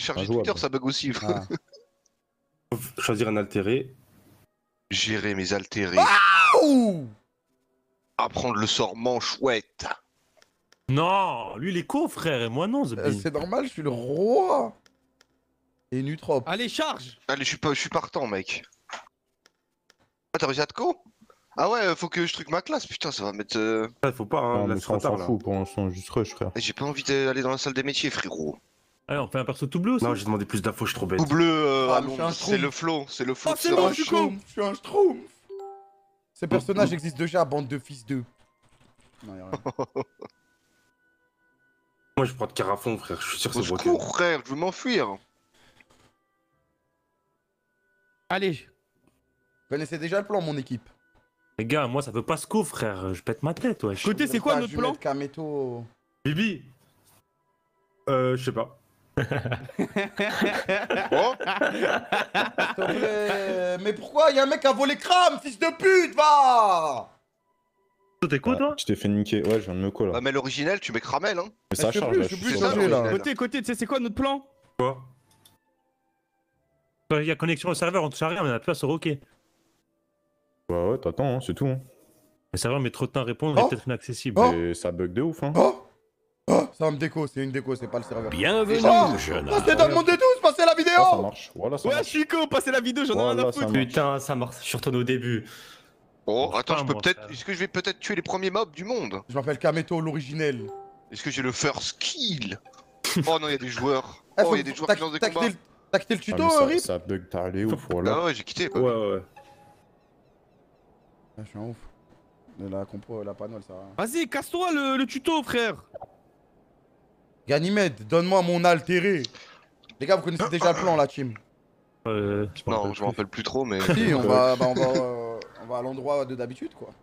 télécharger Injouable. Twitter, ça bug aussi. Ah. Faut choisir un altéré. Gérer mes altérés. Ouh. Apprendre le sort manchouette. Non, lui il est co frère et moi non, Zebin. C'est normal, je suis le roi. Et Nutrop. Allez, charge. Allez, je suis partant, mec. Ah, t'as réussi à te co? Ah ouais, faut que je truc ma classe, putain, ça va mettre. Faut pas, hein, Non, là mais c'est ça, on trop tard s'en là. fout pour l'instant, juste rush, frère. J'ai pas envie d'aller dans la salle des métiers, frérot. Allez, on fait un perso tout bleu aussi. Non, j'ai demandé plus d'infos, je suis trop bête. Tout bleu, Ah, à mais je suis Londres, un c'est le schtroumpf. flow, c'est le flow. Oh, c'est de bon, Serge. je suis con. Je suis un schtroumpf. Ces personnages existent déjà, bande de fils d'eux. Non, y'a rien. Moi, je prends de Carafon, frère, je suis sûr que Au c'est broken. secours, frère, je veux m'enfuir. Allez. Vous connaissez déjà le plan, mon équipe. Les gars, moi ça veut pas se co frère, je pète ma tête wesh. Côté, c'est quoi Ah, notre je vais plan? mettre Kameto. Bibi je sais pas. Oh, S'il te plaît. Mais pourquoi? Y'a un mec qui a volé Kram, fils de pute, va! T'es co toi? Tu t'es fait niquer. Ouais, je viens de me call là. bah, mais l'originel, tu mets Cramel, hein. Mais ça je sais charge plus, là, je sais je plus suis ça, sûr. changer là. original. Côté, tu sais, c'est quoi notre plan? Quoi? Il y a connexion au serveur, on touche à rien, mais on a plus à se roquer. Bah ouais, t'attends, hein, c'est tout. Hein. Le serveur met trop de temps à répondre, il Oh. est peut-être inaccessible. Oh. Et ça bug de ouf, hein. Oh! Oh! Ça va me déco, c'est une déco, c'est pas le serveur. Bienvenue, Oh, jeune Passez dans le monde de tous, passez la vidéo! Ah, ça marche. Voilà, ça Ouais, je marche. suis con, passez la vidéo, j'en ai rien Voilà, à ça foutre. marche. Putain, ça marche, je suis retourné au début. Oh, attends, je peux moi, peut-être. ça. Est-ce que je vais peut-être tuer les premiers mobs du monde? Je m'appelle Kameto, l'originel. Est-ce que j'ai le first kill? Oh non, il y a des joueurs. Eh, Oh, faut- il y a des joueurs t'as- qui lancent des t'as combats. quitté le- T'as quitté le Ah, tuto, mais ça, Rip? ça bug, t'as allé ouf, voilà. Ah ouais, j'ai quitté. Ouais, ouais. Ah, je suis un ouf. Mais la compo, la panole, ça va. Vas-y, casse-toi le tuto, frère. Ganymède, donne-moi mon altéré. Les gars, vous connaissez déjà le plan, la team. Non, je m'en rappelle plus trop, mais. Si, on va à l'endroit de d'habitude, quoi.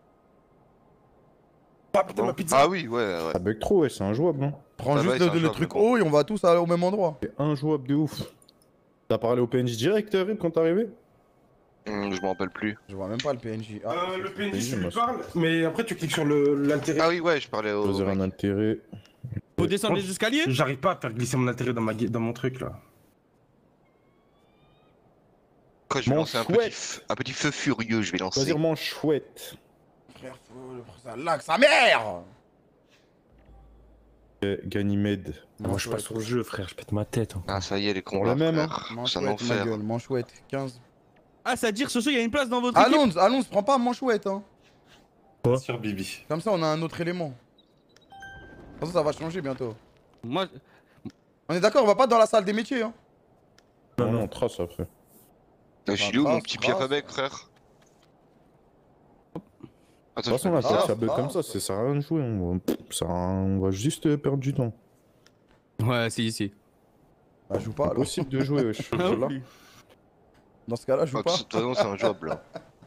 Ah putain, ma pizza. Ah oui, ouais, ouais. Ça bug trop, ouais, c'est injouable, hein. Prends Ah juste ouais, c'est le injouable, truc mais bon. haut et on va tous aller au même endroit. C'est injouable de ouf. T'as parlé au PNJ direct, Rip, quand t'es arrivé? Je m'en rappelle plus. Je vois même pas le PNJ. Ah, Le PNJ, Oui, tu moi, lui parles, mais après tu cliques sur l'intérêt. Ah oui, ouais, je parlais au. Choisir un intérêt. Faut descendre les escaliers. J'arrive pas à faire glisser mon intérêt dans mon truc là. Quoi, je vais Mon lancer chouette. un petit feu furieux, je vais lancer. Choisir mon chouette. frère, ça lag sa mère. Ganymède. Moi je passe sur le jeu frère, je pète ma tête. hein. Ah, ça y est, les Pour combats. le même, hein. frère. C'est un Manchouette, ma enfer. gueule, manchouette, 15. Ah, c'est à dire, ce soir, il y a une place dans votre équipe. Allons, prends pas manchouette, hein. Quoi? Sur Bibi. Comme ça, on a un autre élément. De toute façon, ça va changer bientôt. Moi, Ah, On est d'accord, on va pas dans la salle des métiers, hein. Non, non, trace après. Je suis où, mon Trace, petit piaf trace. avec, frère? De Attends, toute façon, là, Ah, ça bug ah, comme ça, ça sert à rien de jouer. On va juste perdre du temps. ouais, c'est ici. Bah, joue pas, alors. Impossible de jouer, wesh. Voilà. Dans ce cas-là, joue De pas. toute façon, c'est un job là.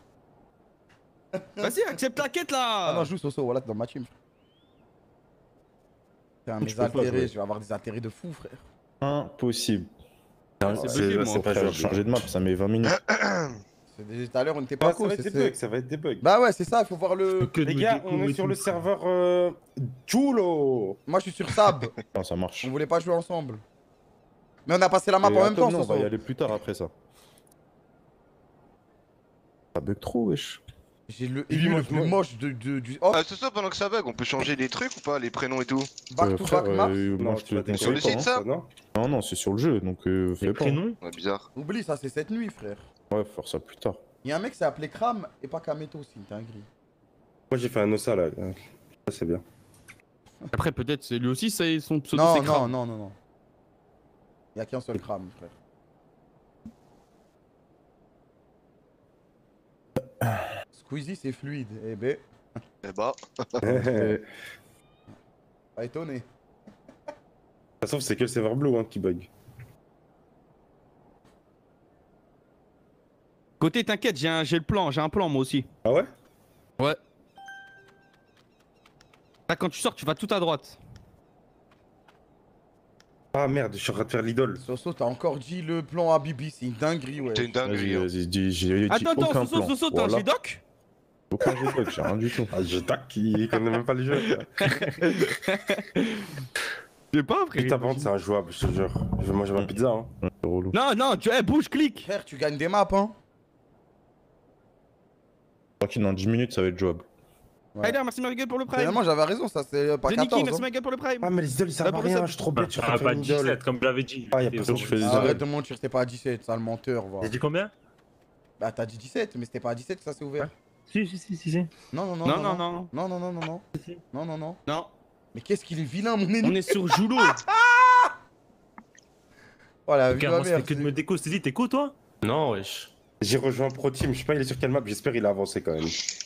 Vas-y, accepte la quête là. Ah non, joue Soso, voilà, t'es dans ma team. Putain, Tu mes peux pas altérés, jouer. je vais avoir des altérés de fou, frère. Impossible. c'est bugué, moi. c'est pas Frère, jouable. changer de map, ça met 20 minutes. C'est déjà tout à l'heure, on était pas Ça co, va être des bugs, ça va être des bugs. Bah ouais, c'est ça, il faut voir le. Que de Les me gars, découvrir on est et sur tout. le serveur Chulo. Moi, je suis sur Sab. Non, ça marche. On voulait pas jouer ensemble. Mais on a passé la map en Et même attends, temps, non, on va y Soso. aller plus tard après ça. Ça bug trop, wesh. J'ai le Lui, élu moi, le je plus m'en- moche du. Oh, Ah, c'est ça, pendant que ça bug, on peut changer les trucs ou pas, les prénoms et tout? back to frère, back map. moi, je tu vas te Sur le conseille site, pas. ça Non. Non, non, c'est sur le jeu, donc Les fais pas. prénoms? Ouais, bizarre. Oublie ça, c'est cette nuit, frère. Ouais, faut faire ça plus tard. Y'a un mec qui s'est appelé Kram et pas Kameto aussi, dinguerie. Moi j'ai fait un ossa là. Ça c'est bien. Après, peut-être, c'est lui aussi, c'est son pseudo, Non, c'est non, Kram. non, non, non. Y'a qu'un seul Kram, frère. Squeezie, c'est fluide. Eh ben, Eh bah, pas étonné. Sauf c'est que le serveur blue hein, qui bug. Côté, t'inquiète, j'ai le plan, j'ai un plan moi aussi. Ah ouais? Ouais. Là, quand tu sors, tu vas tout à droite. Ah merde, je suis en train de faire l'idole. Soso, t'as encore dit le plan à Bibi, c'est une dinguerie, ouais. t'es une dinguerie. Vas-y, hein. vas-y, j'ai dit Attends, aucun Soso, plan. Soso, t'as un Voilà. G-Doc? Aucun G-Doc, j'ai rien du tout. Ah je tac, il connaît même pas le jeu. Je sais pas, frère. Putain, par contre, c'est injouable, je te jure. Je vais manger ma pizza, hein. Ouais, c'est relou. Non, non, bouge, clique. Frère, tu gagnes des maps, hein. Tranquille, dans 10 minutes, ça va être jouable. Ouais. Allez, merci Miguel pour le prime. Finalement, j'avais raison, ça c'est pas The 14. Nicky, merci hein. Miguel pour le prime. Ah, mais les idoles, ils servent à pour rien, ça. je suis trop bête, je suis en train Ah, de faire pas une idole. 17, comme je l'avais dit. Ah, y a Et pas de bon, je fais des Arrête de mentir, c'était pas à 17, sale menteur, va. J'ai dit combien? Bah t'as dit 17, mais c'était pas à 17 que ça s'est ouvert. Si. Non, non, non, Non, non, non, non, non. non, non, non, non, non, Si. non, non, non. Non, Mais qu'est-ce qu'il est vilain, mon on ennemi. est sur Joulot. Oh la vie de Regarde, ma moi, c'était mère. que de me déco. Je t'ai dit, t'es co, toi? Non, wesh. J'ai rejoint Pro Team, je sais pas il est sur quelle map, j'espère il a avancé quand même.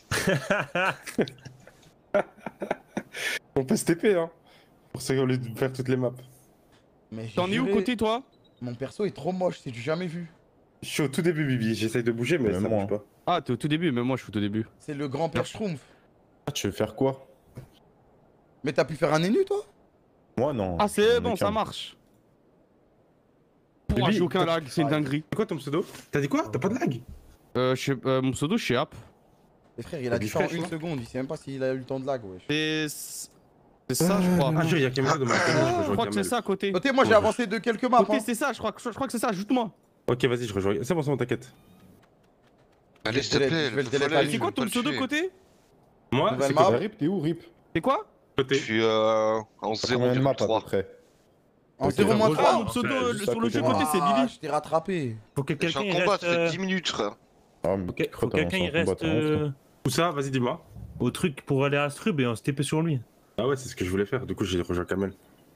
On peut se TP hein. Pour ça au lieu de faire toutes les maps. Mais j'ai T'en es où juré, côté toi? Mon perso est trop moche, c'est du jamais vu. Je suis au tout début Bibi, j'essaye de bouger mais Même ça moi, bouge pas. Ah, t'es au tout début, mais moi je suis au tout début. C'est le grand-père Schtroumpf. Ah, tu veux faire quoi? Mais t'as pu faire un énu, toi? Moi, non. Ah, c'est J'en ai bon, ça qu'un. marche. Pourquoi Bibi, j'ai aucun lag, c'est une dinguerie. C'est quoi ton pseudo? T'as dit quoi? T'as pas de lag? Mon pseudo, je suis App. Et frère, il a dit ça en fraîche, une non seconde, il sait même pas s'il a eu le temps de lag, wesh. C'est ça, je crois. Ah, il y a Kamel de ma Je crois que c'est ça à côté. Côté, moi j'ai Ouais, avancé de quelques maps. Ok, hein. c'est ça, je crois que c'est ça, ajoute-moi. Ok, vas-y, je rejoins. C'est bon, t'inquiète. Allez, s'il te Je plaît. vais le faut délai aller, pas je C'est quoi vais pas ton le pseudo tuer. côté? Moi, Nouvelle c'est map. quoi? Rip, t'es où, Rip? C'est quoi? Je Côté. suis en Combien de maps à peu 0,3. près? En Ok, 0 bah, moins rejoins. 3. Ah, mon pseudo juste sur à le côté jeu de moi. côté, c'est Billy. Je t'ai rattrapé. Faut que Je suis en quelqu'un il combat, reste. ça fait 10 minutes, frère. Ah, mais Ok, faut t'as que lancé quelqu'un il un combat, reste t'as lancé. Où ça? Vas-y, dis-moi. au truc pour aller à Strub et on se TP sur lui. Ah ouais, c'est ce que je voulais faire. Du coup, j'ai rejoint Kamel.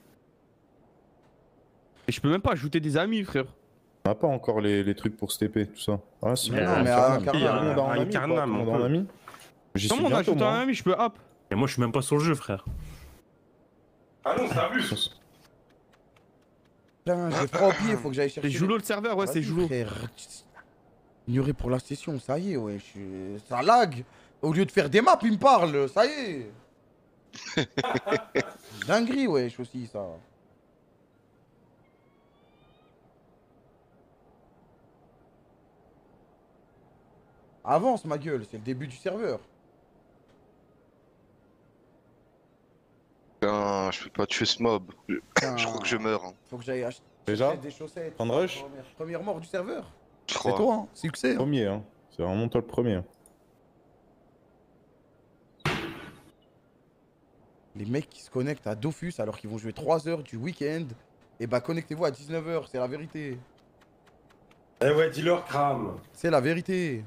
Et je peux même pas ajouter des amis, frère. On a pas encore les trucs pour se TP, tout ça. Ah, si. Mais on non, a mais un un Carnam. Carnam. Tout le monde a Un un ami, Carnam, quoi, tout le monde a on un peut. ami. J'y suis Comment on bientôt, ajoute un moi. ami, je peux App. Et moi je suis même pas sur le jeu, frère. Ah non, ça abuse. Putain, j'ai froid au pied, faut que j'aille chercher. C'est Joulot le serveur, ouais, c'est Vas-y, Joulot. frère. Ignoré pour la session, ça y est, ouais. Ça lag. Au lieu de faire des maps, il me parle, ça y est. Dinguerie, wesh, aussi, ça. Avance, ma gueule, c'est le début du serveur. Putain, je peux pas tuer ce mob. Putain, Je crois que je meurs, hein, Faut que j'aille acheter Déjà des chaussettes. Prendre rush Première mort du serveur. je C'est crois. toi, hein. Succès. Hein. Premier, hein. C'est vraiment toi le premier. hein. Les mecs qui se connectent à Dofus alors qu'ils vont jouer 3 heures du week-end. Et bah connectez-vous à 19 h, c'est la vérité. Eh ouais, dis-leur, crame. C'est la vérité.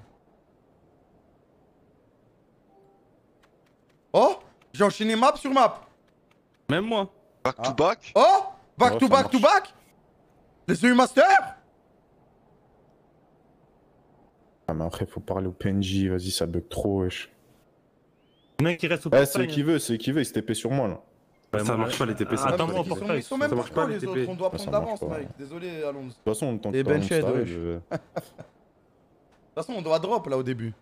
Oh, j'ai enchaîné map sur map. Même moi. Back Ah. to back. Oh, back Ouais, to ça back to marche. back. Les EU Master. Ah, mais après, faut parler au PNJ, vas-y, ça bug trop, wesh. Il y en a qui reste au Eh, portail, c'est qui veut, c'est qui veut, il se TP sur moi, là. Ouais, Ça moi, marche pas, les TP, ça Attends, marche moi, pas. au portail. Ils sont même Ça pas marche trop pas, les les autres, TP. on doit Ça prendre marche d'avance, pas. mec. Désolé, Alonso. De toute De toute façon, on tente Et pas mon Benched, style, wesh. De façon, on doit drop là au début.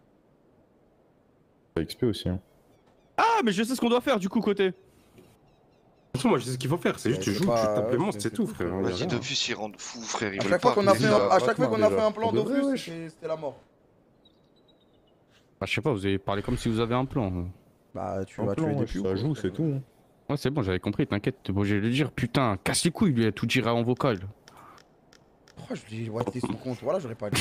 XP aussi, hein. Ah, mais je sais ce qu'on doit faire du coup, côté. De toute façon, moi, je sais ce qu'il faut faire. C'est juste, tu c'est joues, tu pas- tapes les ouais, monstres, c'est tout, frère. Y a Vas-y, rien. Dofus, ils rendent fou, frère. Ils À veulent chaque fois pas qu'on a que fait les- un, à chaque fois Batman, qu'on a déjà. fait un plan On devrait, Dofus, wesh. c'était la mort. Bah, je sais pas, vous avez parlé comme si vous avez un plan. Bah, tu Un vas plan, tuer des wesh, pubs. ça joue, c'est tout. hein. Ouais, c'est bon, j'avais compris, t'inquiète. T'es obligé de le dire. Putain, casse les couilles, lui, à tout dire en vocal. Pourquoi je lui ai watté son compte? Voilà, j'aurais pas dit.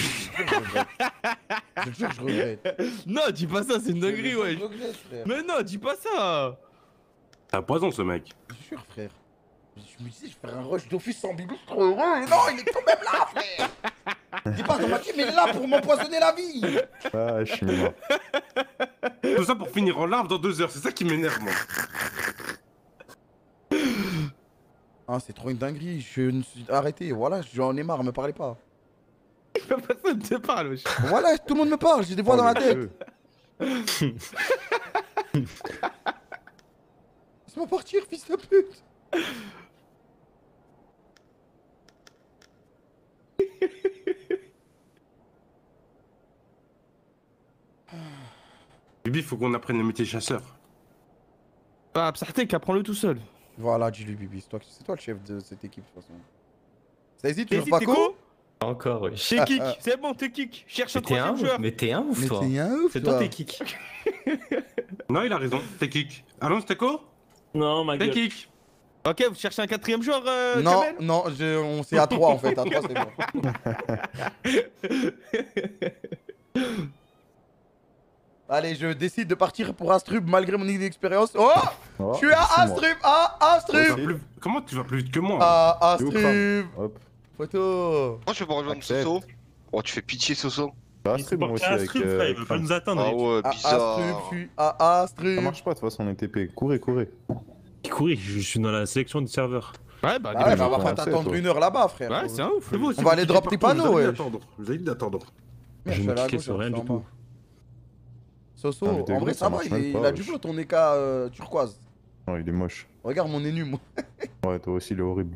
Je jure, je regrette. Non, dis pas ça, c'est une dinguerie, Je ouais. regrette, frère. Mais non, dis pas ça. C'est un poison, ce mec. Je jure, frère. Je me disais, je vais faire un rush Dofus sans Bibi, je suis trop heureux. Non, il est quand même là, frère. Dis pas dans ma team, mais il est là pour m'empoisonner la vie. Ah, je suis mort. Tout ça pour finir en larve dans 2 heures. C'est ça qui m'énerve, moi. Ah, c'est trop une dinguerie. Je ne suis arrêté. Voilà, j'en ai marre, me parlez pas. Personne te parle, wesh. Voilà, tout le monde me parle, j'ai des voix dans ma tête. Laisse-moi partir, fils de pute. Bibi, faut qu'on apprenne le métier chasseur. Bah, Psartek, apprends-le tout seul. Voilà, dis-lui, Bibi, c'est toi le chef de cette équipe, de toute façon. Ça hésite, tu T'hésites, veux pas t'es co co? Pas encore, wesh. T'es kick, c'est bon, t'es kick. Cherche un Mais t'es un troisième ouf, joueur. mais t'es un ouf, Mais toi. t'es un ouf, C'est toi, toi. t'es kick. Non, il a raison. T'es kick. Allons, c'était quoi? Non, ma T'es gueule. kick. Ok, vous cherchez un quatrième joueur, Non, Kamel? non, on c'est à 3 en fait. À 3, c'est bon. Allez, je décide de partir pour Astrub malgré mon inexpérience. Oh! Oh, Je suis à c'est moi. Astrub! Ah, Astrub! Comment tu vas plus vite que moi? Ah, C'est où, Astrub! Crame Hop. Photo! Moi, je peux pas rejoindre Accepte. Soso. Oh, tu fais pitié, Soso. Bah, Il Astrub, moi aussi, supporte avec. Astrub, frère, il veut pas Crame. nous atteindre. Ah ouais, À bizarre. Astrub, je suis à Astrub! Ça marche pas, de toute façon, on est TP. Courez, courez. Courir, je suis dans la sélection du serveur. Ouais, bah, Ah ouais, bah on va gens pas sont t'attendre assez, une heure là-bas, frère. ouais, c'est un ouf. On va aller drop tes panneaux, ouais. Vous avez dit d'attendre. Merde, Je suis ne allé à cliquais gauche, sur rien je suis du en bas. tout. Soso, Ah, mais t'es en gros, vrai, ça ça va, marche même il pas, a du wesh. flow ton EK turquoise. Non, il est moche. Regarde mon énu, moi. Ouais, toi aussi, il est horrible.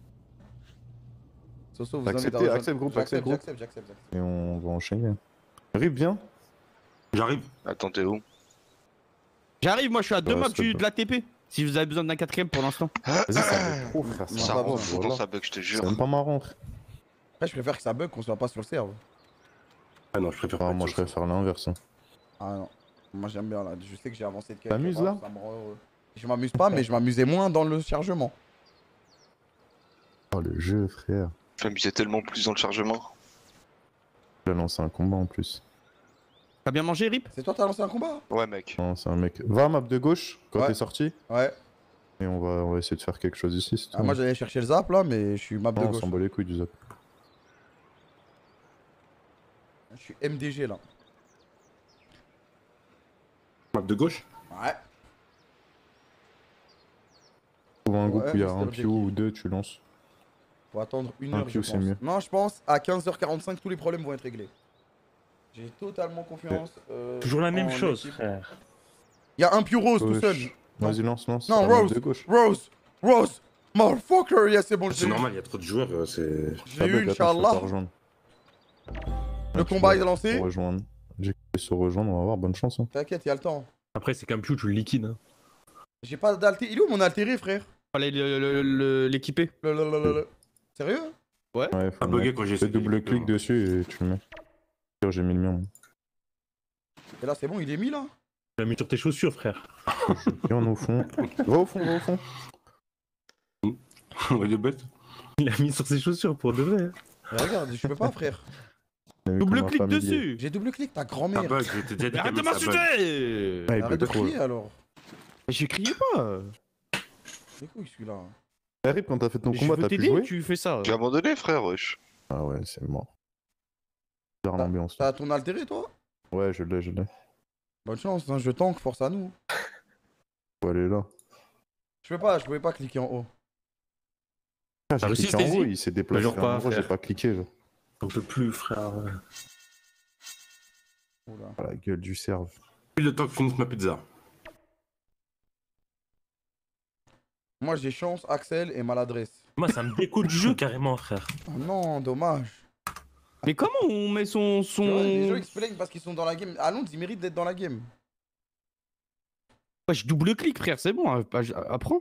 Soso, vous Acceptez, invitez à accepte, groupe, accepte, J'accepte, groupe. j'accepte. Et on va enchaîner. Rip, viens. J'arrive. Attends, t'es où? J'arrive, moi, je suis à 2 Ouais, maps s'il te plaît. de la TP. Si vous avez besoin d'un quatrième pour l'instant. Vas-y, ça bug trop, frère. Non, Ça pas rend bon, fou voilà. quand ça bug, je te C'est jure. même pas marrant, frère. Après, je préfère que ça bug qu'on soit pas sur le serve. Ah non, je préfère Ah, pas. moi, je préfère l'inverse. Hein. Ah non. Moi, j'aime bien là. Je sais que j'ai avancé de quelques T'amuses, pas, là ça me rend heureux. Je m'amuse pas, mais je m'amusais moins dans le chargement. Oh, le jeu, frère. Je m'amusais tellement plus dans le chargement. Il a lancé un combat en plus. T'as bien mangé, Rip? C'est toi, t'as lancé un combat? Ouais, mec. Non, c'est un mec. Va à map de gauche quand Ouais. t'es sorti. Ouais. Et on va essayer de faire quelque chose ici. Ah, moi, j'allais chercher le zap là, mais je suis map de non, on gauche. s'en bat les couilles du zap. Je suis MDG là. Map de gauche. Ouais. Trouve un groupe Ouais, où il y a mais un c'est pio l'objectif. ou deux, tu lances. Faut attendre une Un heure, je Q, c'est pense. mieux. Non, je pense à 15h45, tous les problèmes vont être réglés. J'ai totalement confiance. Toujours la même en chose, l'équipe. frère. Il y a un Pew Rose tout Gauche. seul. Vas-y, lance. Non, à map Rose. de gauche. Rose, motherfucker, yes, c'est bon, je C'est l'ai eu. normal, il y a trop de joueurs, c'est. Je Ça l'ai eu, bug, attends, je peux pas Inch'Allah. rejoindre. Le combat est lancé. Pour rejoindre. J'ai cliqué sur rejoindre, on va voir, bonne chance. Hein. T'inquiète, il y a le temps. Après, c'est qu'un piou, tu le liquides. Hein. J'ai pas d'alté. Il est où mon altéré, frère? Fallait l'équiper. Sérieux? Ouais, faut Ah, le bugué mettre. quand j'ai Fais essayé de double l'équiper, clic moi. dessus et tu le mets. J'ai mis le mien. moi. Et là, c'est bon, il est mis là? Tu l'as mis sur tes chaussures, frère. Viens au fond. Va au fond, va au fond. Ouais, de bête. Il l'a mis sur ses chaussures pour de vrai. Hein. Mais regarde, je peux pas, frère. On a vu Double comme un clic familier. dessus. J'ai double clic, ta Ça grand-mère. bug, je t'ai déjà dit. Arrête de Kamel, ça bug. m'insulter. Ah, il Arrête bug de trop. crier alors. J'ai crié pas. C'est quoi celui-là? Eh, Rip, quand t'as fait ton Mais je combat, veux t'as pu t'aider, jouer tu fais ça. J'ai abandonné, frère, wesh. Ah ouais, c'est mort. Bizarre Ah, l'ambiance. T'as ton altéré, toi? Ouais, je l'ai. Bonne chance, hein, je tank, force à nous. Faut aller là. Je pouvais pas cliquer en haut. Ah, T'as j'ai réussi, cliqué en Stacy haut, il s'est déplacé. Genre pas, En gros, j'ai frère. pas cliqué. Genre. On peut plus, frère. Oula. Ah, la gueule du cerf. Plus le temps que je finisse ma pizza. Moi, j'ai chance, Axel et maladresse. Moi, ça me découle du jeu, carrément, frère. Oh non, dommage. Mais comment on met son. Les gens ils se plaignent parce qu'ils sont dans la game. À Londres, ils méritent d'être dans la game. Ouais, je double clic, frère, c'est bon. Apprends.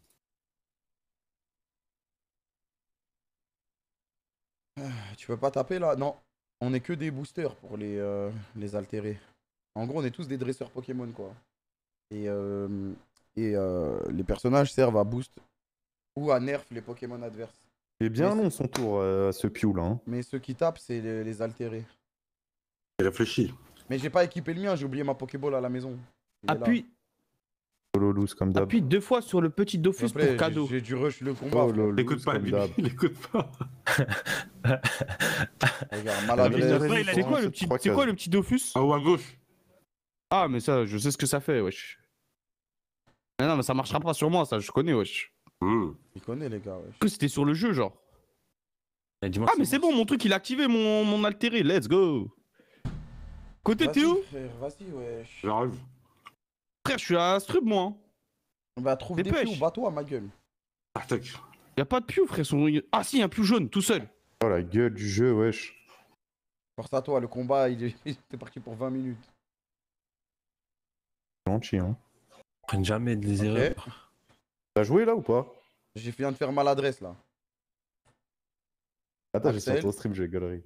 Tu peux pas taper là? Non. On est que des boosters pour les altérés. En gros, on est tous des dresseurs Pokémon, quoi. Et les personnages servent à boost ou à nerf les Pokémon adverses. C'est bien Mais long son tour à ce piou là. Hein. Mais ceux qui tapent, c'est les altérés. J'ai réfléchi. Mais j'ai pas équipé le mien, j'ai oublié ma Pokéball à la maison. Il est là. Solo loose comme d'hab. Appuie 2 fois sur le petit S'il Dofus te plaît, pour cadeau. j'ai dû rush le combat. Oh, frère. lol, L'écoute loose pas, comme Bibi. d'hab. L'écoute pas. Regarde, Mais maladresse. après, il a C'est dit- quoi le petit, trois c'est quoi cases. le petit Dofus? En haut à gauche. Ah, mais ça, je sais ce que ça fait, wesh. Non, mais ça marchera pas sur moi, ça, je connais, wesh. Il connaît les gars, wesh. Que c'était sur le jeu, genre. Eh, dis-moi Ah, que mais c'est bon, mon truc, il a activé mon altéré, let's go. Côté, t'es Vas-y, où? frère, vas-y, wesh. J'arrive. Frère, je suis à Strub, moi. Hein. Bah, trouve des Dépêche. pions, bats-toi, ma gueule. Ah, tac. Y'a pas de piou, frère. Ah, si, un piou jaune, tout seul. Oh la gueule du jeu, wesh. Force à toi, le combat, il était parti pour 20 minutes. Gentil, hein. prenne jamais des Ok. erreurs. T'as joué là ou pas? J'ai viens de faire maladresse, là. Attends, j'ai Axel. sur ton stream, j'ai galerie.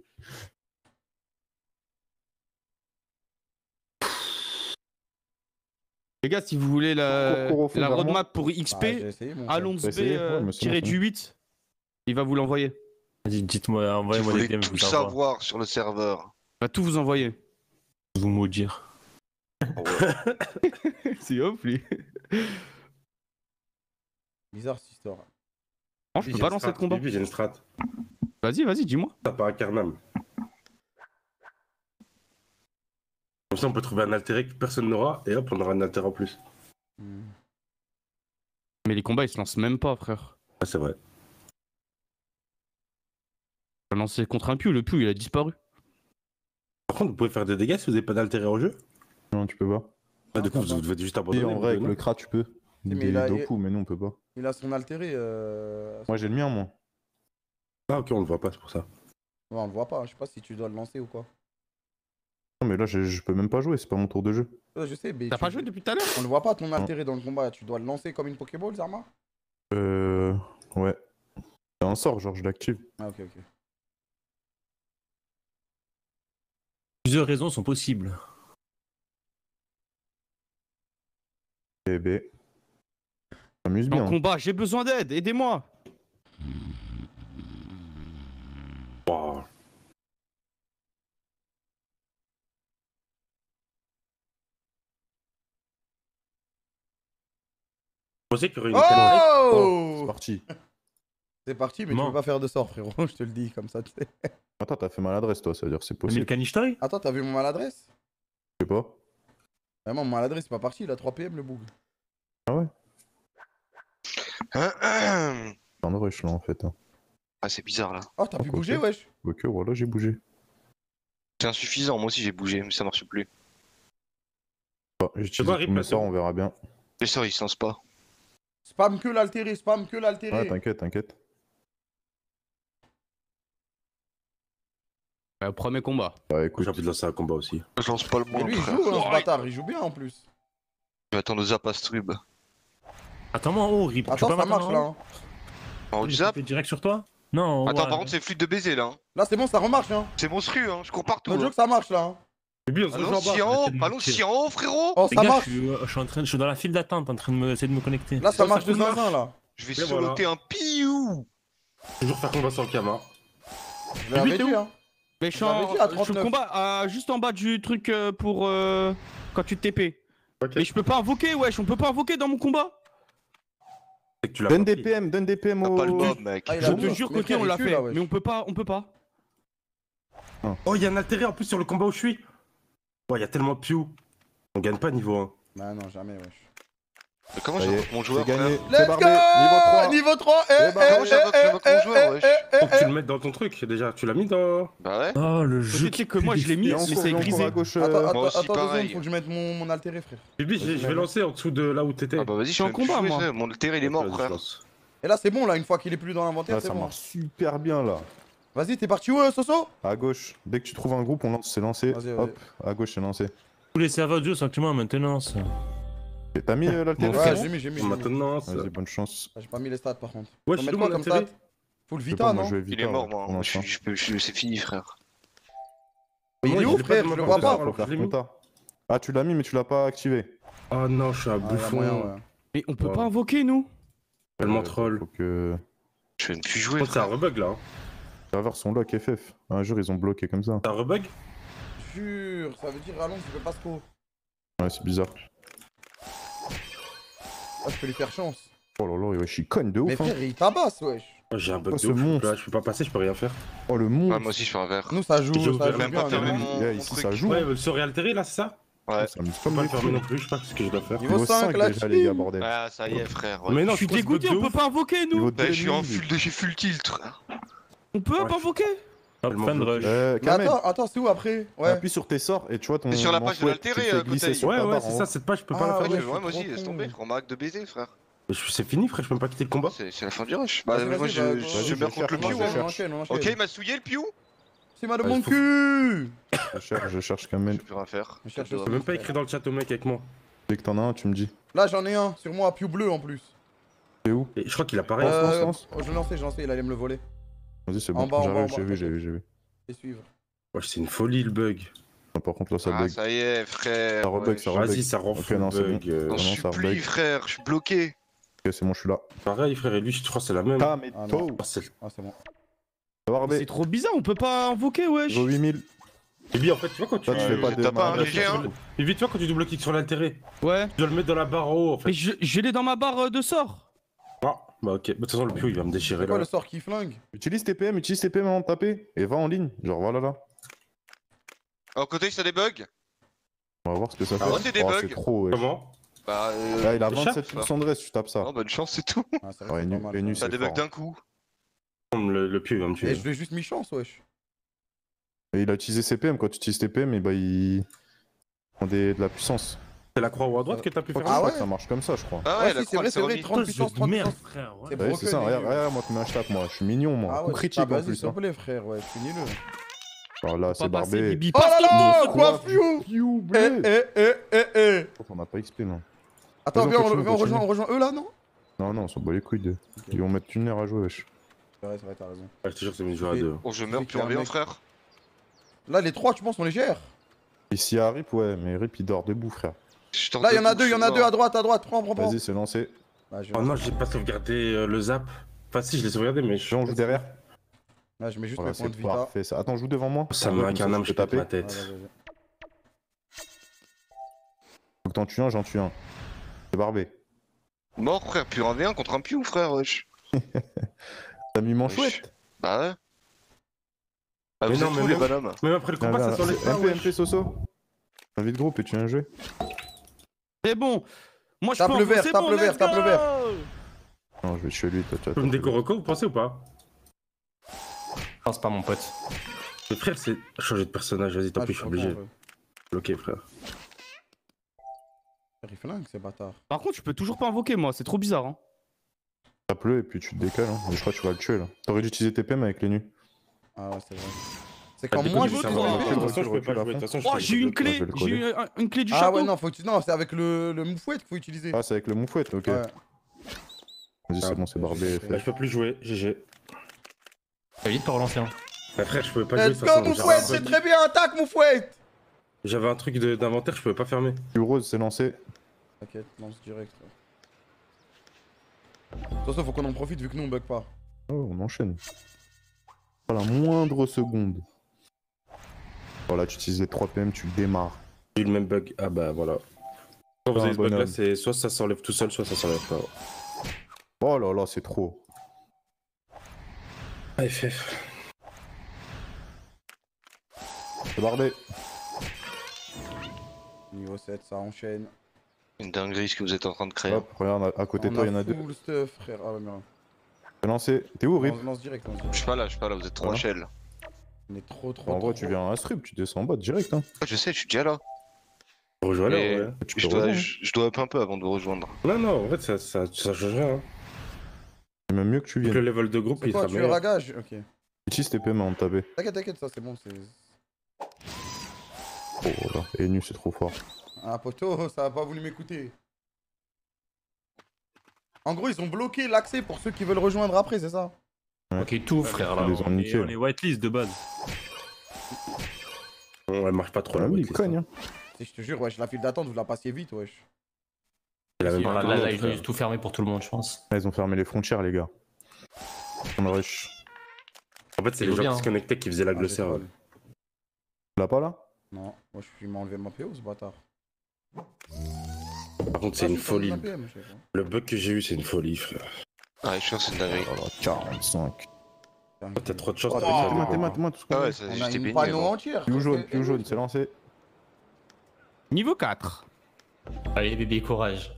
Les gars, si vous voulez Cours au fond la vers moi. roadmap pour XP, Bah, j'ai essayé, mon frère. Alonso T'as essayé? Ouais, mais c'est bon, tiré du 8, il va vous l'envoyer. Vas-y, dites-moi, Tu envoyez-moi des voulais DM, je tout vous envoie. savoir sur le serveur. Il va tout vous envoyer. Vous maudire. Oh, ouais. C'est off, lui. Bizarre cette histoire. Non, je peux pas lancer de combat. J'ai une strat. Vas-y, dis-moi. T'as pas un Carnam. Comme ça, on peut trouver un altéré que personne n'aura, et hop, on aura un altéré en plus. Hmm. Mais les combats, ils se lancent même pas, frère. Ah, c'est vrai. On a lancé contre un Pew, le Pew, il a disparu. Par contre, vous pouvez faire des dégâts si vous n'avez pas d'altéré en jeu. Non, tu peux pas. Ah, du coup, vous devez juste abandonner. Et en vous vrai, avec pouvez, le Krat, tu peux. mais Des il a- Doku, mais nous, on peut pas. Il a son altéré. Moi, j'ai le mien, moi. non. Ah, ok, on le voit pas, c'est pour ça. Ouais, on le voit pas, je sais pas si tu dois le lancer ou quoi. Non, mais là, je peux même pas jouer, c'est pas mon tour de jeu. Ouais, je sais, mais. T'as pas joué depuis tout à l'heure? On le voit pas ton altéré dans le combat, tu dois le lancer comme une Pokéball, Zarma? Ouais. C'est un sort, genre, je l'active. Ah, ok, ok. Plusieurs raisons sont possibles. Eh ben. S'amuse En bien. combat, j'ai besoin d'aide, aidez-moi. Wow. Vous pensez qu'il y aurait une Oh, Oh c'est parti. C'est parti, mais tu Non. peux pas faire de sort, frérot, je te le dis comme ça, tu sais. Attends, t'as fait maladresse, toi, ça veut dire que c'est Mais le possible. canichetoy? Attends, t'as vu mon maladresse? Je sais pas. Vraiment, mon maladresse, c'est pas parti, il a 3 PM le boug. C'est un rush, là, en fait. hein. Ah, c'est bizarre là. Oh, t'as pu Ok. bouger, wesh? Ok, voilà, j'ai bougé. C'est insuffisant, moi aussi j'ai bougé, mais ça marche plus. Bah, C'est j'utilise pas tous mes replacer. sorts, on verra bien. Les sorts ils se lancent pas. Spam que l'altéré, spam que l'altéré. Ouais, t'inquiète, t'inquiète. Premier combat. Bah, écoute. J'ai envie de lancer un combat aussi. Je lance pas le Et bon lui, il frère. joue, hein, ce bâtard, il joue bien en plus. Je vais attendre Zapastrub. Attends-moi en haut, Rip. Tu Attends, peux pas ça marche m'attendre là. en haut? Hein. En haut du Je zap. fais direct sur toi? Non, Attends, ouais. par contre, c'est flûte de baiser là. hein. Là, c'est bon, ça remarche, hein. C'est monstrueux, hein. Je cours partout. No hein. joke, ça marche là. Hein. Bibi, on se rejoint en Allons-y bas. en haut, Arrêtez de allons-y en haut, frérot. Oh, Les ça gars, marche. je suis dans la file d'attente en train de essayer de me connecter. Là, ça Ça marche de marche. zinzin là. Je vais Et voilà. soloter un piou. Toujours faire combat sans Kama. Je l'avais dit, hein. Mais je suis J'avais dit à je suis 39. le combat juste en bas du truc pour quand tu te TP. Ok. Mais je peux pas invoquer, wesh, on peut pas invoquer dans mon combat. C'est que tu l'as Donne pas des pris. PM, donne des PM T'as au. pas le mob, mec. Ah, il a Je le te move. jure Mais que frère, on il l'a tue, fait, là, wesh. mais on peut pas, on peut pas. Oh, il y a un altéré en plus sur le combat où je suis. Oh, il y a tellement de Pew. On gagne pas niveau 1. Bah non, jamais, wesh. Mais comment Ça y est, j'invoque mon joueur, c'est gagné. frère C'est Let's barbé. go Niveau 3. Niveau 3 Eh bah, comment j'invoque mon joueur, wesh. Faut que tu le mettes dans ton truc déjà. Tu l'as mis dans. Bah ouais. Oh, le jeu. Tu sais que moi je l'ai mis, Et mais encore, c'est et encore grisé. à gauche. Attends, attends, Moi aussi, attends 2 pareil. secondes, faut que je mette mon altéré, frère. Bibi, je vais lancer en dessous de là où t'étais. Ah bah vas-y, je suis en peux même plus combat, jouer, moi. frère. Mon terre il est mort, Vas-y, je frère. lance. Et là, c'est bon, là, une fois qu'il est plus dans l'inventaire, Là, c'est ça bon. marche super bien, là. Vas-y, t'es parti où, Soso? À gauche. Dès que tu trouves un groupe, on lance, c'est lancé. Vas-y, vas-y. Hop, à gauche, c'est lancé. Tous les serveurs de jeu sont actuellement en maintenance. Et t'as mis l'altéré, Bon, Ouais, c'est j'ai bon mis, j'ai mis. Maintenant, Vas-y, bonne chance. J'ai pas mis les stats par contre. Ouais, Faut je mettre suis quoi mon comme altéré. stat? Full Je sais Vita, pas, moi, non? je vais Il Vita, est mort, ouais, moi. pour l'instant. C'est fini, frère. Mais il est Moi, où, je l'ai frère? pas Je le dans vois mon pas. compteur, alors Faut que je faire l'ai mis. compta. Ah, tu l'as mis, mais tu l'as pas activé. Oh non, je suis un Ah, y a bouffon. moyen, ouais. Mais on peut Ouais. pas invoquer, nous. Tellement troll. Faut que. Je vais ne plus jouer, Oh, c'est un frère. rebug là. hein. Les serveurs sont lock FF. Un jour, ils ont bloqué comme ça. C'est un rebug. Jure, ça veut dire Alonso, tu peux pas trop. Ouais, c'est bizarre. Ah, je peux lui faire chance. Oh là là, wesh, il cogne de Mais ouf. Hein. frère, il tabasse, wesh. Oh, j'ai un bug Oh, de ce ouf. monstre. Là, je peux pas passer, je peux rien faire. Oh, le Ouais, monstre. moi aussi, je fais un verre. Nous, ça joue, J'ai ça ouvert joue même bien. pas fermé hein. mon- Yeah, mon ici, truc. ça joue. Ouais, le sort altéré là, c'est ça? Ouais. Ça amuse Je pas peux pas les le fermer couilles. non plus, je sais pas ce que je dois faire. Niveau 5, là, déjà, les gars, bordel. Ah, ça y est, frère. ouais. Mais non, Je suis crois que ce bug dégoûté, de on peut ouf. pas invoquer, nous. Niveau Bah, je suis en 2000. full, j'ai full tilt, frère. On peut Ouais. pas invoquer. Hop, Tellement fin de bloqué. rush. Mais Kamel, attends, c'est où après? Ouais. appuie sur tes sorts et tu vois ton. C'est sur la page de manchouette, l'altéré, tu le fais à côté. glisser sur Ouais, ta ouais, barre c'est en ça, haut. cette page, je peux Ah, pas la Ouais, ouais, fermer. je suis moi aussi, trop laisse con. tomber. Remarque de baiser, frère. Mais c'est fini, frère, je peux même pas quitter le combat. C'est la fin du rush. Bah, Vas-y, moi, vas-y, je bah, je vas-y, meurs je contre le cherche, piou, moi, je hein. cherche. on enchaîne. Ok, il m'a souillé le piou. C'est mal de Ouais, mon faut- cul. Je cherche Je Kamel. peux plus rien faire. Je cherche Je le Je peux même pas écrire dans le chat au mec avec moi. Dès que t'en as un, tu me dis. Là, j'en ai un sur moi, piou bleu en plus. C'est où? Et je crois qu'il a pareil. lance. Je l'ai lancé, il allait me le voler. Vas-y, c'est En bon. bas, en bas, en J'arrive, bas, j'ai vu. Et suivre. Ouais, c'est une folie le bug. Par contre, là, ça Ah, bug. ça y est, frère. Ça rebug, ouais, ça je- rebug. Vas-y, ça rend Ok, fou le non, c'est bug. J'en Vraiment, suis ça plus, rebug. frère. Je suis bloqué. Ok, c'est bon, je suis là. Pareil, frère, et lui, je crois que c'est la même. Ah, mais Ah, tôt. non. Ah, c'est Ah, c'est bon. C'est trop bizarre, on peut pas invoquer, wesh. 8000. Et puis en fait, tu vois quand tu. Toi, tu fais pas de t'as pas un malade. GG, hein. Et vite, tu vois quand tu double-cliques sur l'intérêt, Ouais. tu dois le mettre dans la barre en haut en Mais fait. je l'ai dans ma barre de sort. Ah, bah ok. Bah, de toute façon, le pio il va me déchirer C'est quoi là. le sort qui flingue? Utilise TPM avant de taper. Et va en ligne. Genre, voilà là. En côté, ça des bugs. On va voir ce que ça fait. Ah ouais, c'est des Oh, bugs. c'est trop, wesh. Comment Bah, Là, il a Échappe, 27% de reste, tu tapes ça. Oh, bonne chance, c'est tout. Ah, c'est vrai, Ouais, c'est nu- pas mal, et nu, ça. Ça c'est des bugs fort. d'un coup. Le pio il va me Et tuer. je l'ai juste mis chance, wesh. Et il a utilisé CPM. Quand tu utilises TPM, et bah il prend de la puissance. C'est la croix ou à droite que t'as pu Je crois faire que Ah ouais ça marche comme ça, je crois. Ah Ouais, ouais, la si, c'est croix, vrai, elle c'est s'est vrai, remise. 30 puissance, 30 merde, puissance. frère. Ouais. C'est Ouais, c'est ça, broken, regarde, regarde, moi tu mets un stack, moi, je suis mignon, moi. Ah Coup ouais, critique en vas-y, plus. s'il te Hein. plaît, frère, ouais, finis-le. Alors là, Pas c'est passer, barbé. Bibi, Oh là passe-le. là, Quoi, quoi, Fiu Piou, Eh, bleu. eh. On a pas XP, non. Attends, Vas-y, viens, continue, on continue. rejoint eux là, non? Non, non, on s'en bat les couilles d'eux. Ils vont mettre une heure à jouer, wesh. C'est vrai, t'as raison. Ouais, je te jure que c'est mieux de jouer à deux. Oh, je Tu meurs sais plus qu'il y a en un rien, mec- frère. Là, les trois, tu penses, on les gère? Ici à Rip, ouais, mais Rip il dort debout, frère. Là, il y en a deux à droite, prends. Vas-y, c'est lancé. Bah, je Oh non, j'ai pas sauvegardé le zap. Enfin, si, je l'ai sauvegardé, mais Viens, on joue derrière. Là, je mets juste Voilà, mes points c'est de vita. parfait ça. Attends, joue devant moi. ça me Ouais, met un comme ça, carnam, je je peux tape ma taper. Ouais, tête. vas-y. Faut que t'en tues un, j'en tue un. C'est barbé. Mort, frère, plus un V1 contre un piou, frère, wesh. T'as mis mon Wesh. chouette. Bah ouais. Ah, Mais vous non, êtes mais où, les même- bonhommes? Même après le combat, ça s'enlève pas, MP, ouais. MP, Soso. Invite groupe et tu viens jouer. C'est bon. Moi je Tape peux le envoyer, vert, c'est tape bon, le vert, let's tape le go. vert. Non, je vais chez lui, toi, tu Tu peux me déco-reco, vous pensez ou pas Non, c'est pas mon pote. Mais frère, c'est changer de personnage, vas-y, tant Ah, pis, je suis obligé. comprends, ouais. Bloqué, frère. Il flingue, ces bâtards. Par contre, je peux toujours pas invoquer, moi, c'est trop bizarre. Hein. Tape-le et puis tu te décales. Hein. Mais je crois que tu vas le tuer là. T'aurais dû utiliser TPM avec les nus. Ah ouais, c'est vrai. C'est Bah, quand déco, moi je je vais suis savoir. recule, De toute façon, je peux recule, pas jouer. De recule, toute façon, je Oh, fais j'ai les eu une deux. clé, je vais le j'ai eu une clé du Ah château. ouais, non, non, c'est avec le moufouette qu'il faut utiliser. Ah, c'est avec le moufouette, ok. Ouais. Vas-y, c'est bon, c'est barbé. Ah, Là, je peux plus jouer, GG. T'as vite pour relancer un. Bah, frère, je pouvais pas jouer. de Let's toute go, façon, moufouette, c'est très bien, attaque, moufouette. J'avais un truc d'inventaire, je pouvais pas fermer. Plus rose, c'est lancé. T'inquiète, lance direct. De toute façon, faut qu'on en profite vu que nous on bug pas. Oh, on enchaîne. Pas la moindre seconde. Voilà, tu utilises les 3 PM, tu le démarres. J'ai eu le même bug. Ah bah voilà. Quand vous Ah, avez ce bug là, bonhomme. c'est soit ça s'enlève tout seul, soit ça s'enlève pas. Oh là là, c'est trop. Ah, FF. C'est barbé. Niveau 7, ça enchaîne. Une dinguerie ce que vous êtes en train de créer. Hop, regarde, à côté de On toi, il y en a deux. full stuff, frère. Ah ouais, mais non. C'est lancé. T'es où, Rip? Lance direct, lance Je direct. suis pas là, vous êtes trop Voilà. en shell. On est trop. En vrai, tu viens à Strip, tu descends en bas direct. Hein. Je sais, je suis déjà là. Rejoins là, Mais- ouais. Tu Je peux dois, rejoindre. je dois up un peu avant de vous rejoindre. Non, non, en fait, ça change rien. Hein. C'est même mieux que tu Donc, le viennes. level de groupe, C'est il quoi, sera tu es meilleur. ragage? Ok. Utilise tes PM avant de taper. T'inquiète, ça c'est bon, c'est. Oh là, et nu, c'est trop fort. Ah, poto, ça a pas voulu m'écouter. En gros, ils ont bloqué l'accès pour ceux qui veulent rejoindre après, c'est ça? Ok, tout, frère, là. Ils les ont niqués. On est whitelist de base. Bon, elle marche pas trop Ah la oui, il whitelist, cogne. hein. Hein. Si je te jure, wesh, la file d'attente, vous la passiez vite, wesh. C'est la même Là, pour tout là, le là, monde, ils ont frère. juste tout fermé pour tout le monde, je pense. Ah, ils ont fermé les frontières, les gars. On le rush. En fait, c'est Il les vaut gens bien. qui se connectaient qui faisaient la Ah, j'ai glossaire. troll. Tu l'as pas là? Non, moi je suis enlevé ma PO, ce bâtard. Par contre, c'est Ah, une je suis pas folie. dans la PM, je sais pas. Le bug que j'ai eu, c'est une folie, frère. Ah, je suis sûr que c'est une dinguerie. Oh là, 45. T'as trop de chance, Oh, t'as t'es réussi à moi, découvrir. T'es moi, tout ce qu'on Ah veut. ouais, ça, On a j'étais une baigné. panneau moi. entière. Piou jaune, c'est lancé. Niveau 4. Allez, bébé, courage.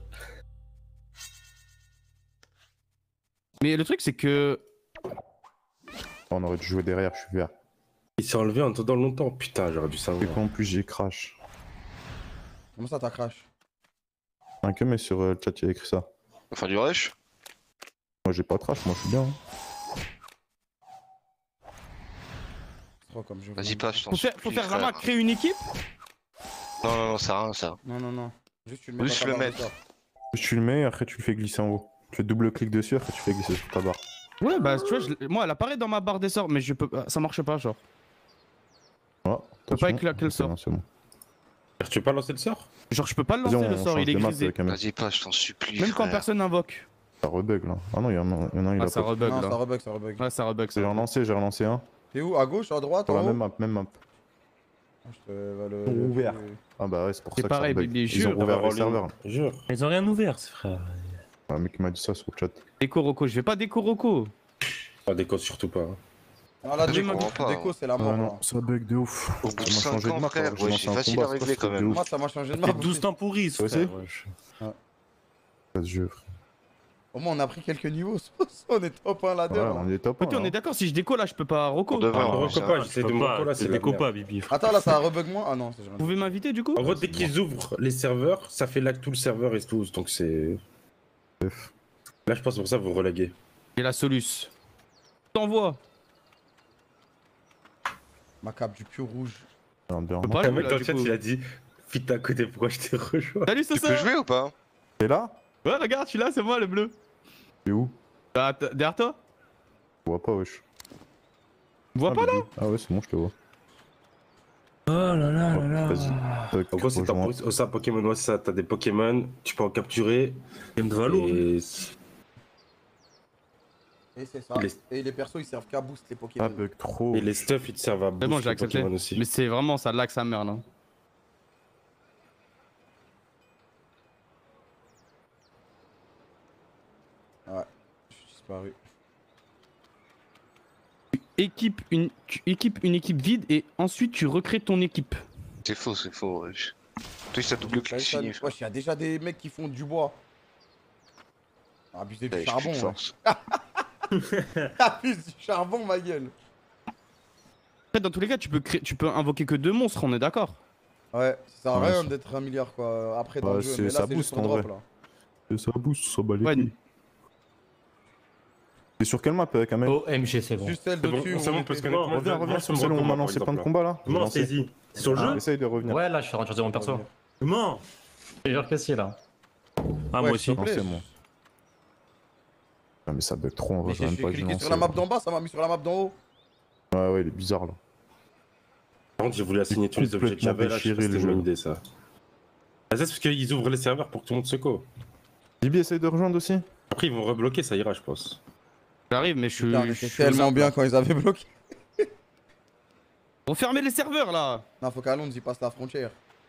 Mais le truc, c'est que. Oh, on aurait dû jouer derrière, je suis vert. Il s'est enlevé en attendant longtemps. Putain, j'aurais dû Et savoir. quoi en plus, j'ai crash. Comment ça, t'as crash? Un que mais sur le chat, il y a écrit ça. Enfin, du rush. Moi, j'ai pas crash, moi, je suis bien. Hein. C'est trop comme je veux. Vas-y, passe, je t'en Faut faire, supplie, vraiment frère. créer une équipe. Non, c'est rien, ça. Non. Juste tu le mets Juste dans ta le barre de mettre. sort. Tu le mets et après tu le fais glisser en haut. Tu fais double-clic dessus, après tu fais glisser sur ta barre. Ouais, bah tu vois, moi elle apparaît dans ma barre des sorts, mais je peux, ça marche pas, genre. Voilà. peux pas éclater le C'est sort. bon, c'est bon. Tu veux pas lancer le sort? Genre, je peux pas le Vas-y, lancer on le sort, change il est de map, grisé. Kamel. Vas-y, pas, je t'en supplie. Même quand frère. personne n'invoque. Ça rebug là. Ah non, il y en a un, il Ah, a ça pas. rebug Non, ça là. rebug, ça rebug. Ouais, ça rebug. J'ai relancé un. T'es où? À gauche, à droite, Sur en la haut? même map, même map. Je te va le. Ils ont ouvert. Ah bah ouais, c'est pour C'est ça que ça pareil, rebug. bébé, Ils ont jure. rouvert En les ligne. serveurs. Jure. Ils ont rien ouvert, ces frères. Un mec m'a dit ça sur le chat. Déco Rocco, je vais pas déco Rocco. Pas déco surtout pas. Non, la Je déco, comprends pas. déco, c'est la Ah mort. là. non, ça bug de ouf. Au bout de Ça m'a 5 changé de ans, map, frère, alors que j'ai ouais, lancé c'est un facile combat, à régler c'est quand pas même. Moi, ça m'a changé de Ça map. fait 12 aussi. temporis, Toi frère. aussi wesh. Pas de jeu, frère. Au moins, on a pris quelques niveaux. on est top 1 là-dedans. Ouais, on est top 1. Écoutez, on est d'accord, si je déco là, je peux pas Rocco. On devrait Ah, en Rocco faire. pas, Je j'essaie peux de pas, Rocco là, c'est c'est des la merde. copains, Bibi. frère. Attends, là, ça a rebug moi? Ah non, c'est Vous jamais. pouvez m'inviter du coup En gros, dès qu'ils ouvrent les serveurs, ça fait lag tout le serveur et tout, donc c'est... Là, je pense pour ça vous relaguez. J'ai la soluce. T'envoies. Ma cape du pur rouge. Bien. Je peux pas Le jouer, mec là, dans du le chat, coup. il a dit « Fit à côté, pourquoi je t'ai rejoint Salut Tu peux Sosa. jouer ou pas? T'es là? Ouais, regarde, je suis là, c'est moi le bleu. T'es où? Derrière toi? Je vois pas, wesh. Tu vois pas là? Ah ouais, c'est bon, je te vois. Oh là là là là. Vas-y. » En gros, c'est Rejoins. ça, Pokémon, ouais, c'est ça. T'as des Pokémon, tu peux en capturer. Game de Valo. Et... Et c'est ça. Les- Et les persos, ils servent qu'à boost les Ah, Pokémon. bug trop. et les stuff, ils te servent à C'est bon, booster j'ai les accepté. Pokémon aussi. Mais c'est vraiment ça lag sa mère là. Ouais, je suis disparu. Tu équipes une équipe vide et ensuite tu recrées ton équipe. C'est faux, wesh. Toi, ça double clic fini, frère. Wesh, il y a déjà des mecs qui font du bois. Abusez du Allez, j'ai charbon. plus de Ouais. force. Abuse du charbon, ma gueule. Après, dans tous les cas, tu peux invoquer que 2 monstres, on est d'accord? Ouais, ça sert à Ouais, rien ça- d'être un milliard quoi. Après dans Ouais, le jeu, c'est- mais ça là c'est juste booste, pour en drop vrai. là. Et ça boost, ça bat les Ouais. couilles. T'es sur quelle map, Kamel? OMG, c'est bon. Juste celle C'est bon, dessus. c'est bon, parce que bon. Reviens sur celle où on a lancé plein de combats là. Comment Lancé. saisis? C'est sur le jeu? Essaye de revenir. Ouais, là, je suis rentré sur mon perso. Comment? J'ai genre cassé là. Ah, moi aussi. Non, c'est bon. Ah, mais ça bug trop, on va Mais quand même j'ai pas cliqué lancer. sur la map d'en bas, ça m'a mis sur la map d'en haut. Ouais, il est bizarre là. Par contre, j'ai voulu assigner tous les objets que j'avais là, je sais pas si Complètement c'était une bonne déchiré, idée ça. Ah, ça, c'est parce qu'ils ouvrent les serveurs pour que tout le monde se co. Bibi, essaye de rejoindre aussi. Après, ils vont rebloquer, ça ira, je pense. J'arrive, mais je suis. Putain, mais je c'est suis tellement aux bien arbres. quand ils avaient bloqué. Refermez les serveurs là. Non, faut qu'Alonso y passe la frontière.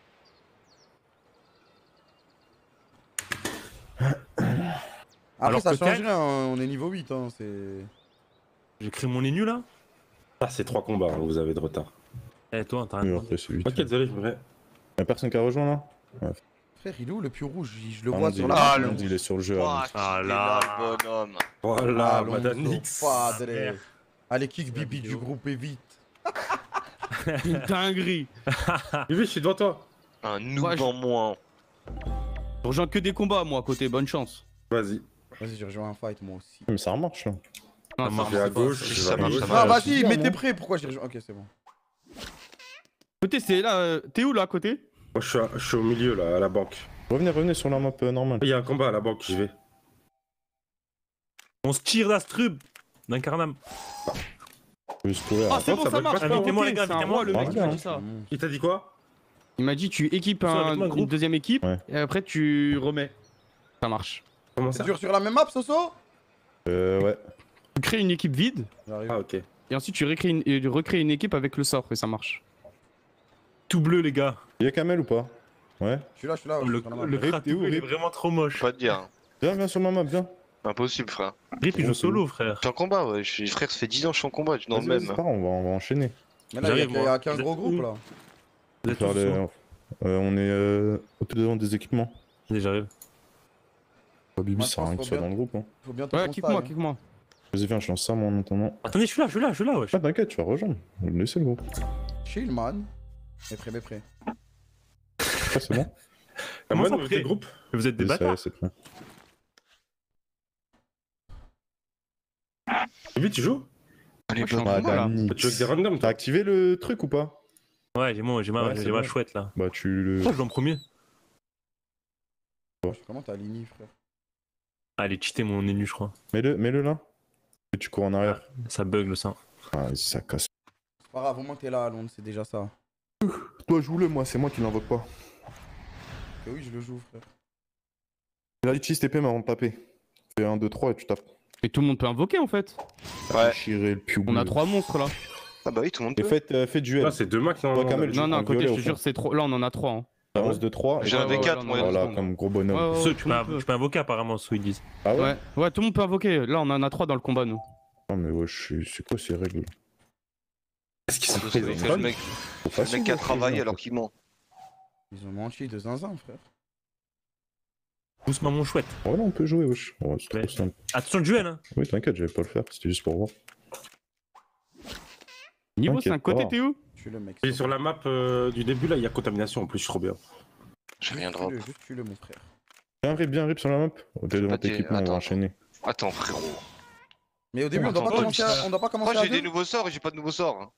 Après, Alors ça que change Ken- rien, hein, on est niveau 8, hein, c'est. J'ai créé mon énu là? Ah, c'est 3 combats, hein, vous avez de retard. Eh, toi, t'as Oui, rien. après, c'est vite. Ok, désolé, je me mets. Y'a personne qui a rejoint là? Frère, il est où le pieu rouge? Je le Ah, vois non, sur il la est- map. Ah, non, le- il est sur le jeu. Ouah, Alonso. Ah qu'il est là. le bonhomme. Voilà, Alonso Madame Nix. Padre. Allez, kick La Bibi vidéo. du groupe et vite. Une dinguerie. Bibi, je suis devant toi. Un noob Ouais, je- en moins. Je rejoins que des combats moi à côté, bonne chance. Vas-y. Vas-y, j'ai rejoint un fight moi aussi. Mais ça marche là. Non, Ça marche. Je vais à c'est pas- gauche, Ça je vais à marche, gauche. ça Ah, marche. vas-y, bien, mais t'es moi. prêt? Pourquoi j'ai rejoint? Ok, c'est bon. Côté, c'est là. T'es où là à côté? Moi, je suis au milieu, là, à la banque. Revenez sur la map normale. Il y a un combat à la banque, j'y vais. On se tire d'Astrub d'un carnam. Juste courir. Ah, c'est contre, bon, ça ça bug marche. pas. frère, Invitez-moi, ok, les gars, c'est un invitez-moi. roi, le mec Ah, qui m'a bien. dit ça. Il t'a dit quoi? Il m'a dit tu équipes Sur avec moi, une groupe. deuxième équipe Ouais. et après tu remets. Ça marche. Comment C'est ça? dur sur la même map, Soso? Ouais. Tu crées une équipe vide J'arrive. Ah, ok. et ensuite tu recrées une équipe avec le sort et ça marche. Tout bleu, les gars. Y'a Kamel ou pas? Ouais. Je suis là, je suis là. je Le, suis sur la map. le Rip, crat t'es où, il est Rip vraiment trop moche. Pas te dire. Viens sur ma map, viens. Impossible, frère. Rip, il joue solo, frère. Je suis en combat, ouais. Frère, ça fait 10 ans que je suis en combat, je suis dans le Vas-y, même. c'est pas grave, on va enchaîner. Mais là, il y J'arrive, a moi. qu'un Vous gros êtes groupe où là. Vous êtes Faire tous les- où on est au tout devant des équipements. Allez, j'arrive. Pas Bibi, Moi, ça sert à rien je que pense tu sois bien. dans le groupe. Hein. Faut bientôt Ouais, qu'on kick-moi, style. kick-moi. Vas-y, viens, je lance ça moi en attendant. Attendez, je suis là, wesh. Ah, t'inquiète, tu vas rejoindre. Laissez le groupe. Chill, man. Mais prêt. Ah, c'est bon. Comment Moi, ça, on après fait groupe. Vous êtes des Oui, ça y est, bâtards. c'est prêt. Bibi, tu joues? Allez, Moi, je suis en bonhomme. combat, là. Madame Tu joues avec des Nix. randoms, T'as toi? activé le truc ou pas? Ouais, j'ai Ouais, c'est ma bon. chouette là. Bah, tu le. Pourquoi je joue en premier? Comment t'as aligné, frère? Ah, elle est cheaté mon énu, je crois. Mets-le là. Et tu cours en arrière. Ça bug le sang. Ah, vas-y, ça casse. C'est pas grave, au moins t'es là, Alonso, c'est déjà ça. Toi, joue-le, moi, c'est moi qui l'invoque pas. Et oui, je le joue, frère. Il a utilise tes PM avant de taper. Fais 1, 2, 3 et tu tapes. Et tout le monde peut invoquer en fait. Ouais. Déchirer le piou On a bleu. 3 monstres là. Ah bah oui, tout le monde Et peut. faites duel. Là, c'est deux max, Toi, normalement. Kamel, Non, non, à le côté, violet je au te fond. jure, c'est trop. Là, on en a 3. Hein. Avance de 3 et J'en avais ouais, 4 là, moi. on a- voilà, comme gros bonhomme. Ouais, ouais, Ceux, ouais, tout le monde peut. tu peux invoquer apparemment, ceux ils disent. Ah ouais, Ouais, ouais, tout le monde peut invoquer. Là, on en a 3 dans le combat, nous. Non, mais ouais, c'est quoi ces règles? Est-ce qu'ils C'est sont le les mec, Faut le mec qui a travaillé alors qu'il ment. Ils ont menti de zinzin, frère. Doucement, mon chouette. Ouais, non, on peut jouer, wesh. Ouais, c'est Ouais. trop simple. Attention, le duel, hein. Oui, t'inquiète, j'allais pas le faire, c'était juste pour voir. Niveau T'inquiète 5, côté, pas. t'es où? Je suis le mec. Et sur la map du début, là, il y a contamination en plus, je suis trop bien. J'ai rien drop. Juste tue-le, mon frère. Bien rip sur la map. T'es devant Pas tes de- équipements, on va attends. enchaîner. Attends frérot. Mais au début, on doit pas Attends, commencer à, on doit pas commencer Moi à j'ai des deux. nouveaux sorts et j'ai pas de nouveaux sorts. hein.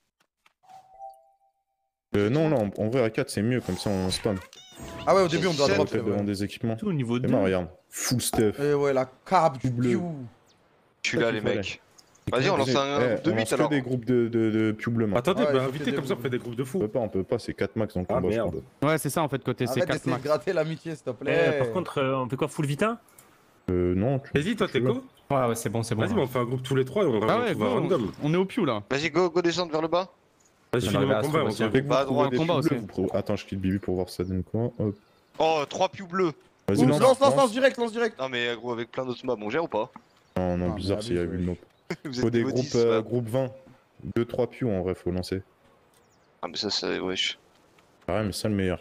Non, là, en vrai, à 4, c'est mieux, comme ça, on spawn. Ah ouais, au début, on doit Sept, drop. On fait c'est devant vrai. des équipements. Tout au niveau Et 2. ben, regarde. Full stuff. Et ouais, la cape du Bleu. bleu. Je suis là les mecs. Vas-y on lance un Eh, 2 on lance 8 que alors. des groupes de piou bleu, maintenant. Attendez, Ouais, bah il faut invitez, faire comme des ça, on fait des groupes de fous. On peut pas, c'est 4 max dans le Ah combat, je merde. crois. Ouais, c'est ça en fait, côté, c'est Arrête 4 d'essayer de max. gratter l'amitié, s'il te plaît. Par contre, on fait quoi, full vita? Non, Vas-y, toi, t'es là. go. Ouais, c'est bon, c'est bon. Vas-y, bah, on fait un groupe tous les trois et on Ah ouais, trouve un go, random. on est au piou là. Vas-y go descendre vers le bas. Vas-y, On finis arrive mon à combat, on se se trouver Dès que vous Bah, à trouvez droite, des combat piou aussi. bleus, Attends, je quitte Bibi pour voir ça donne quoi. Hop. Oh 3 piou bleus. Vas-y, Lance, lance direct, lance direct. Non mais gros avec plein d'autres mobs on gère ou pas? Non, Ah, bizarre mais s'il y a abuse, eu le ouais. nope. Vous Faut êtes des niveau groupes, 10, ouais. groupe 20. 2-3 piou en vrai, faut lancer. Ah mais ça c'est wesh. Ah ouais, mais ça le meilleur.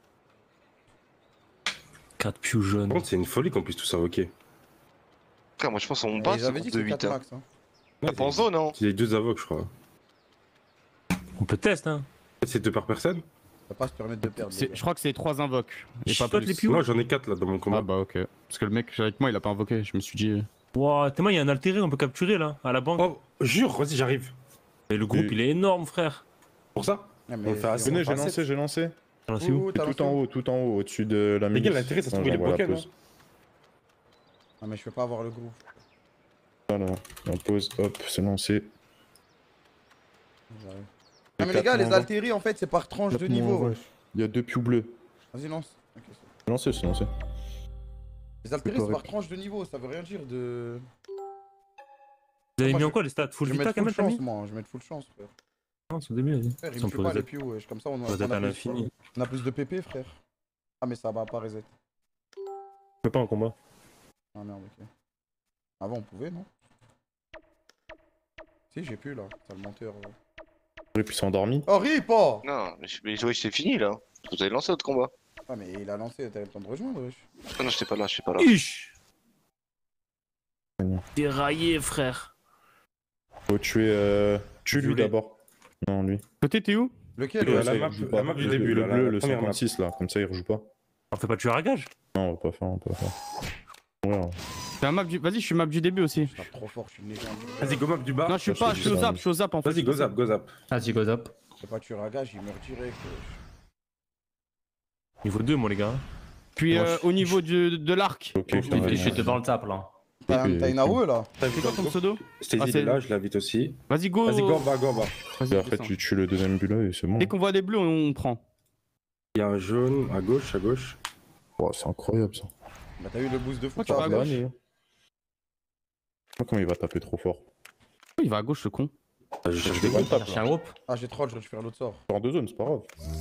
4 piou jaunes. Par contre, c'est une folie qu'on puisse tous invoquer. Frère moi je pense qu'on Et passe J'avais dit que de c'est 4 8 hein. max. Hein. T'as pas en zone hein. Il y a 2 invoques, je crois. On peut tester, hein. C'est 2 par personne. Ça va pas se permettre de perdre. les gars. Je crois que c'est 3 invoques. Et pas Toi, les plus. piou. Moi, j'en ai 4 là dans mon Ah combat. bah ok. Parce que le mec avec moi il a pas invoqué, je me suis dit. Wow, t'es moi, il y a un altéré, on peut capturer là, à la banque. Oh, jure, vas-y, j'arrive. Et le groupe, Et- il est énorme, frère. Pour ça. Ah, On fait assez. Venez, on fait j'ai lancé. Alors, c'est où Ouh, t'as C'est tout en lancé. haut, au-dessus de la Les milice. gars, l'intérêt, ça se Non, trouve, il est j'envoie la broken. pause. Ah, mais je peux pas avoir le groupe. Voilà, on pause, hop, c'est lancé. J'arrive. Ah, mais les gars, les altéries en fait, c'est par tranche de niveau. Il y a 2 piou bleus. Vas-y, lance. Ok, C'est lancé, c'est lancé. les altéries, pas c'est par rip. tranche de niveau, ça veut rien dire de. Vous avez Moi, mis en je- quoi les stats? Full Je vais vita, mettre quand full même, t'as chance, mis? moi. Je vais mettre full chance, frère. Non, c'est au début, vas-y. Frère, il Ça, me on tue peut pas reset. les pious, wesh. Comme ça, on Reset a à plus- l'infini. on a plus de PP, frère. Ah, mais ça va pas reset. Je peux pas en combat. Ah merde, ok. Avant, on pouvait, non? Si, j'ai pu là. T'as le menteur. Et puis c'est endormi. Oh, rip! Oh Non mais wesh c'est fini là. Vous avez lancé votre combat. Ah, mais il a lancé, t'avais le temps de rejoindre, wesh. Ah non j'étais pas là, j'étais pas là. Ish! Non. Déraillé, frère. Faut tuer. Tue lui Violet. d'abord. Non, lui. Côté, t'es où? Lequel? Ouais, wesh la Ça, il map- rejoue la pas. map du Le- début, le là, bleu, la le première map. 56 là, comme ça il rejoue pas. On fait pas tuer à gage? Non, on va pas faire, on va pas faire. Ouais, C'est un map du. Vas-y, je suis map du début aussi. Je tape trop fort, je suis une légende. Vas-y, go map du bas. Non, je suis ça, pas, je je sais suis au pas. zap, je suis au zap en fait. Vas-y, go zap, go zap. Vas-y, go up. C'est pas tuer à gage, il meurt direct, wesh. Niveau 2, moi, les gars. Puis Moi, je- au niveau de l'arc. Ok, Je carrément. suis devant le tap là. T'as Et- une AOE là? T'as C'est quoi ton pseudo? Stacy, Ah, il c'est- est là, je l'invite aussi. Vas-y, go. Vas-y, go en bas, go en bas. Vas-y, Et après descends. tu tues le deuxième but là et c'est bon. Dès qu'on voit des bleus, on prend. Il y a un jaune à gauche, à gauche. Oh, c'est incroyable ça. Bah, t'as eu le boost de fou, Ouais, tu vas à t'as gauche. Je sais pas comment il va taper trop fort. Oh, il va à gauche, ce con. Ah, je cherche des des groupes. Cherche un groupe. Ah, j'ai troll, je récupère l'autre sort. En 2 zones, c'est pas grave.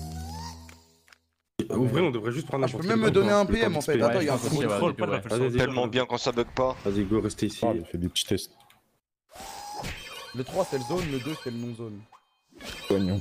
Ouvrez, on devrait juste prendre Ah, je peux n'importe même quel me donner temps, un le temps PM en fait. d'XP. Attends, il y a un je pense qu'il truc. va- Troll, pas de ouais. la Vas-y, Tellement bien quand ça bug pas. Vas-y, go, restez ici. Ah, il fait des petits tests. Le 3 c'est le zone, le 2 c'est le non-zone. Soignons.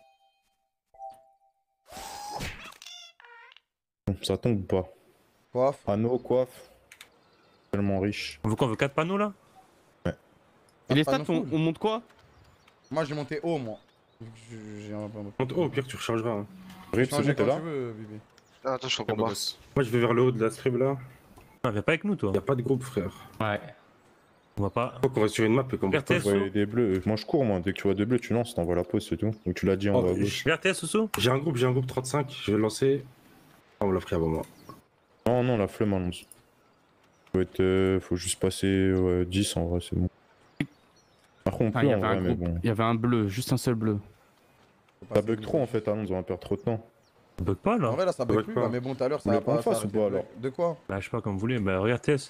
Ça tombe ou pas? Coiffe. Anneau, coiffe. Tellement riche. On veut quoi? On veut 4 panneaux là? Et les pas stats, non on full. monte quoi? Moi j'ai monté haut, moi. Vu que j'ai un peu. Monte haut, au pire, tu rechargeras. hein. Rip, c'est Changer bon, t'es quand là? tu veux, Bibi. Ah, attends je suis en Très beau combat. gosse. Moi, je vais vers le haut de la strip là. Non, viens pas avec nous, toi. Y a pas de groupe, frère. Ouais. On va pas. Faut qu'on reste sur une map et qu'on RTS. partage. Je vois des bleus. Moi je cours, moi. Dès que tu vois des bleus, tu lances, t'envoies la pause, c'est tout. Ou tu l'as dit en Oh, bas à gauche. Regarde TS, Soso. J'ai un groupe 35, je vais le lancer. Ah, on l'a pris avant moi. Non, non, la flemme à 11. Faut juste passer 10 en vrai, c'est bon. Par contre, on Ah, peut il y en avait un vrai, mais groupe. bon. Il y avait un bleu, juste un seul bleu. Ça bug trop en fait, Alonso, on va perdre trop de temps. Ça bug pas En là. vrai, là, ça bug bug plus, pas. là, mais bon, tout à l'heure, ça Vous a voulez qu'on pas. le fasse ça a ou pas, arrêté de alors bug. De quoi? Bah, je sais pas comme vous voulez. Bah, regarde TS.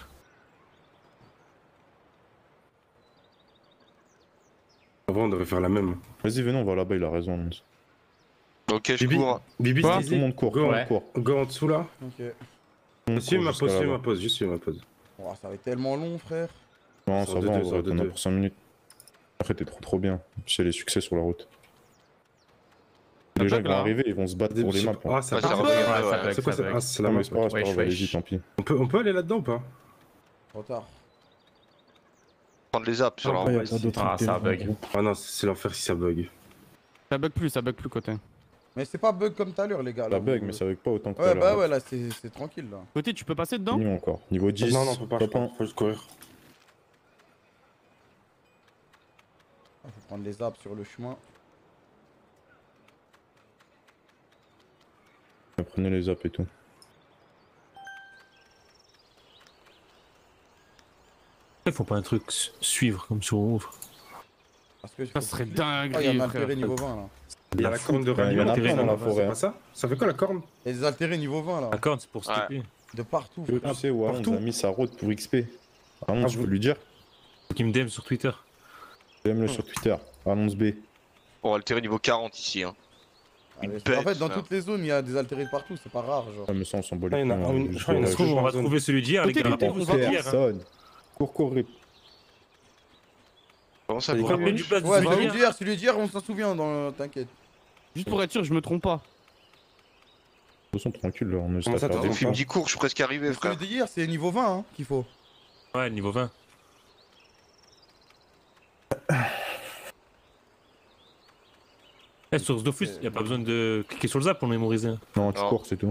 En vrai, on devrait faire la même. Vas-y, venez, on va là-bas, il a raison, Alonso. Ok, je Bibi, cours. Bibi, Quoi Tout le monde court, tout le Go, monde court. go en dessous là. Ok. Tout le monde Suis court ma jusqu'à pause, suis là-bas. ma pause, je suis ma pause. Oh, ça va être tellement long, frère. Non, Sors ça de va, deux, on sors va de attendre deux. pour 5 minutes. Après, t'es trop bien. C'est les succès sur la route. Ça Les gens bug, ils vont là. arriver, ils vont se battre pour les maps. hein. Ah, ça Ouais, bug. ça Ah, revient, ouais, ouais. ça bug, C'est quoi ça ça bug. Ah, c'est la Non, mais map. c'est pas grave, c'est pas Wesh, grave, wesh. allez-y, tant pis. On peut aller là-dedans ou pas? Trop tard. Prendre les apps sur la Ouais, route. Ah, ça bug. Ah non, c'est l'enfer si ça bug. Ça bug plus côté. Mais c'est pas bug comme tout à l'heure, les gars. Ça là, bug, vous- mais ça bug pas autant que tout Ouais, à bah l'heure. ouais, là, c'est tranquille, là. Côté, tu peux passer dedans? Mignon encore. Niveau 10, Non, non, on peut pas, je top 1. crois. Faut juste courir. Ah, faut prendre les apps sur le chemin. Prenez les apps et tout. Il faut pas un truc suivre comme sur ouvre. Parce que Ça serait Ah, il y a dingue, un altéré frère. niveau 20, là. Il y a la corne de Il y en a ralliement. plein dans la forêt, C'est hein. pas ça? Ça fait quoi la corne? Il y a des altérés niveau 20, là. La corde, c'est pour Ouais. skipper. De partout. Tu sais où Alonso partout. a mis sa route pour XP. Alonso, Ah, tu vous- peux lui dire. Faut qu'il me DM sur Twitter. DM-le sur Twitter. Alonso B. Pour altérer niveau 40 ici. Hein. Allez, Une c'est- en fait, bête, dans ça. toutes les zones, il y a des altérés de partout, c'est pas rare, genre. Ah, mais ça, on s'en bat Ah, les il y en a couilles, un, hein, je juste crois qu'il y en a pour- Ça se trouve, on va zone. trouver celui d'hier, les Côté, gars. côté, On on va va- d'hier. hein. Personne. Cours, rip. Comment ça Il y a pour des Rappelle du place Ouais, de celui d'hier, on s'en souvient, t'inquiète. Juste pour être sûr, je me trompe pas. De toute façon, tranquille, là, on est juste Comment à ça, faire t'as des Le fait film points. dit court, je suis presque arrivé, Celui frère. d'hier, c'est niveau 20 hein, qu'il faut. Ouais, niveau 20. Eh, source Dofus, y a pas besoin de cliquer sur le zap pour mémoriser. Non, tu Non. cours, c'est tout.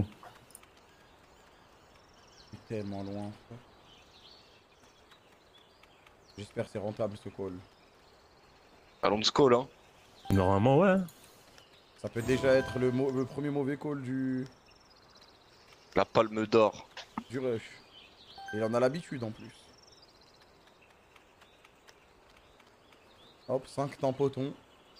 C'est tellement loin, frère. J'espère que c'est rentable ce call. Allons de call, hein. Normalement, ouais. Ça peut déjà être le premier mauvais call La palme d'or. du rush. Et il en a l'habitude en plus. Hop, 5 tampotons.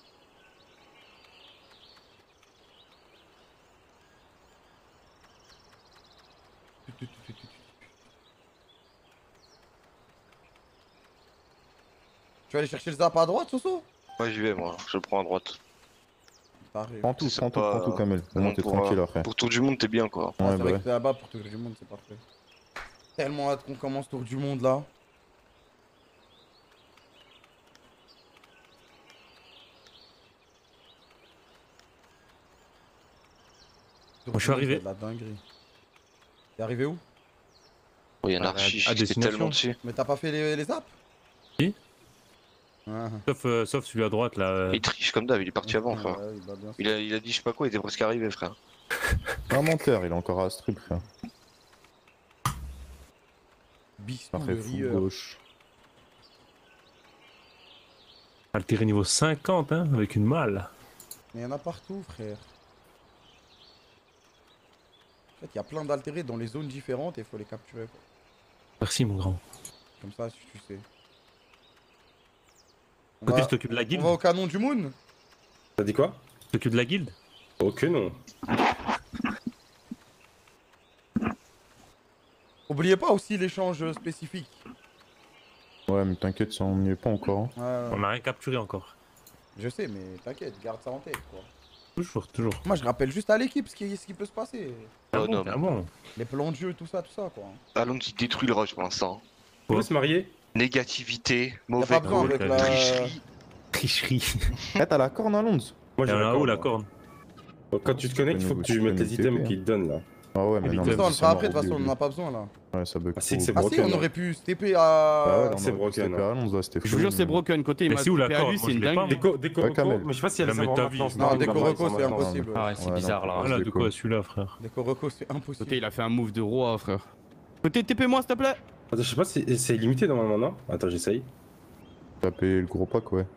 Tu vas aller chercher le zap à droite, Soso? Moi j'y vais, moi. Je le prends à droite. T'arrives. Prends tout, C'est prends tout, pas- prends tout, Kamel. Au moins, t'es pour, tranquille après. Pour tour du monde, t'es bien, quoi. Ah, Ouais, c'est bah vrai ouais. que t'es là-bas pour Tour du Monde, c'est parfait. Tellement hâte qu'on commence Tour du Monde là. Tour Moi, je suis du Monde, arrivé. c'est de la dinguerie. T'es arrivé où? Oh, y a un À- archi, à j'étais destination. tellement dessus. Mais t'as pas fait les apps? Si. Ah, Sauf celui à droite, là. Il triche comme d'hab, il est parti avant, ouais, frère. ouais, bah, bien sûr. Il a dit je sais pas quoi, il était presque arrivé, frère. Un menteur, il est encore à strip, frère. Bistou Après, de full rieur. gauche. Altéré niveau 50, hein, avec une malle. Mais y'en a partout, frère. En fait, y a plein d'altérés dans les zones différentes et faut les capturer. Quoi. Merci, mon grand. Comme ça, si tu sais. On Côté, va, je t'occupe de la on guilde. va au canon du Moon. T'as dit quoi? Je t'occupe de la guilde. Ok, non. Oubliez pas aussi l'échange spécifique. Ouais, mais t'inquiète, ça, on n'y est pas encore. hein. Ouais, ouais. On n'a rien capturé encore. Je sais, mais t'inquiète, garde ça en tête, quoi. Toujours. Moi, je rappelle juste à l'équipe ce qui peut se passer. Oh, non, Ah bon. Les plans de jeu, tout ça, quoi. Allons qui détruit le rush pour l'instant. On peut se marier? Négativité, Y a mauvais pas besoin call, avec la... tricherie. Tricherie. Eh, t'as la corne, Alonso? Moi, Il y j'ai en a où la moi. corne? Quand tu te connectes, il faut que tu Tu peux mettes les nous items TP, qu'ils te donnent là. Ah ouais, mais Mais non, putain, mais Ça, on le c'est fera mort, après, de toute façon, on oublie, en a pas besoin, là. oublie. Ouais, ça bug Ah, si, trop. c'est Ah broken, si, on hein. aurait pu se TP Bah à... ouais, là, c'est on aurait pu se broken, taper hein. à Alonso, là, c'était Je fou. vous jure, c'est broken. Côté, il Mais m'a c'est où la TP à corde? lui, Moi, c'est je une l'ai pas. dingue. Déco Ouais, Kamel. mais je sais pas si elle La est mettre en ta vie. maintenance. Non, il Déco va Reco, mettre c'est en maintenance. impossible. Ah ouais, c'est Ouais, bizarre non, là. Voilà, de Déco. quoi celui-là, frère. Déco Reco, c'est Côté, impossible. il a fait un move de roi, frère. Côté, TP-moi, s'il te plaît. Attends, je sais pas si c'est limité normalement, non? Attends, j'essaye. Taper le gros pack, ouais.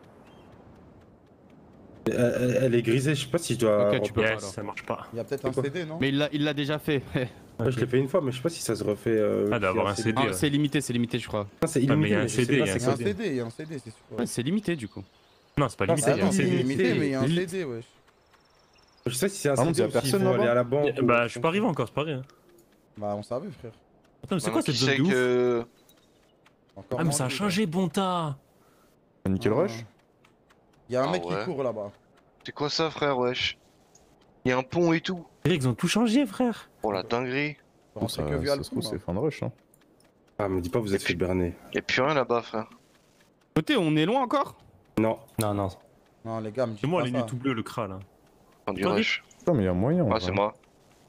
Elle est grisée, je sais pas si je dois. Ok, tu peux pas, Yes, alors. ça marche pas. Il y a peut-être un Quoi CD, non? Mais il l'a déjà fait. Ouais, je l'ai fait une fois, mais je sais pas si ça se refait. Ah, d'avoir un CD. Ah, ouais. c'est limité, je crois. Non, c'est Ah, mais il y illimité. a un mais je sais CD, pas il y a c'est Il y a un quoi. CD, c'est sûr. Ouais, c'est limité, du coup. Non, c'est pas Non, limité, Ah il y a non, un c'est CD. limité, mais il y a un CD, wesh. Je sais si c'est un Par contre, CD y a ou s'il personne faut là-bas aller à la banque. ou- Bah, je suis pas arrivé encore, c'est pas rien. Bah, on savait, frère. Attends, mais c'est Maintenant quoi cette qu'il zone sait de ouf que... Encore Ah, mais ça a mangé, changé, Bonta. Nickel Ah. Rush. Il y a un Ah mec qui ouais. court là-bas. C'est quoi ça, frère, wesh? Il y a un pont et tout. Ils ont tout changé, frère. Oh la dinguerie. Faut Oh, rentrer ça, que via ça le se trouve, pont, c'est là. fin de rush. Hein. Ah, me dis pas, vous êtes fait berner. Y a plus rien là-bas, frère. Côté, on est loin encore? Non. Non, non. Non, les gars, me C'est dites moi, pas les ça. nuits tout bleu, le cras là. Dans du Pas rush. Putain, mais y a moyen. en Ah, vrai. c'est moi.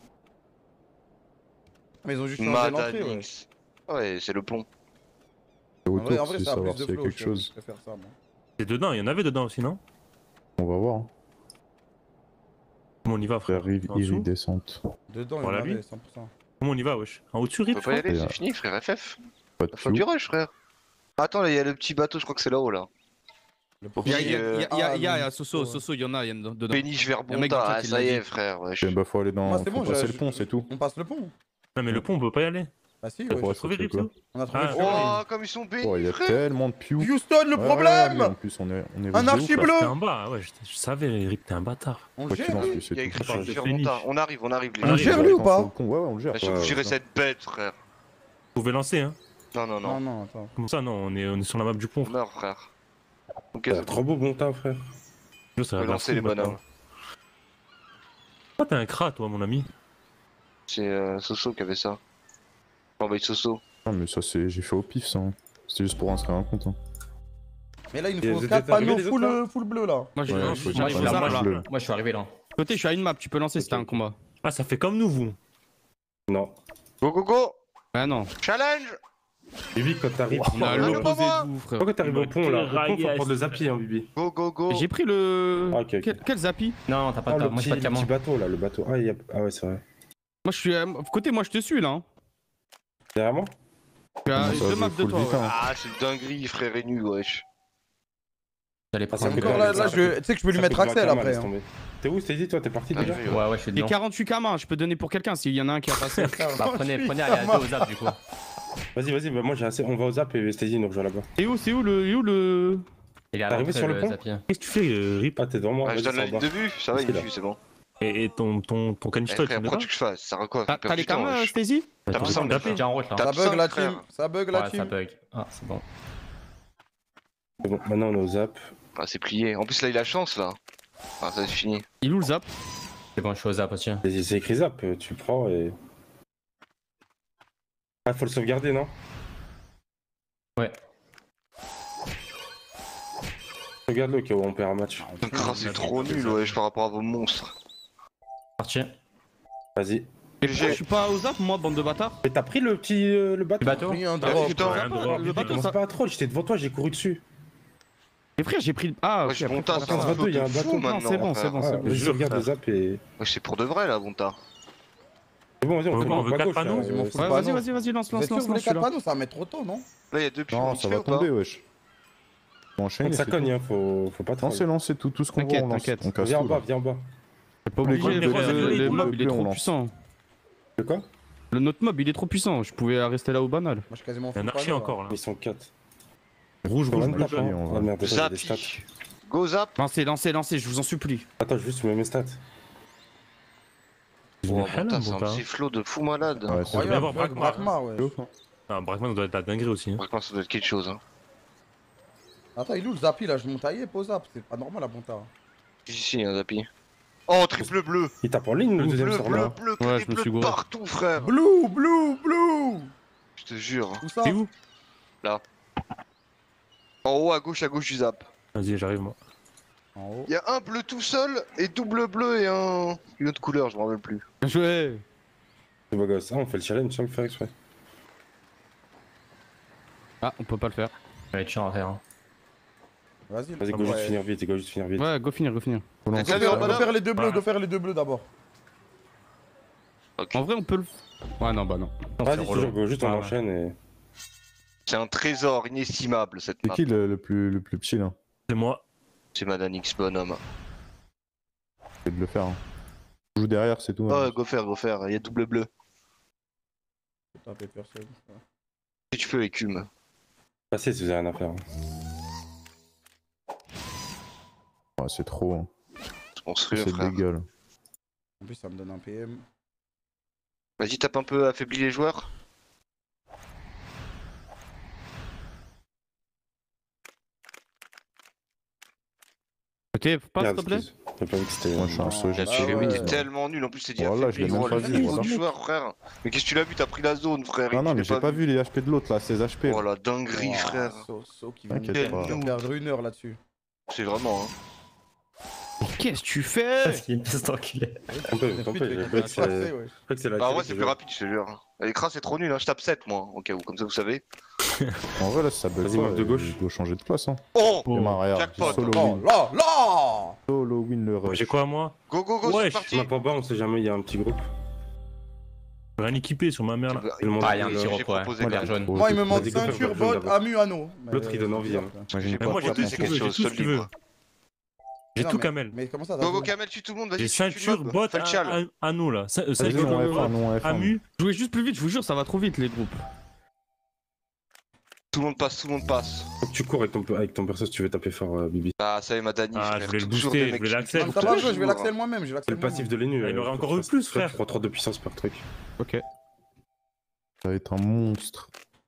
Mais ils ont juste changé l'entrée, ouais. Madanix. Ouais, c'est le pont. C'est En vrai, autour, c'est ça a savoir plus de s'il y a flow, quelque je chose. préfère ça, moi. C'est dedans, il y en avait dedans aussi, non? On va voir. Comment on y va, frère? Frère, En dessous iridescente. Dedans, il y Voilà, en avait, lui. 100%. Comment on y va, wesh? En haut-dessus, On Rip, peut je pas y crois? aller, Et, c'est fini, frère FF. Pas de Faut du piou. rush, frère. Attends, là, il y a le petit bateau, je crois que c'est là-haut, là. Le Au premier, pire, Il y a le- Soso, il y en a dedans. Péniche vers Y a un mec Bonta. du chat Ah, qui ça l'a y est, dit. frère, wesh. Eh bah, faut aller dans. Moi, c'est Faut bon, passer je- le pont, c'est tout. On passe le pont. Non, mais le pont, on peut pas y aller. Bah si, Ouais, ouais. ouais, Trouver ça fait Rip, quoi tout? On a trouvé Ah, le ouais. chemin. Oh, comme ils sont bénis, Oh, il y a frère. tellement de piou. Houston, le Ouais, problème ouais, en plus, on est Un vidéo, archi quoi. bleu. T'es en bas, ouais, je savais, Rip, t'es un bâtard. On le Quoi qu'il gère, en lui. soit, c'est Il y a tout. écrit parle péniche de vers péniche. Bonta. On arrive, les On gars. gère, lui, ou pas Sur le pont, ouais, on le gère. Là, je peux Ouais, gérer ouais. cette bête, frère. Vous pouvez lancer, hein? Non, non, Non, non. non, attends. Comme ça, non, on est sur la map du pont, On frère. meurt, frère. Ok, T'as c'est trop beau bon temps, frère. Ça on va peut lancer les bonhommes. Pourquoi t'es un crat, toi, mon ami? C'est Soso qui avait ça. Envoyé Soso. Ah, mais ça, c'est. J'ai fait au pif, ça. hein. C'était juste pour inscrire un compte. Hein. Mais là, il Et nous vous faut êtes 4 arrivés, panneaux les autres, là full bleu, là. Moi, je Ouais, lance. faut Moi, je suis Ouais, là. ouais, Moi, bleu. moi, je suis arrivé là. Côté, je suis à une map, tu peux lancer si t'as un combat. Ah, ça fait comme nous, vous. Non. Go, go, go. Ah non. Challenge. Bibi, quand t'arrives. On est à non, l'opposé moi. de vous, frère. Pourquoi t'arrives au pont là? Au pont, faut prendre le zappi, hein, Bibi. Go, go, go. J'ai pris le. Ah, ok, ok. Quel zappi? Non, t'as pas Ah, de le moi, j'ai pas de petit camion. bateau là, le bateau. Ah, ah ouais, c'est vrai. Moi, je suis. Côté, moi, je te suis là. Hein. Derrière moi? Je suis à Comment ça, deux je maps de full toi. vite, ouais. hein. Ah, c'est une dinguerie, frère et nu, wesh. J'allais Ah, prendre ça un fait Encore peur, là, ça. tu sais que je peux lui Ça mettre fait que Axel Wakama, après. laisse hein. tomber. T'es où, Stacy? Toi, t'es parti Ah, déjà? oui, Ouais, ouais, je suis J'ai dedans. 48 kamas, je peux donner pour quelqu'un s'il y en a un qui a passé. Bah, prenez, allez à deux au zap du coup. Vas-y, bah moi j'ai assez. On va au zap et Stacy nous rejoint là-bas. C'est où le. Il est à T'es arrivé l'entrée, sur le pont Zapier. Qu'est-ce que tu fais, Rip? Ah, t'es devant moi. Ah, je Vas-y, donne la ça va. ligne de vue. Ça va, il Ici, est là. vu, c'est bon. Et ton Eh, canistrol, frère, tu pourquoi es tu que je fasse? Ça sert à quoi? T'as Perd les du temps, kamas, wesh. Stacy? T'as Attends, pas ça, on mais tape. frère. Déjà en route là. T'as- Ça bug Absent, la frère. team. Ça bug la Ouais, ça team. bug. Ah, c'est bon. C'est bon, maintenant on est au zap. Ah, c'est plié. En plus, là, il a chance, là. Ah, ça, c'est fini. Il est où le zap? C'est bon, je suis au zap aussi. C'est écrit zap, tu prends et. Ah, faut le sauvegarder, non? Ouais. Sauvegarde-le au cas où on perd un match. Ah, c'est trop nul, wesh, par rapport à vos monstres. Parti. Vas-y. Mais pourquoi je suis pas au zap, moi, bande de bâtards? Mais t'as pris le petit. Le bateau? Le bateau? Pris un Ah, drop. putain. Un drop. Le bateau, Commence ça. pas à troll, j'étais devant toi, j'ai couru dessus. Mais frère, j'ai pris. Ah, ok. Wesh, après, Bonta, faut c'est un faire ça. bateau, il y a un truc de bateau. fou, Non, maintenant, c'est bon, frère. c'est bon, Ah, c'est bon. vas-y, jure, sauvegarde frère. le zap et. Wesh, c'est pour de vrai, là, Bonta. C'est bon, vas-y, on On fait veut pas quatre gauche. panneaux, là, vas-y, m'en fous. Ouais, Pas vas-y, non. vas-y, vas-y, lance, Vous lance, êtes sûr lance, que vous voulez lance, 4 celui-là. panneaux? Ça va mettre trop tôt, non? Là, il y a deux pions. Non, vite ça fait va ou pas tomber, wesh. On enchaîne. Ça cogne, hein, faut pas trop. Lancez tout ce qu'on voit, T'inquiète, on lance. t'inquiète. On casse Viens en tout. bas, là. viens en bas. T'es pas obligé, Les roses, les le bleus, mob il est on trop lance. puissant. De quoi? Le notre mob il est trop puissant, je pouvais rester là au banal. Moi, je suis quasiment Il y a un full archi panneau, là. encore, là. Ils sont 4. Rouge, Faut rouge, même bleu, pas, jaune. on va. Ah merde, déjà, j'ai des Zapi. stats. Go, zap. Lancez, je vous en supplie. Attends, je vais juste mets mes stats. Ils Oh, ont rien, Bonta, c'est un Bonta. petit flot de fou malade. Ouais, c'est Incroyable. vrai. avoir Bug Brakmar. Brakmar, ouais. Ah, Brakman doit être la dinguerie aussi. Hein. Franchement, ça doit être quelque chose, hein. Attends, il est où le Zapi là? Je monte à Yep au Zap. C'est pas normal la Bonta. Ici, un Zapi. Oh, triple bleu. Il tape en ligne le deuxième Bleu, sort bleu, là. bleu, Ouais, que je des me suis bleus gouré. partout, frère. Blue. Je te jure. Où ça? C'est où? En haut, à gauche du zap. Vas-y, j'arrive moi. En haut. Il y a un bleu tout seul et double bleu et une autre couleur, je m'en rappelle plus. Bien joué. C'est beau gosse. Ah, on fait le challenge sans le faire exprès. Ah, on peut pas le faire. Ça va être chiant à faire. Hein. Vas-y. Vas-y, go Ouais. juste finir vite, go juste finir vite. Ouais, go finir. Faut lancer. Salut, Go madame. faire les deux bleus, Ouais. go faire les deux bleus d'abord. Ok. En vrai, on peut le. Ouais, non, bah non. Vas-y, toujours go, juste on Ah, ouais. enchaîne et. C'est un trésor inestimable cette C'est map. qui le plus petit là? C'est moi. C'est Madanix bonhomme. C'est de le faire. Hein. Je joue derrière, c'est tout. hein. Oh, go faire, il y a double bleu. Taper personne. Si tu peux, écume. Passez si vous avez rien à faire. Ouais, c'est trop. Hein. C'est monstrueux, C'est frère. légal. En plus, ça me donne un PM. Vas-y, tape un peu, affaiblis les joueurs. Ok, passe s'il Merde, te plaît. excuse. J'ai pas vu que c'était. Moi, je suis un saut, j'ai bah tué. ouais. T'es tellement nul, en plus c'est dit Voilà, je l'ai affaiblis, même pas les vu, autres voilà. joueurs, frère. Mais qu'est-ce que tu l'as vu? T'as pris la zone, frère. Non, et non, tu mais l'as j'ai pas vu les HP de l'autre là, 16 HP. Oh là. la dinguerie, Ouah, frère. So qui vient de T'inquiète me pas. faire perdre 1 heure là-dessus. C'est vraiment, hein. Qu'est-ce que tu fais? Parce qu'il est cet enculé. Trompé, j'ai cru que c'est la Bah, ouais, télé, c'est je plus jure. rapide, je te jure. L'écran, c'est trop nul, hein. Je tape 7, moi, au cas où, comme ça, vous savez. En vrai, là, si ça bug Vas-y, pas, marque de gauche. il doit changer de place. Hein. Oh Et ben, regarde, jackpot. solo Oh win. là là. Solo win le rush. J'ai quoi, moi? Go, go, go, Ouais, c'est je- parti. On a pas bas, on sait jamais, il y a un petit groupe. Rien équipé sur ma mère là. Le monde- Ah, il y a un petit J'ai groupe, ouais. proposé Moi, quand l'air même. jaune. Oh, Moi, il me t'es manque Vas-y, go faire ceinture, jaune bot, d'abord. Amu, Anneau. L'autre, il donne envie, hein. Imagine Mais pas. moi, j'ai Pourquoi tout c'est ce que quelque tu veux, j'ai chose, tout ce que tu veux. libre. J'ai Non, tout, mais- Kamel. Mais comment ça, Go, go, joué Kamel, tue tout le monde, vas-y. J'ai tue tout le ceinture, monde. bot, Fais le chial. à nous là. Vas-y, Ceinture, on F1, bot, nous on F1. Amu. Jouez juste plus vite, je vous jure, ça va trop vite les groupes. Tout le monde passe, tout le monde passe. Faut que tu cours avec ton perso si tu veux taper fort, Bibi. Ah, ça y est, Madani, Ah, frère. je voulais le Toujours booster, des je mecs voulais qui- l'accel. Non, ça va, je vais toujours, l'accel hein. moi-même, j'ai C'est l'accel le passif de l'ENU. Ah, il aurait encore eu plus, frère. Tu prends trop de puissance par truc. Ok. Ça va être un monstre.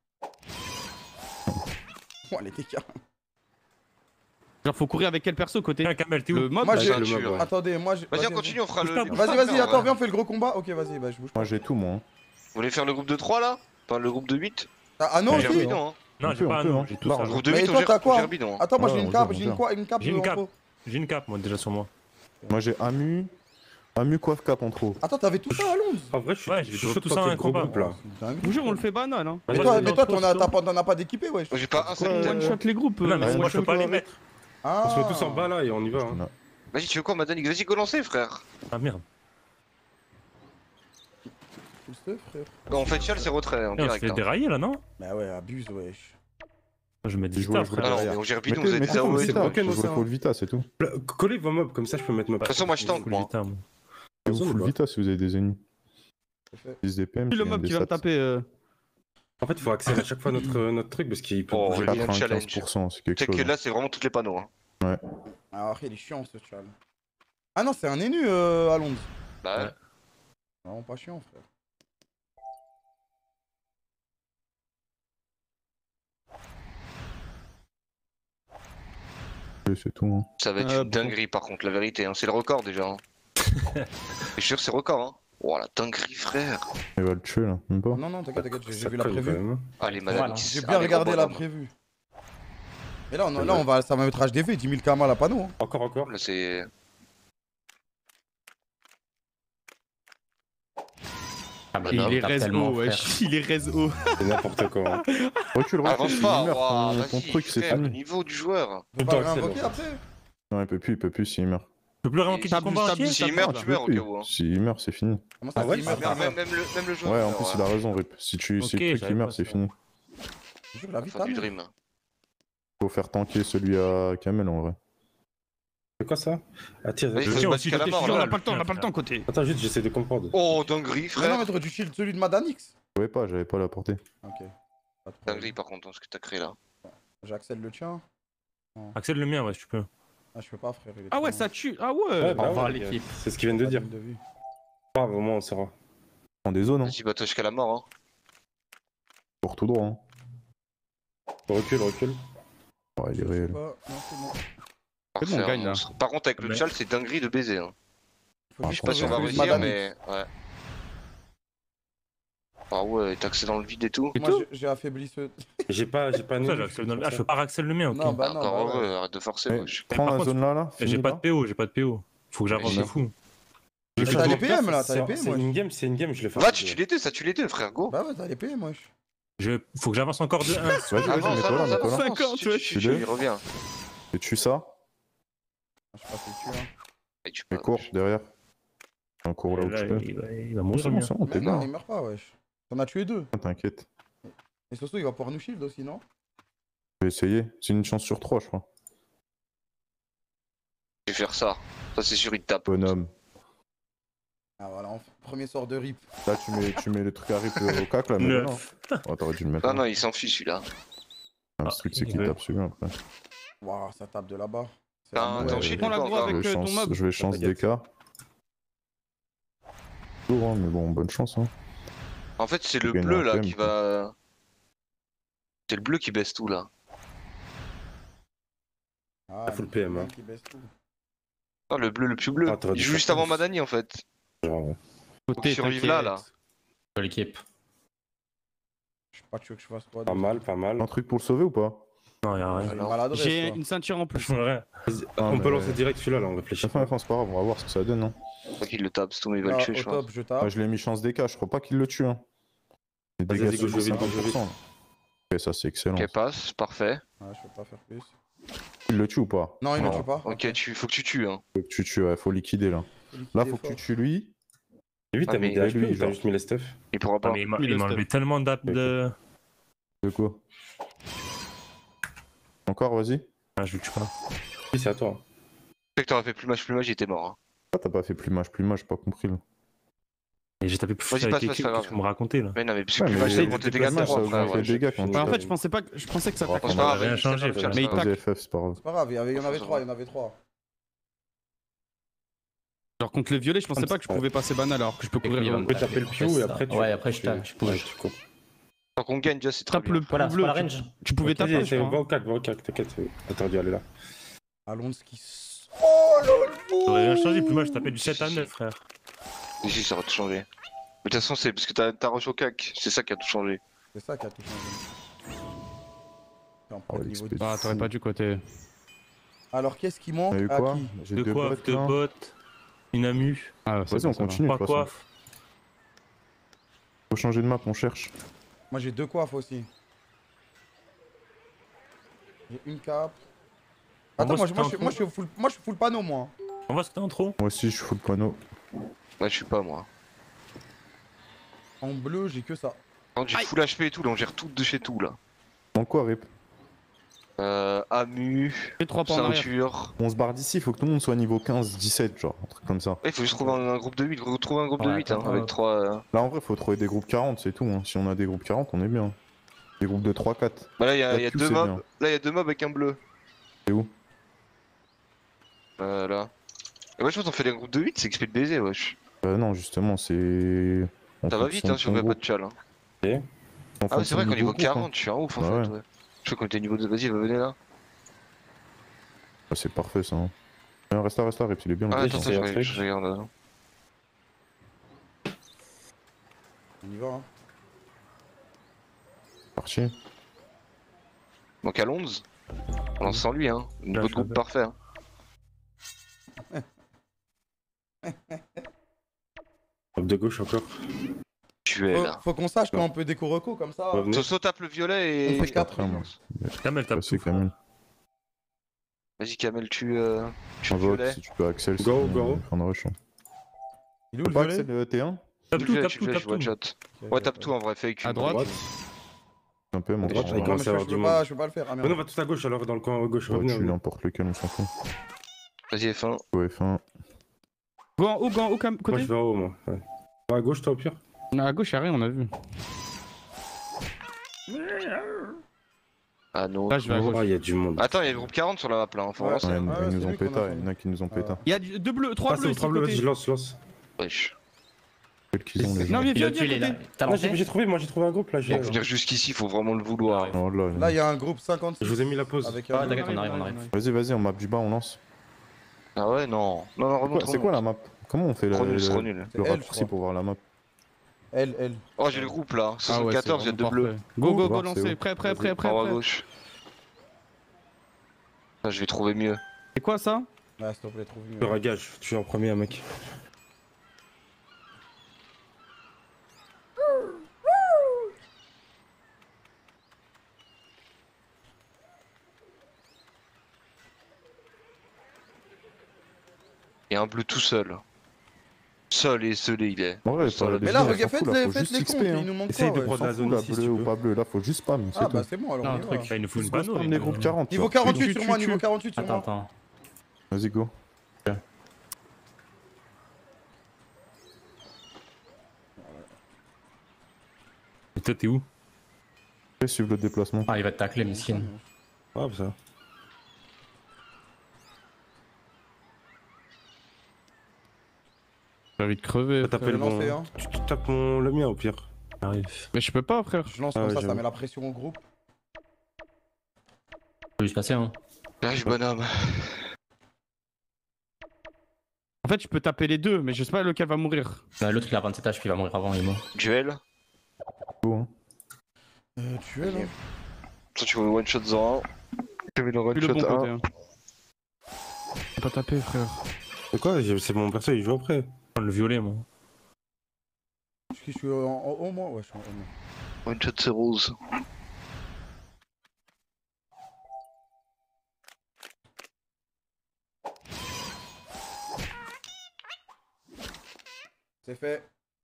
Oh, les dégâts. Genre, faut courir avec quel perso côté? Tiens, Kamel, t'es Le où? mob? Moi, Ouais, j'ai. le mob, ouais. Attendez, moi j'ai. Vas-y, on continue, on fera le. Bouge pas, le- bouge Vas-y, vas-y, Ouais. attends, viens, on fait le gros combat. Ok, vas-y, bah je bouge pas. Moi, j'ai tout, moi. hein. Vous voulez faire le groupe de 3 là? Enfin, le groupe de 8? Ah non, Ouais, J'ai aussi. un bidon, hein. Non, On j'ai peut, pas on un peut, nom, hein. j'ai tout Là, ça. on Groupe de Mais 8, toi, t'as quoi, j'ai un hein bidon. hein. Attends, moi Ouais, j'ai une on cape, gère, j'ai on une quoi, une cape J'ai une en cape. trop. J'ai une cape, moi, déjà sur moi. Moi, j'ai Amu. Amu coiffe cap en trop. Attends, t'avais tout ça à Londres. En vrai, je suis Ouais, je j'ai suis chaud de tout ça tenter en le gros combat. groupe là. C'est dingue. Je vous jure, on le fait banane, hein. Mais Vas-y, toi, vas-y, mais toi, trop, t'en as pas d'équipé, wesh. Moi, j'ai pas un seul Ouais, item. One shot les groupes. Non, mais Ouais, moi, je peux pas les ouais. mettre. Ah. On se met tous en bas là et on y va. hein. Vas-y, tu veux quoi, Madani? Vas-y, go lancer, frère. Ah merde. Tout ce, frère. Quand on fait chial, c'est retrait, en Eh, on se direct. fait hein. dérailler là, non? Bah ouais, abuse, wesh. Je mets des Je vois, stars, je vois. Ah frère. non, mais on gère bidon, vous Mettez avez des full AOE. c'est Vita, broken, je ça, vois hein. full Vita, c'est tout. Collez vos mobs comme ça, je peux mettre ma. De toute façon, moi, je tank, Full moi. Vita, moi. Vous Zone ou full pas Vita si vous avez des ennemis. Parfait. 10 DPM, Qui le mob qui va me taper? En fait, faut accélérer à chaque fois notre truc parce qu'il peut Oh, bouger. il y a un challenge. 95%, c'est quelque Check que chose. là, c'est vraiment tous les panneaux. Hein. Ah, après, il est chiant ce chal. Ah non, c'est un énu à Londres. Bah, ouais. Ouais. Vraiment pas chiant, frère. C'est tout. Hein. Ça va être Ah, une dinguerie, par contre, la vérité. Hein. C'est le record déjà. Hein. Je suis sûr que c'est record. Hein. Oh, la dinguerie, frère. Il va le tuer là, même pas. Non, non, t'inquiète, j'ai Ça vu la cogne, prévue. quand même, hein. Allez, Voilà. Madani. J'ai bien regardé la prévue. Et là, on va, ça va mettre HDV, 10 000 kamal à panneau. Hein. Encore. Là, c'est. Ah bah Il non, est tape res tellement, haut, frère. wesh. Il est res haut. C'est n'importe quoi. hein. Recule, recule, Avance pas, il meurt, ouah, ton vas-y, truc c'est frère, le fini. niveau du joueur. Faut Tout pas le temps réinvoquer accélère. après. Non, il peut plus s'il meurt. Je peux plus réinvoquer Tape ton combat entier? S'il tape meurt, pas, tu meurs au cas où. Hein. S'il meurt, c'est fini. Comment ça, Ah ouais, s'il ça meurt, Même, ça même, même le joueur. Ouais, en meurt, plus, il a raison, Rip. Si Ok, le truc j'avais il pas meurt, c'est ça. fini. Je jure, la vie Enfin, ta du mère. dream. Faut faire tanker celui à Kamel en vrai. C'est quoi ça? Ah, tiens, Vas-y, Je faut tiens se aussi, battre je jusqu'à la t'ai mort, sûr, On là. a pas le temps, on a pas le temps côté. Attends, juste, j'essaie de comprendre. Oh, dinguerie, Mais non, frère. mais t'aurais dû shield celui de Madanix. Je pouvais pas, j'avais pas la portée. Ok. Pas de problème. Dinguerie, par contre, hein, ce que t'as créé là. J'accède le tien. Accède le mien, ouais, si tu peux. Ah, je peux pas, frère. il est Ah ouais, trop ça tue. Ah ouais. Ouais, bah Au revoir, ouais, l'équipe. C'est ce qu'il vient de loin. dire. Pas de vue. Pas au moins on saura. Prends des zones, hein. Vas-y, bats-toi jusqu'à la mort. Hein. Pour tout droit, hein. Recule. Ouais, il est Je sais réel. pas. Non, c'est bon. C'est bon, on Parfait, gagne, un là. monstre. Par contre, avec le Mais- chal, c'est dinguerie de baiser. Hein. Faut Ah, juste Je sais pas si on va trouver réussir, Madanix. mais. Ouais. Ah ouais, t'as accès dans le vide et tout. Et Moi, tout j'ai affaibli ce. J'ai pas Ça, né. j'accède dans le- Ah, je peux pas accède le mien, ok. Non, bah non. Encore bah heureux, ouais. arrête de forcer, Eh, wesh. Prends par la contre, zone là, J'ai finis pas là. de PO, j'ai pas de PO. Faut que j'avance Mais de fou. Mais t'as les PM là, t'as les PM, C'est wesh. une game, je le fais. Va, tu tues les deux, ça tue les deux, frère, go. Bah ouais, t'as les PM, wesh. Faut que j'avance encore de 1. Vas-y, vas-y, Avance, mets-toi là, avance, mets-toi là. avance. 50, Tu- wesh. tu- tu- Il revient. Et tue ça, Ah, je sais pas si tu hein. Et tu et peux. cours derrière. Un cours là où Là, tu peux. il va C'est mourir, bon, le mien. c'est bon, Mais t'es non, il bien. meurt pas, wesh. T'en as tué 2. T'inquiète. Et surtout, il va pouvoir nous shield aussi, non? Je vais essayer. C'est une chance sur 3, je crois. Je vais faire ça. Ça, c'est sûr, il te tape. Bonhomme. Ah voilà, premier sort de rip. Là, tu mets le truc à rip au cac là, mais non. 9. Oh, t'aurais dû le mettre. Non, là. non, il s'enfuit celui-là. Le truc, c'est qu'il ouais. tape celui-là après. Waouh, ça tape de là-bas. C'est un T'es en ouais, shield prends ou la pas voix encore? avec ton mob. Je vais chance T'inquiète. DK. Lourd, hein, mais bon, bonne chance. Hein. En fait, c'est Tu le gagnes bleu un là PM, qui quoi. va. C'est le bleu qui baisse tout là. Ah, Full mais PM, c'est hein. bien qui baisse tout. Non, le bleu le plus bleu. Ah, t'aurais Il dû joue faire juste avant plus. Madani en fait. Genre, ouais. Côté, survive là, là. De l'équipe. Je sais pas, tu veux que je fasse quoi Pas mal, pas mal. Un truc pour le sauver ou pas? Non, y'a J'ai rien. une maladresse. J'ai toi. une ceinture en plus. Je ferais rien. Vas-y, Ah, on peut mais- lancer direct celui-là, là, on réfléchit. Enfin, c'est pas grave, on va voir ce que ça donne. Hein. Faut qu'il le tape, c'est tout, mais il va Là, le tuer, au je pense. top, je tape. Ah, je l'ai mis chance DK, je crois pas qu'il le tue. Hein. Les Vas-y, dégâts vas-y, go, sur je vais vite, 50%. Ok, ça c'est excellent. Ok, passe, parfait. Ouais, je peux pas faire plus. Il le tue ou pas? Non, il ne Non. tue pas. Ok, faut que tu tues. Hein. Faut que tu tues, ouais, faut liquider là. Là, faut que tu tues lui. Et lui, Ah, t'as mis mais des HP lui, ou t'as genre. juste mis les stuff? Il pourra Ah, pas. mais il m'a Il le enlevé step. tellement de. De quoi? Encore, vas-y. Ah, je le tue pas. Oui, c'est à toi. Tu sais que t'aurais fait plumage, il était mort. Hein. Ah, t'as pas fait plumage, j'ai pas compris là. Et j'ai tapé plus Vas-y, avec passe, les passe, cubes, pas grave. qu'est-ce que vous me racontez là? Mais non, mais parce Ouais, que mais plumage, ça les augmente les dégâts de plumage, ça trois, augmente frère. les Ouais. dégâts quand Bah, en tu fait, tapes. je pensais que ça Bon, tapait. C'est pas grave, rien vas-y, changé, fais-le, frère. Mais il fais-le. tac. FF, c'est pas grave. C'est pas grave, il y en avait trois, il y en avait trois. Genre contre le violet, je pensais pas que je pouvais passer banal alors que je peux courir. Il va me On peut taper le taper, Pew et c'est ça. après tu. Ouais, après je tape, je Ouais, push. tu cours. Tant qu'on gagne, déjà, c'est très Tape bien. le Voilà, c'est bleu. pas la range. Tu pouvais Ok, taper, je c'est- crois. va au cac, t'inquiète. T'as dû aller là. Alonski. J'aurais rien changé, plumage, je tapais du 7 à 9, frère. Ici, ça va tout changer. Mais de toute façon, c'est parce que t'as rush au cac. C'est ça qui a tout changé. C'est ça qui a tout changé. Et on prend Oh, le niveau l'expé- de- Ah, t'aurais pas dû côté. Alors, qu'est-ce qui manque T'as eu à quoi? qui J'ai Deux deux coiffes, bottes deux là. bottes, une amu, Ah, c'est Vas-y, on bon, ça va. continue de trois toute façon. coiffes. Faut changer de map, on cherche. Moi, j'ai deux coiffes aussi. J'ai une cape. Attends, Envoie ce que t'as en moi, je suis full panneau, moi. On voit ce que t'as en trop. Moi aussi, je fous le panneau. Là, je suis pas, moi. En bleu, j'ai que ça. Quand j'ai full HP et tout, là, on gère tout de chez tout, là. Dans quoi, Rip? Amu, Fais 3 pas en arrière. ceinture. On se barre d'ici, faut que tout le monde soit niveau 15, 17, genre, un truc comme ça. Il faut juste trouver un groupe de 8, trouver un groupe de Ouais, 8 hein, attends, avec 3. Là, en vrai, faut trouver des groupes 40, c'est tout. Hein. Si on a des groupes 40, on est bien. Des groupes de 3-4. Bah là, il y a La queue, deux c'est mobs. bien. Là, il y a deux mobs avec un bleu. C'est où? Là. Et ouais, je pense qu'on fait des groupes de 8, c'est XP de baiser, wesh. Non, justement, c'est. en Ça va vite, fonction hein, de si ton on fait pas groupe. de chal. Hein. En Ah ouais, c'est fonction vrai du qu'au niveau groupe, hein. 40, je suis un ouf en Bah fait, ouais. ouais. Je crois qu'on était niveau 2, vas-y, venez là. Ah, c'est parfait ça. Hein. Reste là, Rip, il est bien. Ah, le attends, groupe, c'est je un regarde, truc. je regarde. On y va, hein. Parti. Donc à 11, on lance sans lui, hein. Niveau de je groupe savais. parfait. Hein. Hop de gauche encore. Tu es là. Faut qu'on sache quand on peut déco reco comme ça. Revenez. Soso tape le violet et. On fait 4. Après, moi. Kamel tape C'est tout. quand même. Vas-y, Kamel, tu le Un vote, violet. si tu peux Axel. Go, sinon, go. on fait un rush. Hein. Il est où Faut le pas violet Axel T1? Tape Tu tout, le tape tu tout, le tape je one tout. shot. Ouais, tape tout en vrai, fake. À droite. Un peu, mon À droite, frère. il Non, mais commence à avoir je du peux monde. pas, je peux pas le faire. Ah Non, merde. on va tout à gauche alors dans le coin gauche. Ouais, Revenez. tu n'importe lequel, on s'en fout. Vas-y, F1. Go F1. Go en haut, Moi côté. je vais en haut, moi. Ouais. Va à gauche, toi au pire. À gauche, y'a rien, on a vu. Ah non. Là, je vais à gauche. Ah, il y a du monde. Attends, il y a le groupe 40 sur la map là, hein, faut Ouais. lancer. Ouais, Ah, ils c'est nous ont lui qu'on a péta, fait. il y en a qui nous ont péta. Il y a deux bleus, 3 Passe bleus au ici 3 bleus, côté. vas-y, lance. Wesh. Quels qu'ils ont les Non, gens. mais Il viens, a tué, il est viens là. côté. T'as Non, lancé? j'ai trouvé, moi j'ai trouvé un groupe là. Pour venir jusqu'ici, faut vraiment le vouloir. Oh là, Là, il y a un groupe 56. Je vous ai mis la pause. Avec Ah, un. t'inquiète, on arrive. Vas-y, on map du bas, on lance. Ah ouais, non. Non, remonte. C'est quoi la map? Comment on fait Trop nul, le trop nul. C'est elle, je raccourci crois. pour voir la map? Elle. Oh, j'ai le groupe là. Ah ouais, 74, il y a c'est deux vraiment bleus. parfait. Go, go, go, voir, c'est lancez. où Prêt. En haut à gauche. Ah, je vais trouver mieux. C'est quoi ça? Ouais, s'il te plaît, trouve mieux. Sur un gage, tu es en premier, un mec. Il y a un bleu tout seul. Seul et scellé, il est. En vrai, Sur pas la des Mais là, gens, regarde, on s'en fout, là, faut faites juste les XP, comptes, hein. il nous manque Essaye quoi, de ouais. prendre On la s'en zone fout, là, ici, bleu si ou tu veux. pas bleu, là faut juste spam, c'est Ah tout. bah c'est bon, alors Non, on y un truc. va. Bah, il nous faut une Juste panneau. spam des groupes 40. Niveau genre. 48 sur moi, niveau 48 sur Attends, moi. attends. Vas-y, go. Et toi, t'es où? Fais suivre le déplacement. Ah, il va te tacler, miskin. Ah, ça. J'ai envie de crever. T'as tapé Je le vais bon. lancer, hein. Tu tapes le mien au pire. Arrive. Mais je peux pas, frère. Je lance Ah comme ouais, ça, ça j'avoue. met la pression au groupe. Je peux juste passer, hein. J'arrive, bonhomme. En fait, je peux taper les deux, mais je sais pas lequel va mourir. L'autre il a 27 HP, il va mourir avant, il est mort. Duel. Tu es là. Toi, tu veux one shot 0-1. Je vais le one Plus le shot bon 1. côté. Hein. Je peux pas taper, frère. C'est quoi? C'est mon perso, il joue après. Le violet, moi. Je suis en haut, moi. Ouais, je suis en haut, moi. One shot, c'est rose. C'est fait.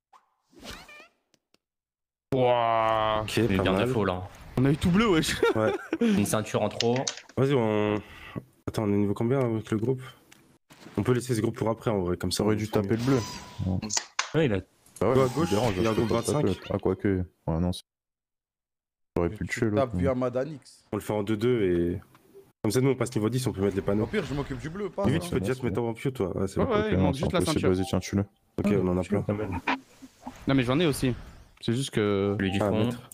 Wouah. Ok, Il est pas bien mal. défaut là. On a eu tout bleu, wesh. Une ceinture en trop. Vas-y, on. Attends, on est niveau combien avec le groupe? On peut laisser ce groupe pour après en vrai, comme ça. Ça aurait on dû fait taper mieux. le bleu. Ouais, il a. Bah ouais, Toi, à ça me gauche, dérange, il y a un je peux groupe pas taper 25. l'autre. Ah, quoique. Ouais, non, j'aurais pu le tuer Tu l'autre. tapes via Madanix. On le fait en 2-2 et. Comme ça, nous on passe niveau 10, on peut mettre les Au panneaux. pire, je m'occupe du bleu, pas. Limite, ça. tu peux bon, déjà c'est te mettre bon. en pio, toi. Ouais, c'est Ouais, bon. ouais, il manque juste la possible. ceinture. Vas-y, tiens, tue-le. Ok, on en a plein. Quand même. Non, mais j'en ai aussi. C'est juste que. Lui du Ah, fond. maître.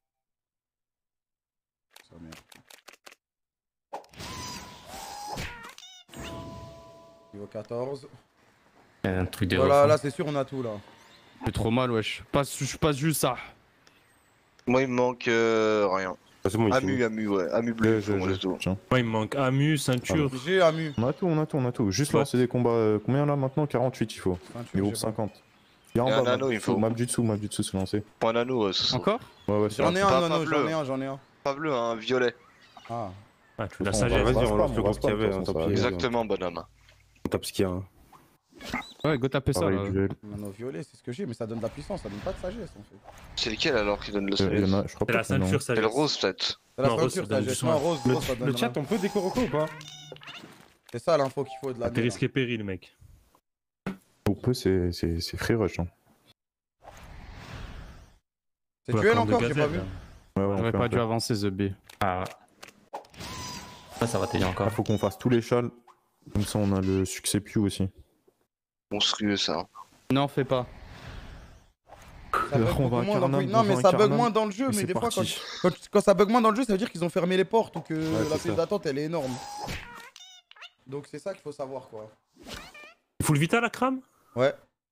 Ça, merde. Niveau 14. Un truc de Voilà, ouf, là hein. c'est sûr, on a tout là. J'ai trop mal, wesh. Je passe juste ça. Moi, il me manque rien. Ah, c'est bon, il finit. Amu, ouais. Amu bleu. Je- bon, let's go. Tiens. Moi, il me manque Amu, ceinture. J'ai Amu. On a tout. Juste Ouais. lancer des combats. Combien là maintenant? 48 il faut. Ceinture, Niveau j'ai pas. 50. Il y a en Et un bas, anneau, il faut. map du dessous, c'est lancé. Point d'anneau, c'est ça. Encore? Ouais, ouais, c'est J'en ai Pas- un, pas non, bleu. j'en ai un. Pas bleu, hein, violet. Ah. Ah, tu veux la On sagesse. va- Vas-y, on spam, lance le on va groupe qu'il y spam, avait, de toute hein, tant façon, pis. ça Exactement, bonhomme. On tape ce qu'il y a. Hein. Ouais, go taper ça. Pareil, Là. duel. Maintenant violet, c'est ce que j'ai, mais ça donne de la puissance, ça donne pas de sagesse en fait. C'est lequel alors qui donne le Il y en soleil? a, je crois C'est la pas qu'il y en a un. ceinture C'est le sagesse. rose, peut-être. C'est la Non, rose, ceinture, ça donne du sagesse. soin. Non, rose, Le, ça donne le chat, on peut décoroco ou pas? C'est ça l'info qu'il faut de la T'es risqué péril, mec. Au peu, c'est free rush. Hein. C'est Faut la duel corne de encore, j'ai pas gazelle, vu. là. Ouais, ouais, on J'aurais fait, pas on dû fait. avancer, The B. Ah. Ça va t'aider encore. Ah, faut qu'on fasse tous les châles. Comme ça, on a le succès Pew aussi. Monstrueux, ça. Non, fais pas. Ça bug On beaucoup va moins Incarnate, dans le- on Non, va mais ça bug Incarnate. moins dans le jeu, Et mais c'est des fois, parti. quand ça bug moins dans le jeu, ça veut dire qu'ils ont fermé les portes ou que la c'est file ça. d'attente elle est énorme. Donc c'est ça qu'il faut savoir quoi. Il faut le vita la crame? Ouais.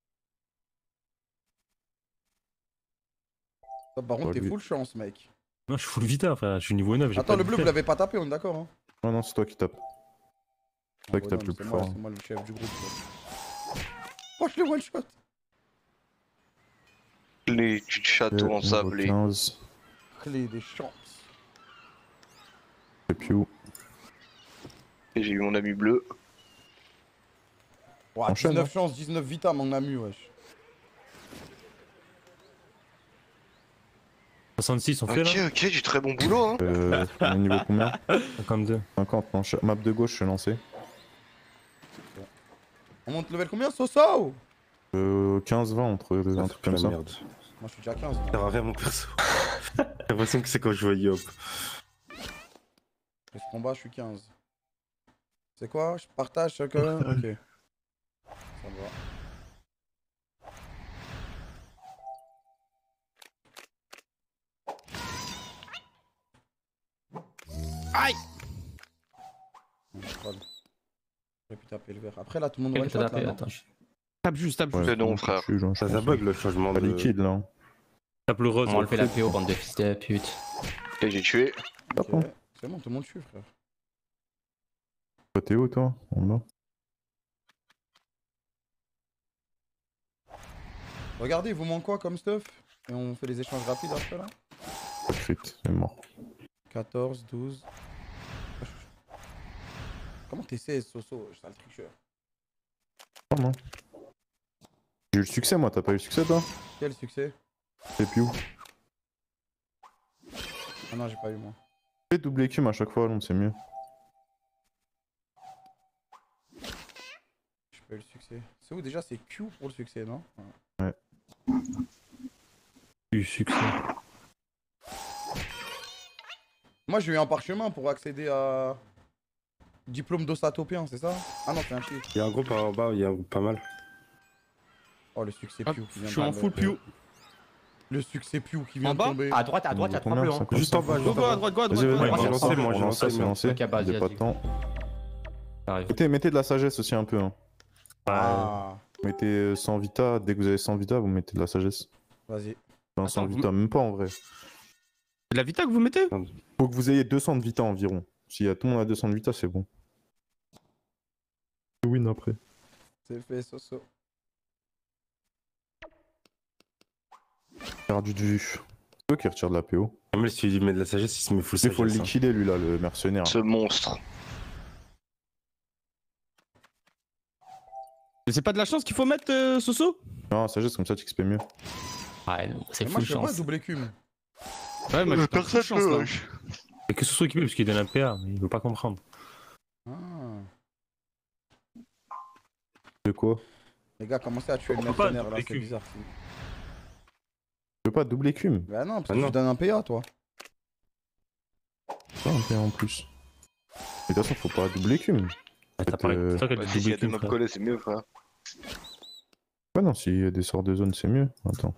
Ça, par contre, Ouais, t'es lui. full chance, mec. Non, je suis full vita, frère. Je suis niveau 9. j'ai Attends, pas le de bleu, vous frère. l'avez pas tapé, on est d'accord, hein? Non, non, c'est toi qui tapes. toi qui Ah, tapes ouais, le non, plus c'est moi, fort. C'est moi le chef du groupe. Quoi. Oh, je l'ai one shot. Les du château Niveau ensablé. 15, Clé des chances. c'est Pew. Et j'ai eu mon ami bleu. Ouah, Enchaîne, 19 hein. chances, 19 vita, mon ami, wesh. 66, on fait Ok, là? ok, du très bon boulot, hein. On est niveau combien? 52. 50, non, map de gauche, je suis lancé. On monte level combien, Soso? 15-20 entre deux, un truc comme ça. Merde. Moi, je suis déjà à 15. Ça sert à rien, mon perso. J'ai l'impression que c'est quand je vois Yop. Et ce combat, je suis 15. C'est quoi? Je partage chacun? Ok. Ça me va. Aïe! J'aurais pu taper le verre. Après, là, tout le monde Quel one que shot, t'as là, tapé? non? Attends. Tape juste, tape juste. Que non, frère. Ça bug le changement Pas de. liquide là. Hein. Tape le rose. On va enlever la PO, bande de fils de pute. Et j'ai tué. Ok. Pas C'est bon, tout le monde tue, frère. Toi, t'es où toi? En bas. Regardez, il vous manque quoi comme stuff? Et on fait les échanges rapides après, là? Pas crit, c'est mort. 14, 12. Comment t'es 16, Soso? Je suis le tricheur. Ah, non. J'ai eu le succès moi, t'as pas eu le succès toi? Quel succès? C'est Pew. Ah non, j'ai pas eu, moi. Fais double écume à chaque fois, donc c'est mieux. J'ai pas eu le succès. C'est où déjà? C'est Q pour le succès, non? Ouais. Du succès. Moi, j'ai eu un parchemin pour accéder à. Diplôme d'osatopien, c'est ça? Ah non, c'est un chiffre. Il y a un groupe en bas, il y a un groupe pas mal. Oh, le succès Hop, Pew qui vient je de suis en tomber. full pew. Le succès Pew qui vient En de bas tomber. À droite, il y a 3 bleus. Hein. Juste en bas, Go, juste go, en à bas. droite, go, à droite. Vas-y, go, à vas-y, droite. j'ai on lancé, lance, moi, j'ai on lancé, lance, mais- on lance. Ok, vas-y, J'ai pas vas-y. de temps. J'arrive. Mettez de la sagesse aussi un peu. Hein. Ah, Mettez 100 vita, dès que vous avez 100 vita, vous mettez de la sagesse. vas-y. Enfin, 100 vous- vita, même pas en vrai. C'est de la vita que vous mettez? Faut que vous ayez 200 de vita environ. Si tout le monde a 200 de vita, c'est bon. Win après. C'est fait, Soso. Perdu de vue. C'est eux qui retirent de la PO. Mais si tu lui mets de la sagesse, il se met full Il faut le sagesse. liquider lui là, le mercenaire. Ce monstre. Mais c'est pas de la chance qu'il faut mettre, Soso? Non, sagesse comme ça tu XP mieux. Ouais, non, c'est Mais moi, full je fais pas chance. double écume. Ouais, moi, j'ai pas de chance là. Et que ce soit équipé parce qu'il donne un PA, mais il veut pas comprendre. Ah. De quoi? Les gars, commencez à tuer le Pourquoi pas mercenaire là, double c'est écume bizarre. Tu veux pas double écume? Bah non, parce Ah que non. tu donnes un PA, toi. Ça un peu en plus. Mais de toute façon, faut pas double écume. Ah, t'as parlé de ça que Vas-y, du s'il y a double des écume, mobs frère. collés, c'est mieux, frère. Ouais, non, s'il y a des sorts de zone, c'est mieux. Attends.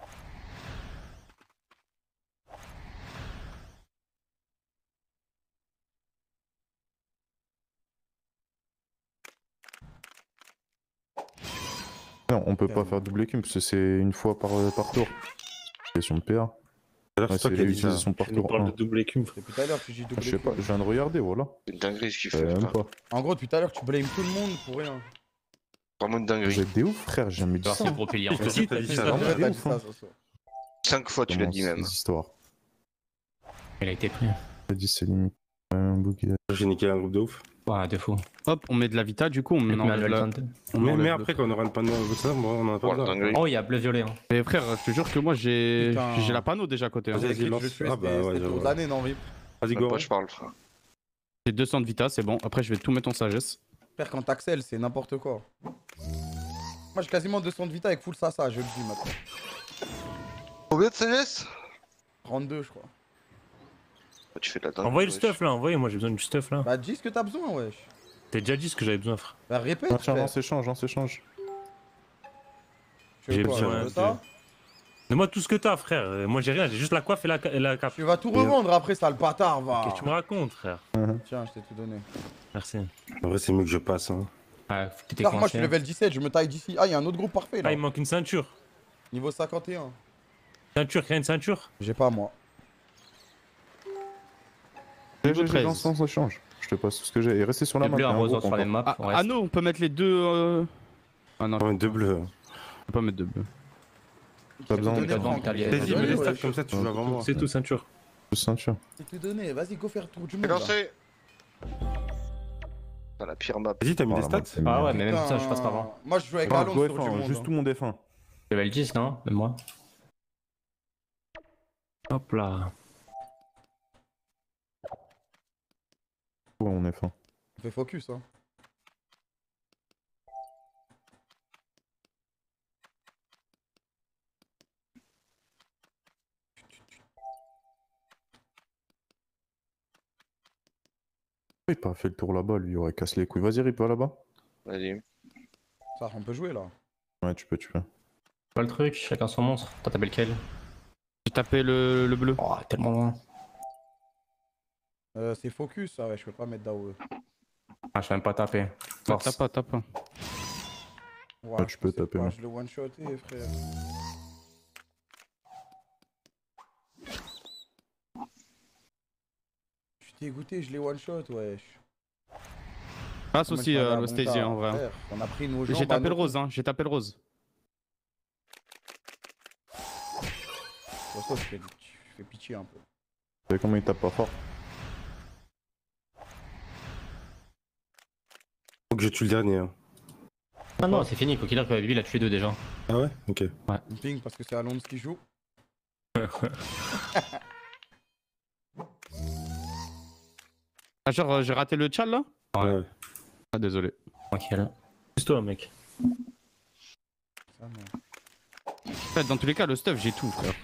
Non, on peut pas faire double écume parce que c'est une fois par tour. Question de PA. Alors, Ouais, c'est toi c'est qui as dit ça. l'utilisation par Tu nous tour. parles un. de double écume, frère. Depuis tout à l'heure, tu dis double Je sais pas, écume. je viens de regarder, voilà. C'est une dinguerie ce qu'il Je savais fait, même frère. pas. En gros, depuis tout à l'heure, tu blâmes tout le monde pour rien. Vraiment une Vous dinguerie. êtes des ouf, frère, j'ai jamais dit Alors, ça. c'est gros pilier. Qu'est-ce que si, t'as dit ça, vraiment Ouais, frère. des t'as ouf, dit ça, hein. Soso. 5 fois, tu l'as Comment dit c'est même. des histoires. Il a été pris. J'ai dit c'est limite. Un bouc, J'ai niqué un groupe de ouf. Ouais, de fou. Hop, on met de la vita, du coup, on Mais enlève la... on Mais enlève après, quand on aura le panneau, ça, moi, on en a pas Voilà, besoin. dinguerie. Oh, il y a bleu-violet. Hein. Mais frère, je te jure que moi j'ai Putain. j'ai la panneau déjà à côté. Hein. Vas-y, Écrit, lance. je suis Ah bah ouais, c'était j'avoue. aux années, non, Rip. Vas-y, Même go. pas, je parle, frère. J'ai 200 de vita, c'est bon. Après, je vais tout mettre en sagesse. Père, quand t'accèles, c'est n'importe quoi. Moi, j'ai quasiment 200 de vita avec full sasa, je le dis maintenant. Combien de sagesse? 32, je crois. Bah, tu fais de la dingue. Envoyez le stuff là, envoyez, moi j'ai besoin du stuff là. Bah, dis ce que t'as besoin, wesh. T'as déjà dit ce que j'avais besoin, frère. Bah, répète, Ah, tiens, frère. on s'échange, on s'échange. Tu veux j'ai quoi, besoin tu veux de- ça Donne-moi tout ce que t'as, frère. Moi j'ai rien, j'ai juste la coiffe et la cape. Tu vas tout revendre après, ça, le bâtard, va. Qu'est-ce que tu me racontes, frère? Tiens, je t'ai tout donné. Merci. En vrai, c'est mieux que je passe. Hein. Ouais, t'étais Car moi, je suis coincé. level 17, je me taille d'ici. Ah, il y a un autre groupe parfait, là. Ah, il me manque une ceinture. Niveau 51. Ceinture, rien une ceinture? J'ai pas, moi. J'ai 13. lance, on s'échange. Je te passe tout ce que j'ai. Et restez sur la Le map. bleu il y a un arrosant groupe sur les encore. maps. Ah, on reste. anneau, on peut mettre les deux. Ah non, Ouais, deux bleus. je peux pas mettre de bleu. Pas besoin J'ai de tout donné, Dedans, Franck. t'as les- J'ai Vas-y, tout mets donné, les wesh. stacks comme ça, tu joues avant moi. C'est tout, ceinture. de ceinture. J'ai tout donné. Vas-y, go faire le tour du C'est monde. là. lancé. Putain, la pire map. Vas-y, t'as mis des Voilà, stats? moi, Ah ouais, c'est mais même Putain, ça, je passe pas avant. Moi, je joue avec mieux. Alonso Go sur du F1, monde. juste tout le monde F1. Level 10, non? Même moi. Hop là. Ouais, on F1. On fait focus, hein. Il a pas fait le tour là-bas, lui, il aurait cassé les couilles. Vas-y, Rip, va là-bas. Vas-y. Ça, on peut jouer, là. Ouais, tu peux, tu peux. Pas le truc, chacun son monstre. T'as tapé lequel? J'ai tapé le bleu. Oh, tellement loin. C'est focus, ça, ouais, je peux pas mettre d'AOE. Ah, je sais même pas taper. Tape pas, tape pas. Ouais, tu peux je sais taper, pas, ouais. Je le one-shoté, frère. Je suis dégoûté, je l'ai one-shot, wesh. Passe Comment aussi je fais à un l'Ostasia bon tas, en vrai. frère. On a pris nos jambes. J'ai tapé à le nos- rose, hein. J'ai tapé le rose. Pour ça, je fais pitié un peu. Vous savez comment il tape pas fort? Faut que je tue le dernier. Hein. Ah non, c'est fini. Faut qu'il a que Bibi il a tué deux déjà. Ah ouais? Ok. On ping parce que c'est Alonso qui joue. Ah, genre, j'ai raté le tchal là? Ouais. Ah, désolé. Tranquille. C'est toi, mec. Ça, non. En fait, dans tous les cas, le stuff, j'ai tout, frère.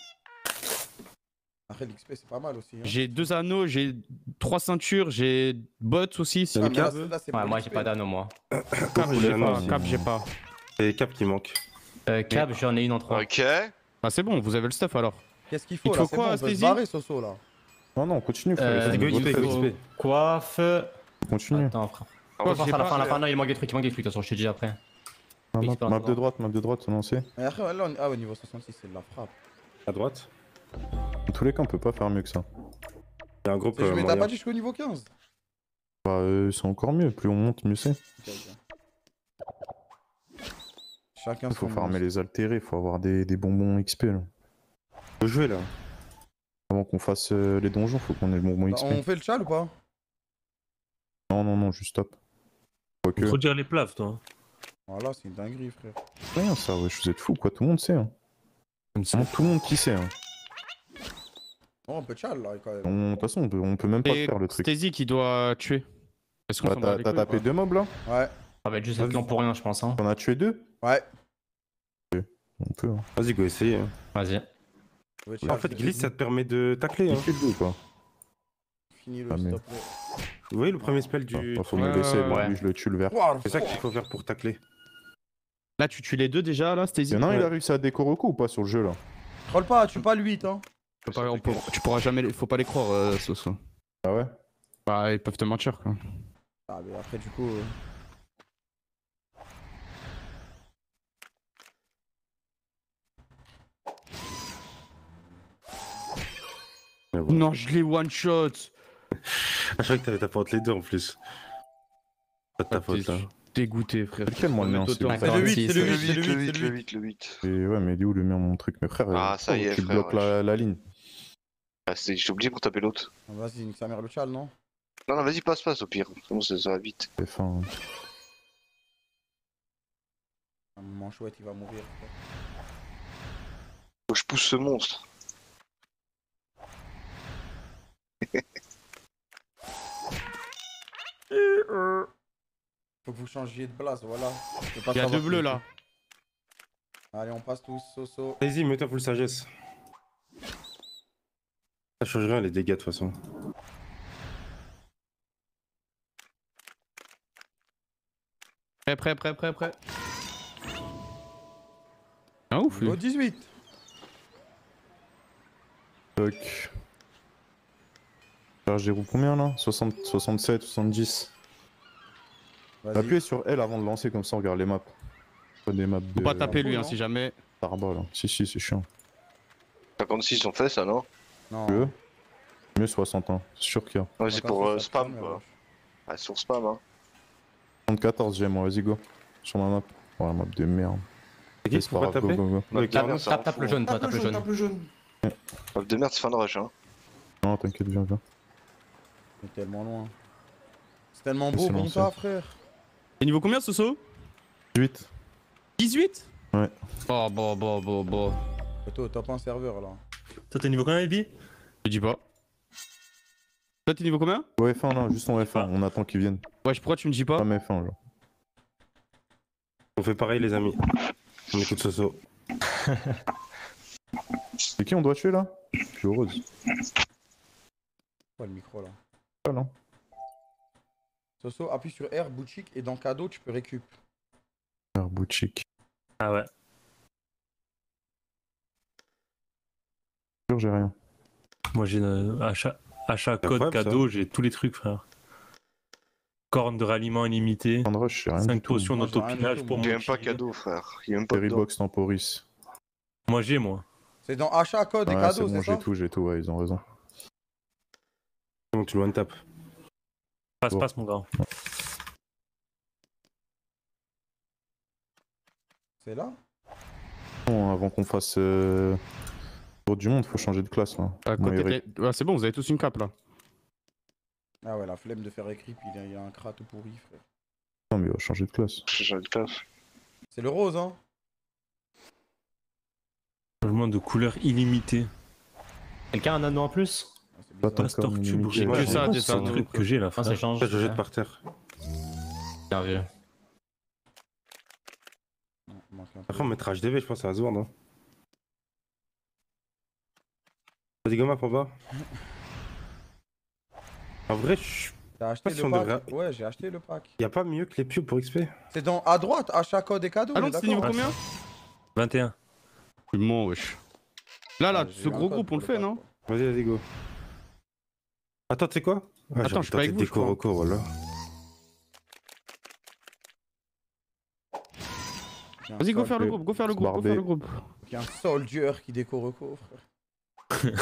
Après, l'XP, c'est pas mal aussi. Hein. J'ai 2 anneaux, j'ai 3 ceintures, j'ai bots aussi. Si Ah, T'as mais une là, carte? c'est Ouais, pour moi j'ai l'XP. pas d'anneau, moi. Cap, Oui, j'ai l'anneau pas. aussi. Cap, j'ai pas. C'est les caps qui manquent. Cab, j'en ai une en 3. Ok. Ah, c'est bon, vous avez le stuff alors. Qu'est-ce qu'il faut Il te là? faut C'est quoi, bon, on peut se Stacy barrer, Soso là. Non, non, continue, frère. Euh, il il faut faut- voter. il faut- Coiffe. Continue. Attends, frère. Ah, Quoi, vas-y. j'ai À la pas- fin, à la fin, non, il manque des trucs, de toute façon, je t'ai dit après. Ah, Oui, map, c'est pas map grave. de droite, annoncé. Et après, là, ah ouais, niveau 66, c'est de la frappe. À droite. Dans tous les cas, on peut pas faire mieux que ça. Il y a un groupe. Mais t'as moyen. pas dit jusqu'au niveau 15? Bah, c'est encore mieux. Plus on monte, mieux c'est. Ok, ok. Chacun Il faut son farmer monstre. les altérés, faut avoir des bonbons XP là. Faut jouer là. Avant qu'on fasse les donjons, faut qu'on ait le bonbon Bah, XP. on fait le chal ou pas? Non, non, non, juste stop. Quoique. Faut dire les plaves, toi. Voilà, c'est une dinguerie, frère. Rien ça, ouais, vous êtes fous quoi, tout le monde sait. Hein. Vraiment, tout le monde qui sait. Hein. Oh, on peut chal là quand même. De toute façon, on peut même pas Et faire le truc. Stacy qui doit tuer. Est-ce qu'on Bah, s'en bat les t'as couilles, tapé ou pas 2 mobs là? Ouais, Ça va être juste être long pour rien, je pense. Hein. T'en as tué 2? ouais. On peut. Hein. Vas-y, go, essayer. hein. Vas-y. On va En chal, fait, c'est glisse, ça te permet de tacler. Il Hein. fait le 2 quoi. fini le Ah, mais- stop. Ouais. Vous voyez le premier spell du. Faut Ouais, me laisser, ouais, bon, ouais. lui je le tue le vert. Wow, C'est ça qu'il faut faire pour tacler. Là, tu tues les deux déjà, là, Stacy? Y'en a un, il Ouais. a réussi à déco Roku ou pas sur le jeu là? Troll pas, tue pas le 8 hein. Tu pourras jamais. Faut pas les croire, Soso. Ah ouais? Bah, ils peuvent te mentir, quoi. Ah, mais après, du coup. Mais bon. Non, je l'ai one shot. Ah, je croyais que t'avais tapé entre les deux en plus. Pas de ta faute là. Dégoûté, frère. Lequel, moi, le mien, c'est le C'est le 8, c'est le 8, c'est le 8, le c'est le 8. 8, le 8. Et ouais, mais il est où le mien, mon truc? Mais frère, Ah, ça y est, tu frère, bloques la ligne. Ah, j'ai oublié pour taper l'autre. Ah, vas-y, nique sa mère le chal, non? Non, non, vas-y, passe au pire. Sinon, ça va vite. C'est fin. Hein. Un moment chouette, il va mourir. frère. Faut que je pousse ce monstre. Faut que vous changiez de place, voilà. Je peux pas Il y a savoir deux bleus qui- là. Allez, on passe tous, Soso. Vas-y, mets-toi full sagesse. Ça change rien les dégâts de toute façon. Prêt. Ah ouf, lui. Niveau 18. Toc. Charge des roues combien là? 60, 67, 70. Vas-y. Appuyez sur L avant de lancer comme ça, on regarde les maps. Pas des maps de. Faut pas taper lui, hein, non si jamais. Tarba là. Si, c'est chiant. 56 ont fait ça, non? Non. Tu veux? Mieux 61, c'est sûr qu'il y a. Ouais, c'est pour Encore, ça spam, calme, quoi. wesh. Ah, sur spam, hein. 74 j'ai moi, vas-y go. Sur ma map. Oh la map de merde. C'est qui C'est faut pas pas grave, taper go, go, go. Ouais, Avec Arnaud, ça Tape rend le fou, jaune, toi, tape le jaune. Map de merde, c'est fin de rush, hein. Non, t'inquiète, viens. C'est tellement loin. C'est tellement beau, C'est bon l'ancien. tas, frère. Et niveau combien, Soso? 18. 18? Ouais. Oh, bon. Toi, top 1 serveur là. Toi, t'es niveau combien, Elbi? Je dis pas. Toi, t'es niveau combien? Au F1 là, juste en F1, on attend qu'ils viennent. Ouais, pourquoi tu me dis pas? Pas F1 genre. On fait pareil les amis. On écoute Soso. C'est qui on doit tuer là? Je suis heureuse. Quoi le micro là? Ah non. Soso, appuie sur R, boutique, et dans cadeau, tu peux récup. Boutique. Ah ouais. Sûr, j'ai rien. Moi, j'ai achat code incroyable, ça. cadeau, j'ai tous les trucs, frère. Corne de ralliement illimité. Fin de rush, j'ai rien 5 du tout. potions Moi, j'ai rien d'autopilage du tout, pour moi. J'ai mon même pas chien. cadeau, frère. Y'a même pas de Ferry dos. box temporis. Moi, j'ai, moi. C'est dans achat, code et Ouais, cadeau, c'est bon, c'est ça? j'ai tout, ouais, ils ont raison. Donc tu le one tap. Passe, mon gars. C'est là? Bon, avant qu'on fasse tour du monde, faut changer de classe là. À Bon, côté Eric. ouais, c'est bon, vous avez tous une cape là. Ah ouais, la flemme de faire récup, il a un crat tout pourri, frère. Non, mais il va changer de classe. J'ai changé de classe. C'est le rose, hein? Changement de couleur illimité. Quelqu'un a un anneau en plus? Ah, c'est Pas bizarre. tant Pasteur comme tube, limité. j'ai Ouais, que c'est ça, quoi, des ça, trucs que j'ai là, Ah, ça frère. change. Ça, je jette par terre. Bien vu. Non, il manque un peu. Après on mettra HDV, je pense à Azor, non? Vas-y, Goma pour bas. En vrai, T'as acheté pas si le on pack? devrait- Ouais, j'ai acheté le pack. y a pas mieux que les pubs pour XP. C'est dans à droite, achat, code et cadeau, Ah on non, est c'était d'accord? niveau combien? 21. Tu mens, wesh. Là, Ah, j'ai ce eu un gros code groupe, on pour le fait, code, non? quoi. Vas-y, vas-y, go. Attends, tu sais quoi? Ah, Attends, je suis pas avec vous, je déco crois. recours, voilà. Il y a un Vas-y, go sol- faire le groupe, go faire le groupe, go Barbé. faire le groupe. il y a un soldier qui déco recours, frère.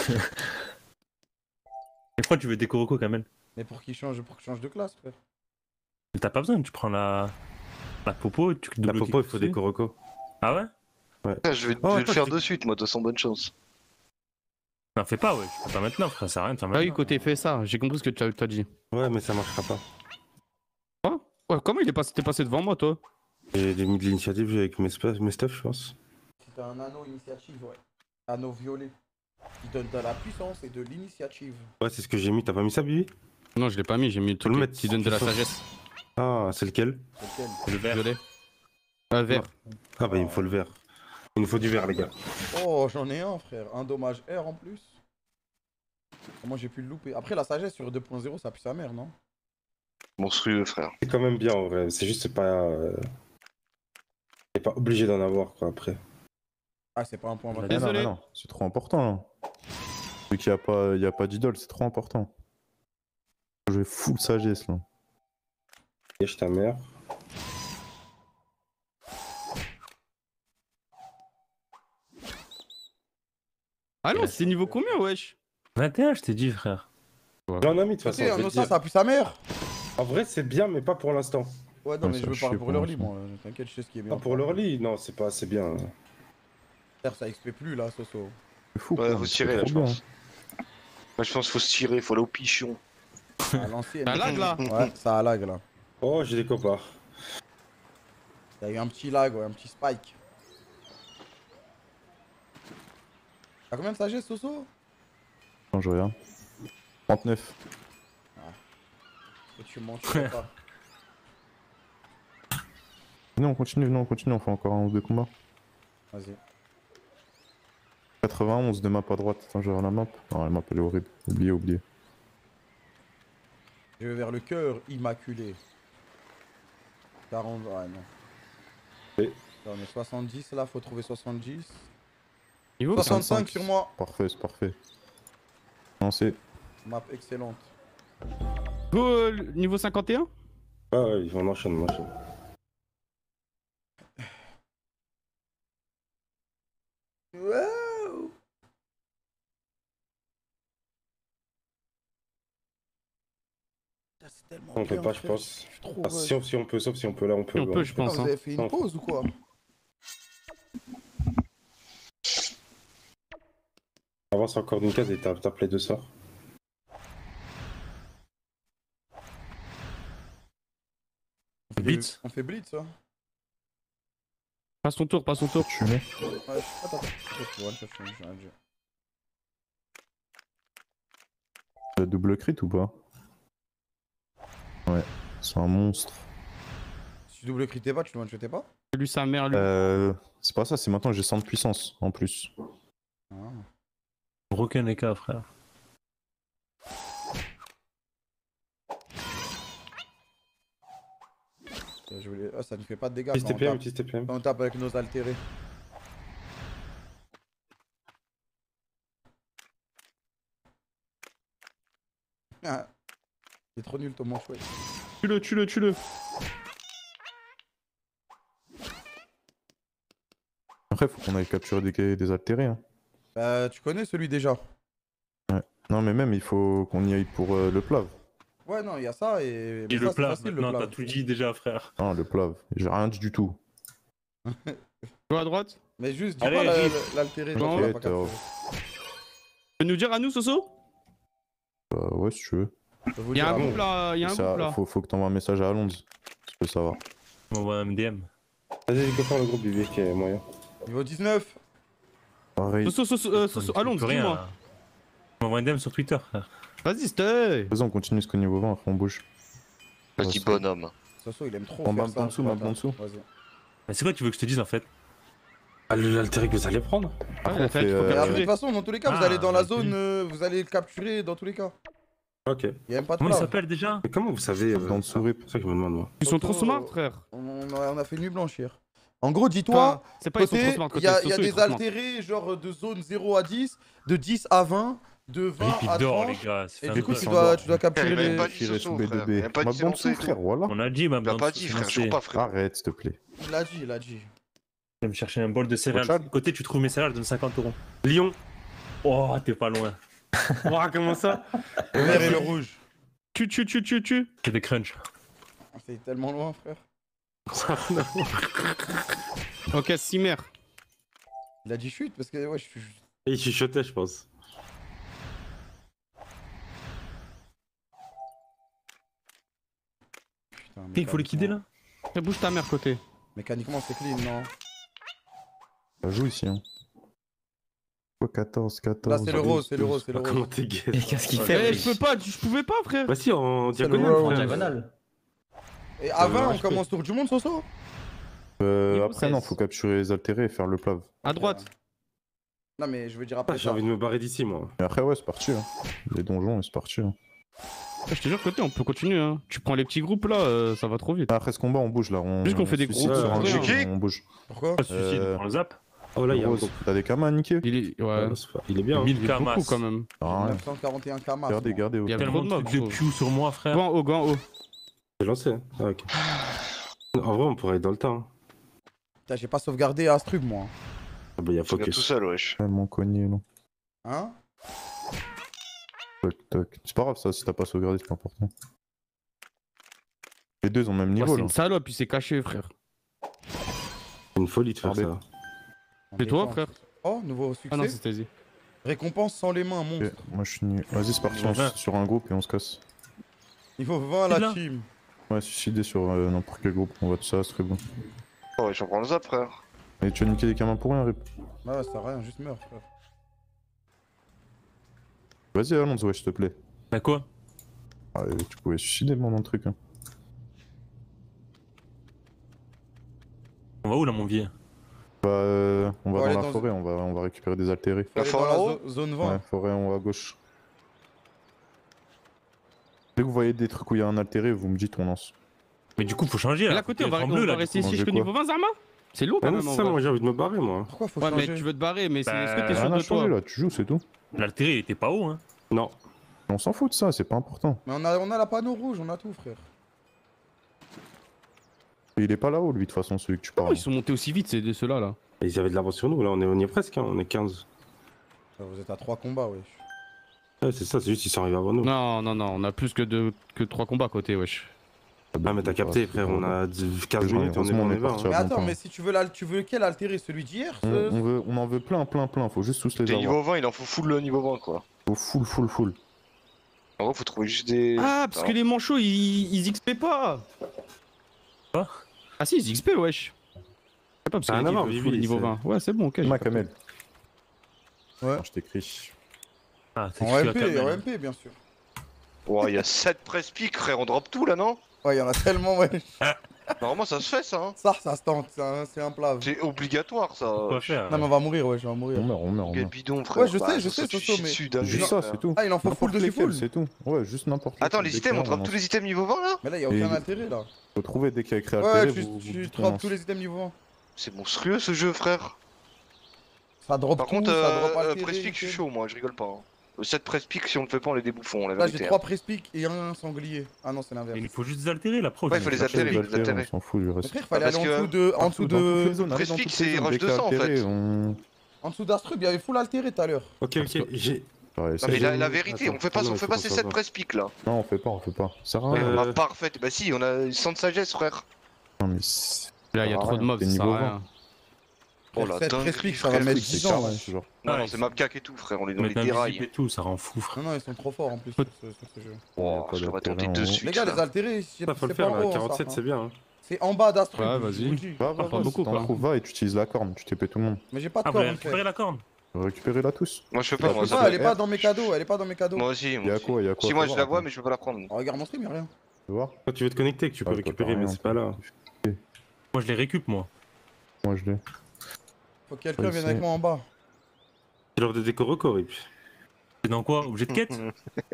Et pourquoi tu veux déco reco quand même? Mais pour qu'il change de classe, frère. Mais t'as pas besoin, tu prends la popo, tu La double-cliques popo, il faut dessus. déco recours. Ah ouais? Je vais, Oh, je vais le attends, faire tu- de suite, moi, de toute façon, bonne chance. Non, fais pas, ouais, tu fais pas maintenant, frère, ça sert à rien de faire Ah oui, maintenant. côté fait ça, j'ai compris ce que tu as dit. Ouais, mais ça marchera pas. Ouais, comment t'es passé devant moi, toi? J'ai mis de l'initiative avec mes stuff, je pense. C'est un anneau initiative, ouais. Anneau violet. Qui donne de la puissance et de l'initiative. Ouais, c'est ce que j'ai mis. T'as pas mis ça, Bibi? Non, je l'ai pas mis, j'ai mis le truc le mettre, qui donne de la puissance. sagesse. Ah, c'est lequel? C'est lequel? Le vert. Violet. Vert. Ah, bah, il me faut le vert. Il nous faut du vert, les gars. Oh, j'en ai un, frère. Un dommage R en plus. Moi, j'ai pu le louper. Après, la sagesse sur 2.0, ça pue sa mère, non? Monstrueux, frère. C'est quand même bien, en vrai. C'est juste, c'est pas. T'es pas obligé d'en avoir, quoi, après. Ah, c'est pas un point Ah non, Désolé. non, c'est trop important là. Vu qu'il y a pas d'idole, c'est trop important. Je vais full sagesse là. Gâche ta mère. Ah non, c'est niveau combien, wesh? 21, je t'ai dit, frère. J'en ai mis, de toute Tu façon. sais, je un vais te ossa, dire. ça pue sa mère. En vrai, c'est bien, mais pas pour l'instant. Ouais, non, Ouais, mais ça je veux chie parler pour pour l'early, l'instant. moi. T'inquiète, je sais ce qui est bien. Ah, pour l'early, non, c'est pas assez bien. Frère, ça XP plus, là, Soso. C'est fou. Ouais, quoi, faut se c'est tirer, là, trop je bien. pense. Moi, je pense qu'il faut se tirer, faut aller au pichon. À l'ancienne. T'as lag, là? Ouais, ça a lag, là. Oh, j'ai des copains. Il y a eu un petit lag, ouais, un petit spike. T'as combien de sagesse, Soso? Non, je regarde. 39. Et tu mens, tu sais pas. Non, on continue, on fait encore un ou deux combats. Vas-y. 91 de map à droite. Attends, je vais voir la map. Non, la map elle est horrible. Oublié. Je vais vers le cœur immaculé. 40, ouais, non. Oui. Là, on est 70, là, faut trouver 70. Niveau 65 sur moi. Parfait, c'est parfait. Non, c'est. Map excellente. Go, niveau 51? Ah, ouais, on enchaîne, on enchaîne. Wow. C'est tellement On peut bien, pas, je frère. pense. Je suis trop Ah, rush. si on peut, sauf si on peut, là, on peut. On peut, je Ah, pense. vous Hein. avez fait une pause ou quoi? Avance encore d'une case et tape les deux sorts. Blitz. On fait blitz, hein? Passe ton tour, passe ton tour. Tu mets. Ouais, je sais pas, tu vois, je suis un jeu. Double crit ou pas? Ouais, c'est un monstre. Si tu double critais pas, tu ne one-shotais pas? Lui, sa mère, lui. C'est pas ça, c'est maintenant j'ai 100 de puissance en plus. Ah. Broken Eka, frère. Ah, ça ne fait pas de dégâts Petit quand on TPM, tape. petit TPM. Quand on tape avec nos altérés. Ah. C'est trop nul ton manche, ouais. Tue-le. Après, faut qu'on aille capturer des altérés. Hein. Bah, tu connais celui déjà. Non, mais même, il faut qu'on y aille pour le plave. Ouais, non, il y a ça et. Dis mais le ça, c'est plat, facile, le maintenant plat. t'as tout dit déjà, frère. Non, le plave. J'ai rien dit du tout. Go à droite. Mais juste, dis Allez, pas vite. l'altéré. Non, tu l'as ouais, pas t'as- capturé. Tu peux nous dire à nous, Soso? Bah ouais, si tu veux. Je peux vous Il y a dire un avant. groupe là, il y a un Ça, groupe là. faut que t'envoies un message à Alonso. Tu peux savoir. On m'envoie un DM. Vas-y, les copains, le groupe Bibi qui est moyen. Niveau 19. Pareil. Soso, allons, Tu peux rien, dis-moi. là. On m'envoie un DM sur Twitter, frère. Vas-y, stay. Vas-y, on continue jusqu'au niveau 20, après on bouge. Petit bonhomme. Soso, il aime trop. En faire bas ça, en dessous, ce en bâtard. dessous. Vas-y. Mais c'est quoi que tu veux que je te dise en fait? Ah, l'altéré que vous allez prendre? Après, il a on fait- fait, il faut Mais après, de capturer. toute façon, dans tous les cas, vous Ah, allez dans la bah, zone, oui. vous allez le capturer dans tous les cas. Ok. Il y a même pas de Comment il plan. s'appelle déjà? Mais comment vous savez dans le ça sourire. C'est ça que je me demande, moi. Ils sont Soso, trop smart, frère. On a fait nuit blanche hier. En gros, dis-toi, c'est pas ils sont trop côté, smart, il côté y a Soso, ils des sont smart. altérés genre de zone 0 à 10, de 10 à 20, de 20 Rip, à il dort, 30. les gars. c'est Et fait du un coup, gosse. tu dois Frère, capturer il m'a même les... pas dit Tiré Soso, sous frère. Il BDB. m'a pas Ma dit bande c'est son lancé et frère, tout. voilà. On a dit, ma Il m'a bande pas sous- dit, c'est frère, je lancé. joue pas, frère. Arrête, s'il te plaît. Il l'a dit, il l'a dit. Je vais me chercher un bol de céréales. Au Tchad. Côté, tu trouves mes céréales, je donne 50 euros. Lyon. Oh, t'es pas loin. Ouah, comment ça? Le vert et le rouge. Tu. J'ai des crunchs. C'est tellement loin, frère. Ok, Cimer. Il a dit chute parce que ouais, je suis. Il chuchotait, je pense. Putain, Il faut liquider là. Bouge ta mère côté. Mécaniquement, c'est clean, non? Ça joue ici, hein. Quoi, 14, 14. Là, c'est le rose, c'est le rose, c'est le Comment rose. t'es gay? Et qu'est-ce qu'il Eh, fait je peux pas, je pouvais pas, frère. Bah si, en C'est le diagonale, round. En frère. diagonale. Et à 20, on HP. commence tour du monde, Soso? Niveau Après, non, 16. faut capturer les altérés et faire le plave. À droite. Non, mais je veux dire Ah, après j'ai ça. envie de me barrer d'ici, moi. Et après, ouais, c'est parti. Hein. Les donjons, c'est parti. Hein. Je te jure, côté, on peut continuer. Hein. Tu prends les petits groupes là, ça va trop vite. Après ce combat, on bouge là. On... Juste qu'on fait des on se suicide gros sur un coups, groupe, ouais. on bouge. Pourquoi? Pas de suicide, Euh, on prend le zap. Oh là, il y a un Rose, groupe. t'as des kamas à niquer? Il est. Ouais. Il est bien. hein. 1000 Il est beaucoup kamas. quand même. Ah, rien. 941 kamas. Regardez, moi. regardez. Il y a ok. trop Tellement de de mobs, trucs de gros. Q sur moi, frère. Gant haut, gant haut. J'ai lancé. Ah, ok. En vrai, on pourrait être dans le temps. hein. Putain, j'ai pas sauvegardé Astrub, moi. Ah bah, il y a Je regarde tout focus. seul, wesh. Tellement cogné, là. Hein? Toc, toc. C'est pas grave, ça, si t'as pas sauvegardé, c'est pas important. Les deux ont le même Ouais, niveau, c'est là. une salope, il s'est caché, frère. C'est une folie de faire Regardez. ça. C'est toi, Défense. frère. Oh, nouveau Ah non, succès. c'était Zé. Récompense sans les mains, Ok, monstre. moi, je suis nul. Vas-y, c'est parti, Niveau on 20. sur un groupe et on se casse. Il faut 20 à C'est la là. team. Ouais, suicider sur n'importe quel groupe, on va tout ça, c'est très bon. Oh, wesh, on prend le zap, frère. Et tu as niqué des kamas pour rien, Rip. Bah ouais, ça sert à rien, juste meurs, frère. Vas-y, Alonso, ouais, s'il te plaît. Bah quoi? Ah, tu pouvais suicider mon le truc. Hein. On va où là, mon vieux? Bah, on va aller dans la dans- forêt, on va récupérer des altérés. Faut aller forêt dans la en haut zone Ouais, 20. forêt en haut à gauche. Dès que vous voyez des trucs où il y a un altéré, vous me dites, on lance. Mais du coup, faut changer. Et là. là, côté, Faut on va, être en on bleu, va là, rester du coup. ici Manger jusqu'au quoi niveau 20, Zarma. C'est lourd Ah quand non, même. c'est en ça, vrai. moi j'ai envie de me barrer, moi. Pourquoi faut Ouais, mais changer? tu veux te barrer, mais c'est. Est-ce que t'es Rien sûr à de changer toi? là, tu joues, c'est tout. L'altéré, il était pas haut, hein. Non. On s'en fout de ça, c'est pas important. Mais on a la panneau rouge, on a tout, frère. Et il est pas là-haut, lui, de toute façon, celui que tu Comment parles. ils sont montés aussi vite, ces ceux-là là? Et ils avaient de l'avance sur nous, là, on y est presque, hein. On est 15. Vous êtes à 3 combats, wesh. Ouais, c'est ça, c'est juste qu'ils sont arrivés avant nous. Non, on a plus que 3 combats côté, wesh. Ah, mais t'as capté, frère, on a 15 minutes, on est Heureusement, on est 20. parti. Mais bon attends, temps. mais si tu veux tu veux quel altéré? Celui d'hier? On en veut plein, faut juste tous les T'es avoir. niveau 20, il en faut full le niveau 20, quoi. Faut full. En gros, faut trouver juste des. Ah, parce que les manchots, ils XP pas. Quoi? Ah si, ils XP, wesh. Je sais pas, parce Ça a qu'il rien à a voir, dit Vivi, full niveau c'est- 20. Ouais, c'est bon, ok. j'ai capté. Kamel. Ouais. Je t'écris. Ah, c'est En écrit à MP, Kamel. en MP, bien sûr. Oh, il y a 7 press pick, frère, on drop tout là, non? Ouais, il y en a tellement, wesh. Normalement, ça se fait, ça, hein. Ça se tente, c'est un plave. C'est obligatoire, ça. Quoi faire? Non, mais on va mourir, wesh, on va mourir. On meurt. Quel bidon, frère. Ouais, je sais, Bah, je ça, sais, tu Soso, chies mais- dessus d'un Juste coup, ça, frère. c'est tout. Ah, il en faut full N'importe dessus lesquels, full. c'est tout. Ouais, juste n'importe Attends, lesquels. les items, on drop tous les items niveau 20 là? Mais là, il y a Et- aucun intérêt, là. Faut trouver dès qu'il y a écrit Ouais, altéré, tu vous dites on drops lance. tous les items niveau 1. C'est monstrueux ce jeu, frère. Ça drop Par tout, contre, ça drop altéré. press pick, je suis chaud, moi, je rigole pas. Hein. 7 press pick, si on le fait pas, on les débouffons, la Là, j'ai vérité. 3 press pick et un sanglier. Ah non, c'est l'inverse. Il faut juste des altérés, la pro. Ouais, il faut les altérer, Les les altérer. on s'en fout du Mais reste. frère, fallait parce aller que- en dessous de. Press pick, c'est rush 200, en fait. En dessous d'Astrub, il y avait full altéré tout à l'heure. Ok, j'ai. Non, mais C'est- la vérité, Attends, on fait pas, non, on il fait faut pas qu'on ces soit 7 pas. press pick là. Non, on fait pas. Ça sert à Ouais, rien. on a parfait. Bah si, on a 100 de sagesse, frère. Non, mais Là, il y a Ah, trop de mobs, t'es ça sert niveau à rien. Oh la 7 dingue. press pick, ça va mettre 10 ans, ouais. genre. Non, Ouais, non, c'est Mapcac et tout, frère, on est dans Mettre les un dérails. visible et tout, ça rend fou, frère. Non, ils sont trop forts en plus sur ce jeu. Oh, pas je l'aurais d'altérer tenté en de haut. suite. Les gars, les là. altérés, Ça, faut c'est le pas faire en là, haut, 47, ça, c'est bien. hein. C'est en bas d'Astrub. Ouais, je vas-y. vous le dis. Va, pas beaucoup, t'en quoi. trouves, va et tu utilises la corne, tu TP tout le monde. Mais j'ai pas de Ah, vous avez corne, récupéré frère. la corne? Récupérez-la tous. Moi, je fais pas, Ouais, moi, Je sais ça pas, fait- elle est pas dans mes cadeaux, elle est pas dans mes cadeaux. Moi aussi, Il y moi a aussi. quoi Si, moi, je la vois, mais je peux pas la prendre. Oh, regarde mon stream, y'a rien. Tu vois Quand tu veux te connecter, que tu peux Ah, récupérer, t'as mais rien. c'est pas là. Moi, je les récup, moi. Moi, je l'ai. Faut que quelqu'un Ouais, vienne c'est- avec moi en bas. C'est l'heure de déco record, et puis. C'est dans quoi? Objet de quête? Même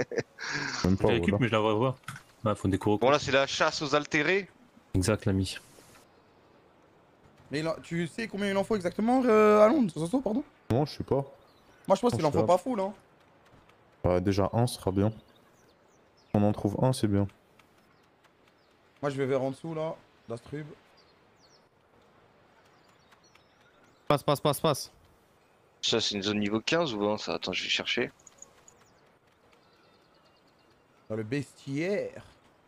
Je pas, les récup, voilà. mais je la revois. Ah, faut une déco. Bon, là, c'est la chasse aux altérés. Exact, l'ami. Mais tu sais combien il en faut exactement à Londres, Soso, pardon? Non, je sais pas. Moi je pense qu'il en faut pas full, hein. Déjà un sera bien. On en trouve un, c'est bien. Moi je vais vers en dessous là, d'Astrub. Passe. Ça, c'est une zone niveau 15 ou 20 ça? Attends, je vais chercher. Dans le bestiaire.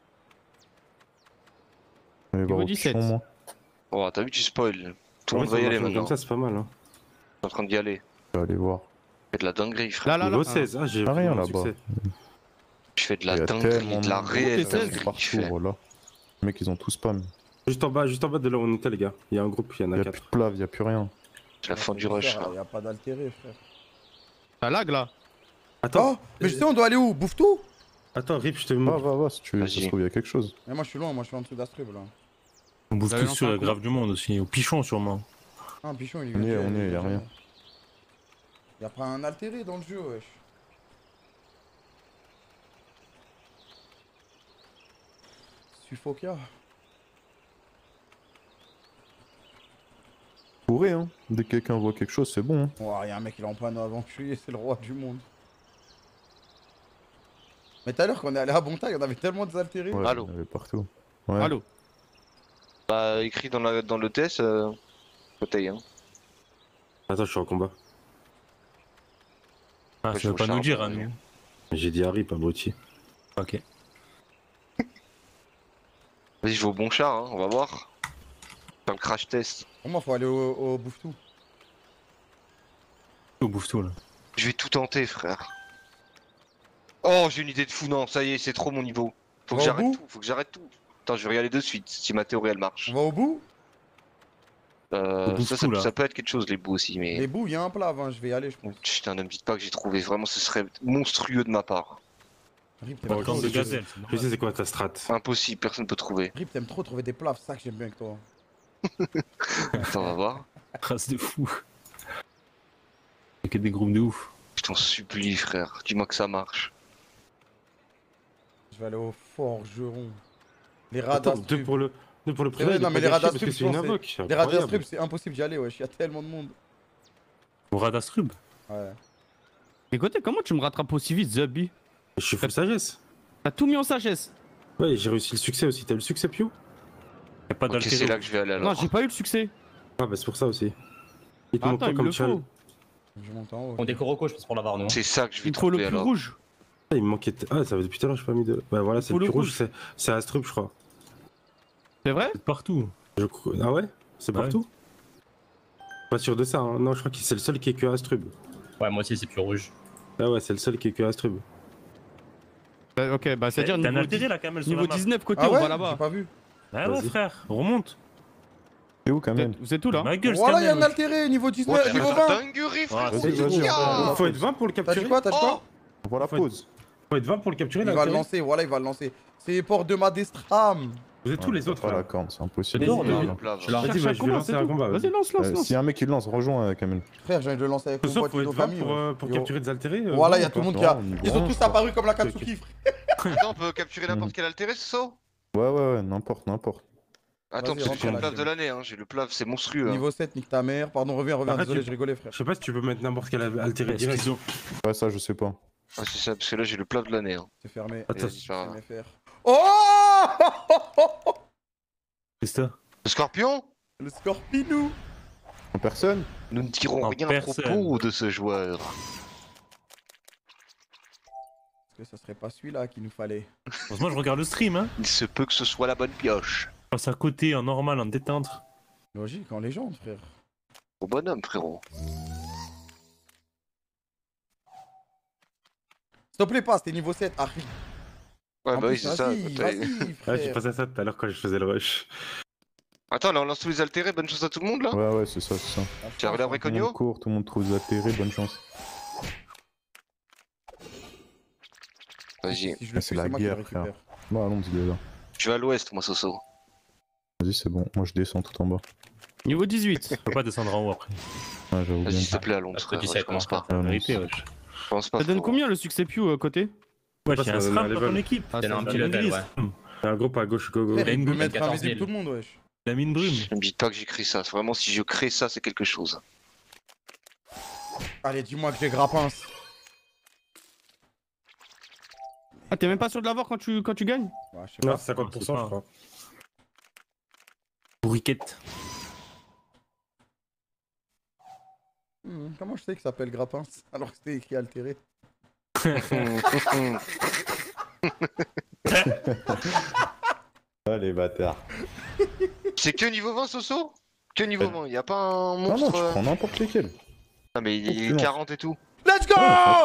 Je vais voir Niveau au 17. pichon, moi. Oh, t'as vu, tu spoil. Tout le Ouais, monde va ça y marche aller maintenant. Comme ça, c'est pas mal. Hein. Je suis en train d'y aller. Je vais aller voir. Je fais de la dinguerie, frère. Là. Niveau 16, ah, j'ai Ah, rien vraiment là-bas. succès. Je fais de la Il y a dinguerie, tellement de la de- réelle Comment t'es dinguerie. Partout, je fais. voilà. Les mecs, ils ont tous spam. Juste en bas de là où on était, les gars. Il y a un groupe, il y en Il a y a plus 4. de plave, il y a plus rien. C'est la fin du rush, là. Y'a pas d'altéré, frère. Ça lag là. Attends, Oh, mais je sais, on doit aller où? Bouffe tout? attends, Rip, je te Va, montre. va, si tu veux, ça Vas-y. se trouve, il y a quelque chose. Mais moi je suis loin, moi je suis en dessous d'Astrub là. On bouffe Vous avez tous sur lancé la un coup. grave du monde aussi. Au pichon, sûrement. Ah, un pichon il On y est, vient de- y a rien. Y'a pas un altéré dans le jeu, wesh. Suffoca. Pourrait, hein. Dès que quelqu'un voit quelque chose, c'est bon. Hein. Ouah, y'a un mec il est en panneau avant que je suis, c'est le roi du monde. Mais tout à l'heure quand on est allé à Bontaille, on avait tellement des altérés. Ouais, Allô. il y en avait partout. Ouais. Allô. Bah, écrit dans le test, bouteille, hein. Attends, je suis en combat. Ah, Ouais, ça veut je pas vous nous dire, charge, hein, ouais. nous. J'ai dit Harry, pas Brutti. Ok. Vas-y, je vais au bon char, hein, on va voir. Faire le crash test. Pour moi faut aller au bouffe tout. On bouffe tout là. Je vais tout tenter, frère. Oh, j'ai une idée de fou, non, ça y est, c'est trop mon niveau. Faut que Va au j'arrête bout tout, faut que j'arrête tout. Attends, je vais regarder de suite si ma théorie elle marche. On va au bout? Au bout de Ça tout, là. ça peut être quelque chose, les bouts aussi, mais. Les bouts, y'a un plat, hein, je vais y aller je pense. Putain, ne me dites pas que j'ai trouvé, vraiment, ce serait monstrueux de ma part. Rip, t'aimes Pas trop, comme de je- gazelle. Je sais c'est quoi ta strat. Impossible, personne peut trouver. Rip, t'aimes trop trouver des plats, c'est ça que j'aime bien avec toi. Attends, on va voir. Trace de fou. Y'a que des groupes de ouf. Je t'en supplie, frère, dis-moi que ça marche. Je vais aller au forgeron. Les rats Attends, d'Astrub. deux pour le vrai, premier. il est non, mais pas les rats gâché parce que d'Astrub, c'est une je pense, invoque. Les rats incroyable. d'Astrub, c'est impossible d'y aller, wesh, y'a tellement de monde. Au Radastrub. Ouais. Écoutez, comment tu me rattrapes aussi vite, Zubby? Je suis full sagesse. T'as tout mis en sagesse. Ouais, j'ai réussi le succès aussi. T'as eu le succès, Pio? Y'a pas Ok, d'altéro. c'est là que je vais aller Non, alors. j'ai pas eu le succès. Ah, bah c'est pour ça aussi. Il te manque Attends, pas il me comme le tu as. faut. Je monte en haut. On décore au co, je pense, pour l'avoir, nous. C'est ça que je vais Il me faut le trouver plus alors. rouge. Ah, il me manquait. Ah, ça fait depuis tout à l'heure, j'ai pas mis de. Bah voilà, c'est faut le le plus rouge. rouge, c'est Astrup, je crois. C'est vrai? C'est partout. Ah ouais? C'est Ouais. partout? Pas sûr de ça, hein. Non, je crois que c'est le seul qui est que Astrub. Ouais, moi aussi, c'est plus rouge. Ah ouais, c'est le seul qui est que Astrub. Ok, bah c'est-à-dire T'as un niveau, altéré la camel sur niveau la map. 19 côté, Ah on ouais? va J'ai là-bas. pas vu. Ah ouais, Vas-y. frère, remonte. C'est où, Kamel? Vous êtes où là? Ma gueule, Voilà, y'a un Scanner, altéré, niveau 19, Ouais, niveau c'est 20. la dinguerie, frère. Ouais, Vas-y, vas-y, Il on faut être 20 pour le T'as capturer. dit quoi, t'as dit quoi? On voit la Ouais. pause. Faut être 20 pour le capturer, Il là. va le Thierry. lancer, voilà, il va le lancer. C'est port de Madestram. Vous êtes tous les autres, Pas la là. corne, c'est impossible. C'est Non, dur, le plave. Je la Vas-y, Cherche bah, un je vais combat, lancer c'est un tout. combat. Vas-y, lance. Si un mec il lance, rejoins Kamel. Frère, j'ai envie de le lancer avec mon Sauf pote faut être Ido 20 Famille. pour Yo. capturer des altérés. Voilà, non, y'a ou tout le pas monde qui a. Non, niveau Ils ont 1, tous je crois. apparu comme la Ok, Katsuki, frère. Attends, on peut capturer n'importe quel altéré, ce saut? Ouais, n'importe. Attends, Vas-y, parce que rentre j'ai le là, plave de Jim. l'année, hein. J'ai le plave, c'est monstrueux. Hein. Niveau 7, nique ta mère. Pardon, reviens, Arrête, désolé, tu- je rigolais, frère. Je sais pas si tu peux mettre n'importe quel altéré Est-ce direct. qu'ils ont- Ouais, ça, je sais pas. Ah, c'est ça, parce que là, j'ai le plave de l'année. Hein. C'est fermé. Attends, Vas-y, c'est pas grave. C'est faire. Oh C'est ça. Le scorpion? Le Scorpinou. En personne? Nous ne dirons Non, rien à personne. propos de ce joueur. Est-ce que ce serait pas celui-là qu'il nous fallait? Heureusement, je regarde le stream, hein. Il se peut que ce soit la bonne pioche. Je passe à côté, en normal, en détente. Logique, en légende, frère. Au bonhomme, frérot. S'il te plaît, pas, c'était niveau 7. Arrête. Ouais, En bah oui, plus, c'est ça. vas-y, T'as- vas-y, Ouais, j'ai frère. pensé à ça tout à l'heure quand je faisais le rush. Attends, là, on lance tous les altérés. Bonne chance à tout le monde, là. Ouais, c'est ça. Tu as regardé Tout le monde Cogno? court, tout le monde trouve des atterrés, bonne chance. Vas-y. Si je le C'est tue, la c'est moi qui le guerre, frère. récupère. Bah, allons, il est là. Je vais à l'ouest, moi, Soso. Vas-y, c'est bon. Moi, je descends tout en bas. Niveau 18. Je peux pas descendre en haut après. Ah, j'avoue bien. Vas-y, s'il te plaît, à Londres, Après frère. 17, Je commence pas. Ah, La non, vérité, c'est- wesh. Je commence pas. Ça donne frérot. combien le succès Pew côté? Ouais, Ça il y a un donne un SRAM dans ton level. équipe. Ah, Donne c'est un ça. petit level, ouais. Il y a un groupe à gauche, go go. Frère, il peut une mettre 14 000. invisible tout le monde, wesh. La mine brume. Ne me dites pas que j'ai créé ça. Vraiment, si je crée ça, c'est quelque chose. Allez, dis-moi que j'ai grappin. Ah, t'es même pas sûr de l'avoir quand tu gagnes? Ouais, je sais Non, pas. c'est 50%, je crois. Bourriquette. Comment je sais que ça s'appelle grappin alors que c'était écrit altéré? Ah, les bâtards. C'est que niveau 20, Soso? Que niveau 20, y a pas un Non, monstre. non, tu prends n'importe lesquels. Ah, mais il est 40 et tout. Let's go!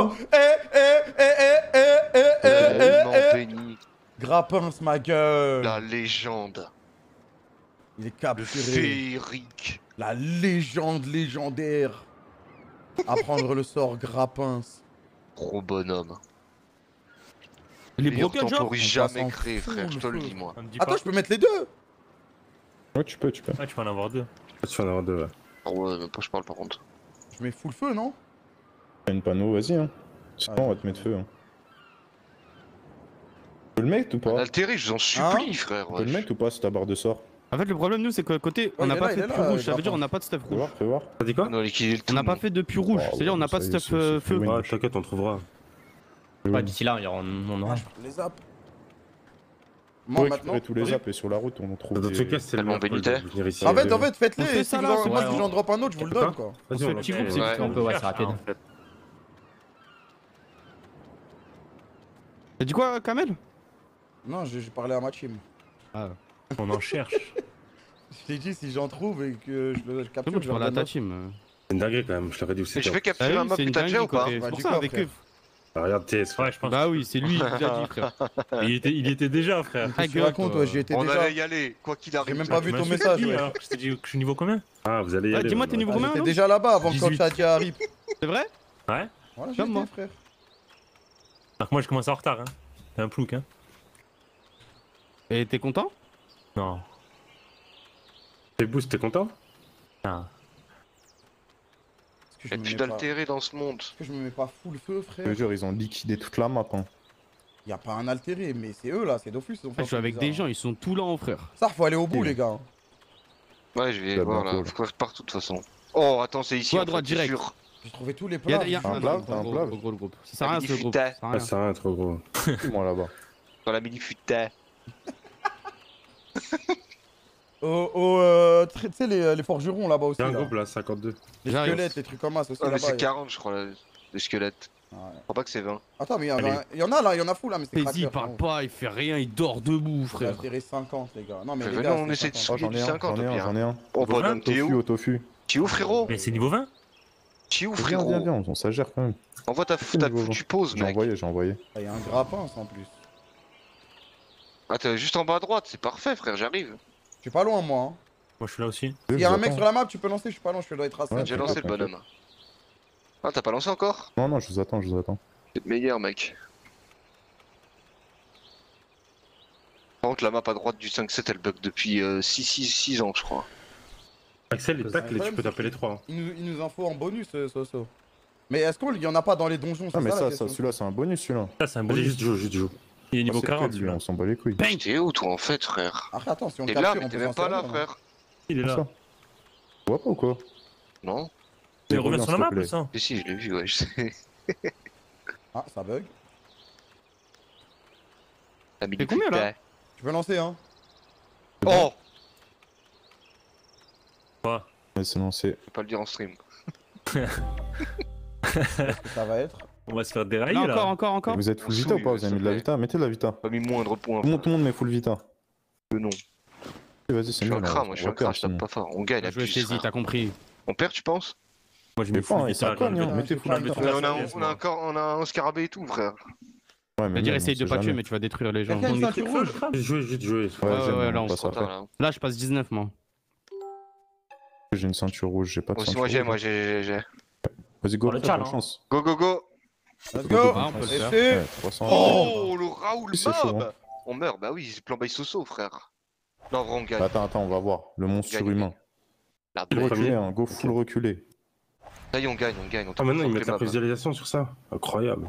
Tellement béni. Grappin, ma gueule! La légende. Il est Le capturé. féerique. La légende légendaire. Apprendre le sort Grappin. Gros bonhomme. Les Meilleur broken genre? temporis on jamais passe en créé, fou, frère, le je te le feu. dis, moi. On me dit Attends, pas. je peux mettre les deux? Ouais, tu peux. Ah, tu peux en avoir deux. Tu vas en avoir deux, ouais. Oh, ouais, même pas je parle par contre. Je mets full feu, non? T'as une panneau, vas-y, hein. Sinon, on va te mettre feu, hein. Tu peux le mettre ou pas? Altéré, je vous en supplie, frère. Tu peux le wesh. mettre ou pas, c'est ta barre de sort? En fait, le problème, nous, c'est qu'à côté, on il n'a est pas là, fait il est de là, puits rouge. Ça veut Grappin. dire on n'a pas de stuff Tu rouge. vois T'as dit quoi? On a liquidé le tout. On n'a pas fait de puits rouge. Oh, C'est-à-dire on n'a ouais, pas de ça y est, stuff c'est feu. win. Ouais, t'inquiète, on trouvera. Ouais, d'ici là, on aura. Les zaps. Faut Moi maintenant. récupérer tous les apps et sur la route, on trouve Dans des... tous les cas, c'est le Tellement meilleur bénité. de venir ici. En fait, faites-les. On fait Si ça, vous là, en- c'est moi, bon. si j'en drop un autre, je vous le donne, quoi. Vas-y, On on fait le petit fait. groupe, c'est Ouais. vite fait. On peut, ouais, c'est rapide. En fait. T'as dit quoi, Kamel? Non, j'ai parlé à ma team. On en cherche. Je t'ai dit, si j'en trouve et que je le C'est capture, bon, je tu leur parles à donne ta l'autre. team. C'est une dinguerie quand même, je l'aurais dit aussi. Mais je toi. vais capturer un mob c'est que une t'as déjà ou pas? dinguerie, Bah, c'est pour du ça, coup, avec frère. eux. Ah, regarde, TS. Ouais, je pense. Bah oui, c'est lui, il nous a dit, frère. Il y était déjà, frère. Ah, Tu gueule, racontes, toi. ouais, j'y étais On déjà. allait y aller, quoi qu'il arrive. J'ai même tu pas vois. vu Tu ton m'as message, suivi, ouais. alors que je t'ai dit que je suis niveau combien? Ah, vous allez y Ouais, aller. dis-moi, ouais. t'es niveau Ah, combien, j'étais non? déjà là-bas avant quand 18. tu as dit à Rip. C'est vrai? Ouais. Voilà, j'y Comme moi. étais, frère. Alors que moi, je commence en retard, hein. T'es un plouc, hein. Et t'es content? Non. Tes boosts, t'es content? Ah. Est-ce que Y'a je me plus mets pas- d'altéré dans ce monde. est-ce que je me mets pas full feu, Je frère? te jure, ils ont liquidé toute la map, hein. Y a pas un altéré, mais c'est eux là, c'est Dofus. ils ont fait Je suis un avec truc des bizarre. gens, ils sont tous là, frère. Ça, faut aller au bout, Oui. les gars. Ouais, je vais Ouais, voir bientôt, là. là. Faut faire partout de toute façon. Oh, attends, c'est ici. Toi, à en fait, droite, c'est direct. sûr. J'ai trouvé tous les Y'a plats. un blab, t'as un blab. gros groupe. Ça sert à rien, Il ce groupe. futait. Ça sert à Ah, rien. ça rien, trop gros. Moi, là-bas. Dans la mini futais. Tu sais, les forgerons là-bas aussi. Il y a un là. groupe là, 52. Les J'arrive. squelettes, les trucs comme ça aussi. Ouais, mais là-bas, c'est y a- 40, je crois, les squelettes. Ouais. Je crois pas que c'est 20. Attends, mais Allez. il y en a là, il y en a fou là, mais c'est Vas-y, il craqueur, parle frérot. pas, il fait rien, il dort debout, J'ai frère. altéré 50, les gars. Non, mais Mais les venez, gars, on c'est essaie de 50. Oh, j'en ai un, 50, j'en ai un, bien. j'en ai un. Oh, bonhomme, t'es Tofu, où? au tofu. T'es où, frérot? Mais c'est niveau 20? T'es où, Viens, frérot? viens, viens, on s'agère quand même. Envoie ta niveau foutue pause, J'ai mec. envoyé, j'ai envoyé. Ah, il y a un grappin en plus. Ah, t'es juste en bas à droite, c'est parfait, frère, j'arrive. Je suis pas loin, moi. Hein. Moi, je suis là aussi. Il y a un mec sur la map, tu peux lancer, je suis pas loin, je dois être à 5. Ouais, J'ai lancé le t'inquiète. bonhomme. Ah, t'as pas lancé encore? Non, non, je vous attends, je vous attends. C'est le meilleur, mec. Par contre, la map à droite du 5-7, elle bug depuis 6 ans, je crois. Axel, les tacles, tu peux taper les trois. Il nous en faut en bonus, Soso. Mais est-ce qu'il y en a pas dans les donjons? Ah, mais la ça, question. celui-là, c'est un bonus, celui-là. Ça, c'est un Vas-y, bonus. juste joue, juste joue. Il est niveau Ah, c'est 40, que lui, celui-là. on s'en bat les couilles. Bang. T'es où, toi, en fait, frère? Après, attends, si on T'es le là, capture, mais on t'es peut même s'en pas là, servir, hein. frère. Il est Comme là. ça. Tu vois pas ou quoi? Non? Il Reviens, revient sur la s'il te map, plaît. ça. Mais si, je l'ai vu, ouais, je sais. Ah, ça bug. La mini T'es combien, là? futais. Tu peux lancer, hein. Oh! Mais c'est lancé. Je vais pas le dire en stream. Qu'est-ce que ça va être? On va se faire dérailler, Là, là. encore. Vous êtes full On vita ou souille, pas? Vous avez mis de la s'il te vita? Mettez de la vita. Pas mis moindre point. Tout le monde met full vita. Non. Vas-y, Je c'est suis mieux. un là, cram, moi, je suis on un va cram, perdre, je tape sinon. pas fort. On gagne, Bien joué, abuse, Saizy, frère. t'as compris. On perd, tu penses? Moi, je Mais me fous pas, de et ça ça, cogne, je hein, vais- mettez je full vais je vais vita. tout Mais faire on a, CS, on a moi. encore on a un scarabée et tout, frère. Ouais, mais C'est-à-dire, non, essaye de on pas sait tuer, jamais. mais tu vas détruire les gens. Quelqu'un a une Donc, ceinture rouge? Juste jouer, juste jouer. Ouais, Ouais, j'aime, ouais, là, on on passe Trop tard, après. là. Là, je passe 19, moi. J'ai une ceinture rouge, j'ai pas de Moi aussi, ceinture moi rouge. j'ai. Vas-y, go, le bonne tchal, hein. chance. Go, go, go! Let's Go, go! go. Ah, on peut le faire. Laissez. Ouais, 300. Oh, le Raoul Oui, c'est chaud, Mob! hein. On meurt, bah oui, c'est plan by Soso, frère. Non, en vrai, on gagne. Attends, on va voir. Le monstre Gagne, surhumain. La Le bête. premier. Reculé, hein, go full reculé. Ça y est, on gagne, on gagne. Ah, maintenant ils on mettent la fait visualisation sur ça. Incroyable.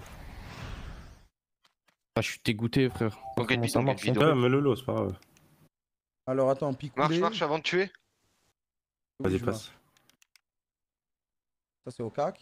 Ah, je suis dégoûté, frère. On gagne Comment vite, ça on gagne marche, vite. Ah, mais Lolo, c'est pas grave. Alors attends, picoulé. Marche avant de tuer. Oui, Vas-y, je passe. Ça c'est au cac.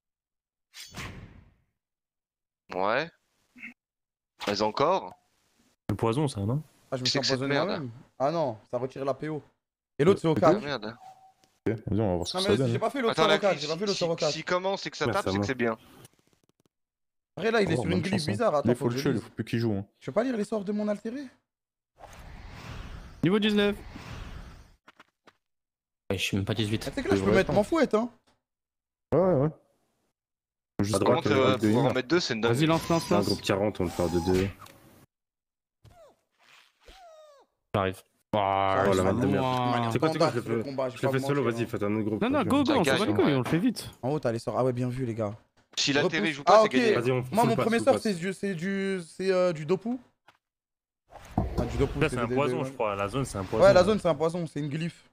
Ouais. Mais encore. Le poison, ça, non? Ah, je me C'est suis que cette empoisonné merde. moi-même. Ah non, ça retire la PO. Et l'autre c'est au c'est cac. Ah merde. Ok, vas-y, on va voir ce Non que mais ça donne. j'ai pas fait l'autre Attends, sort la au cac, glyphe, j'ai pas fait l'autre sort au cac. s'il commence et que ça Ouais, tape, ça c'est que va. c'est bien. Après là, il est Oh, sur une bonne glyphe chance, hein. bizarre. Là, Attends, il faut le que je tuer, il lise. faut plus qu'il joue. Hein. Je peux pas lire les sorts de mon altéré? Niveau 19. Ouais, je suis même pas 18. Tu sais que là, je peux vrai mettre temps. mon fouette, hein. Ouais. Faut juste À pas droite, qu'il y ait Contre, des pouvoir en inner. mettre deux, c'est une Vas-y, dingue. lance. C'est un groupe 40, on le fait de 2. J'arrive. Oh, la balle de merde. merde. C'est quoi, je le fais, combat, je le fais solo, vas-y, faites un autre groupe. Non, non, go, Vas-y. on s'en Gage, bat les ouais. couilles, on le fait vite. En haut, t'as les sorts. Ah ouais, bien vu, les gars. Si l'altéré Repousse. joue pas, Ah, c'est ok. gagné. Vas-y, on Moi, full mon pass, premier full sort, pass. c'est du dopu. Ah, du dopu, Là, c'est un des- poison, des- je crois. La zone, c'est un poison. Ouais, la zone, c'est un poison, c'est une glyphe.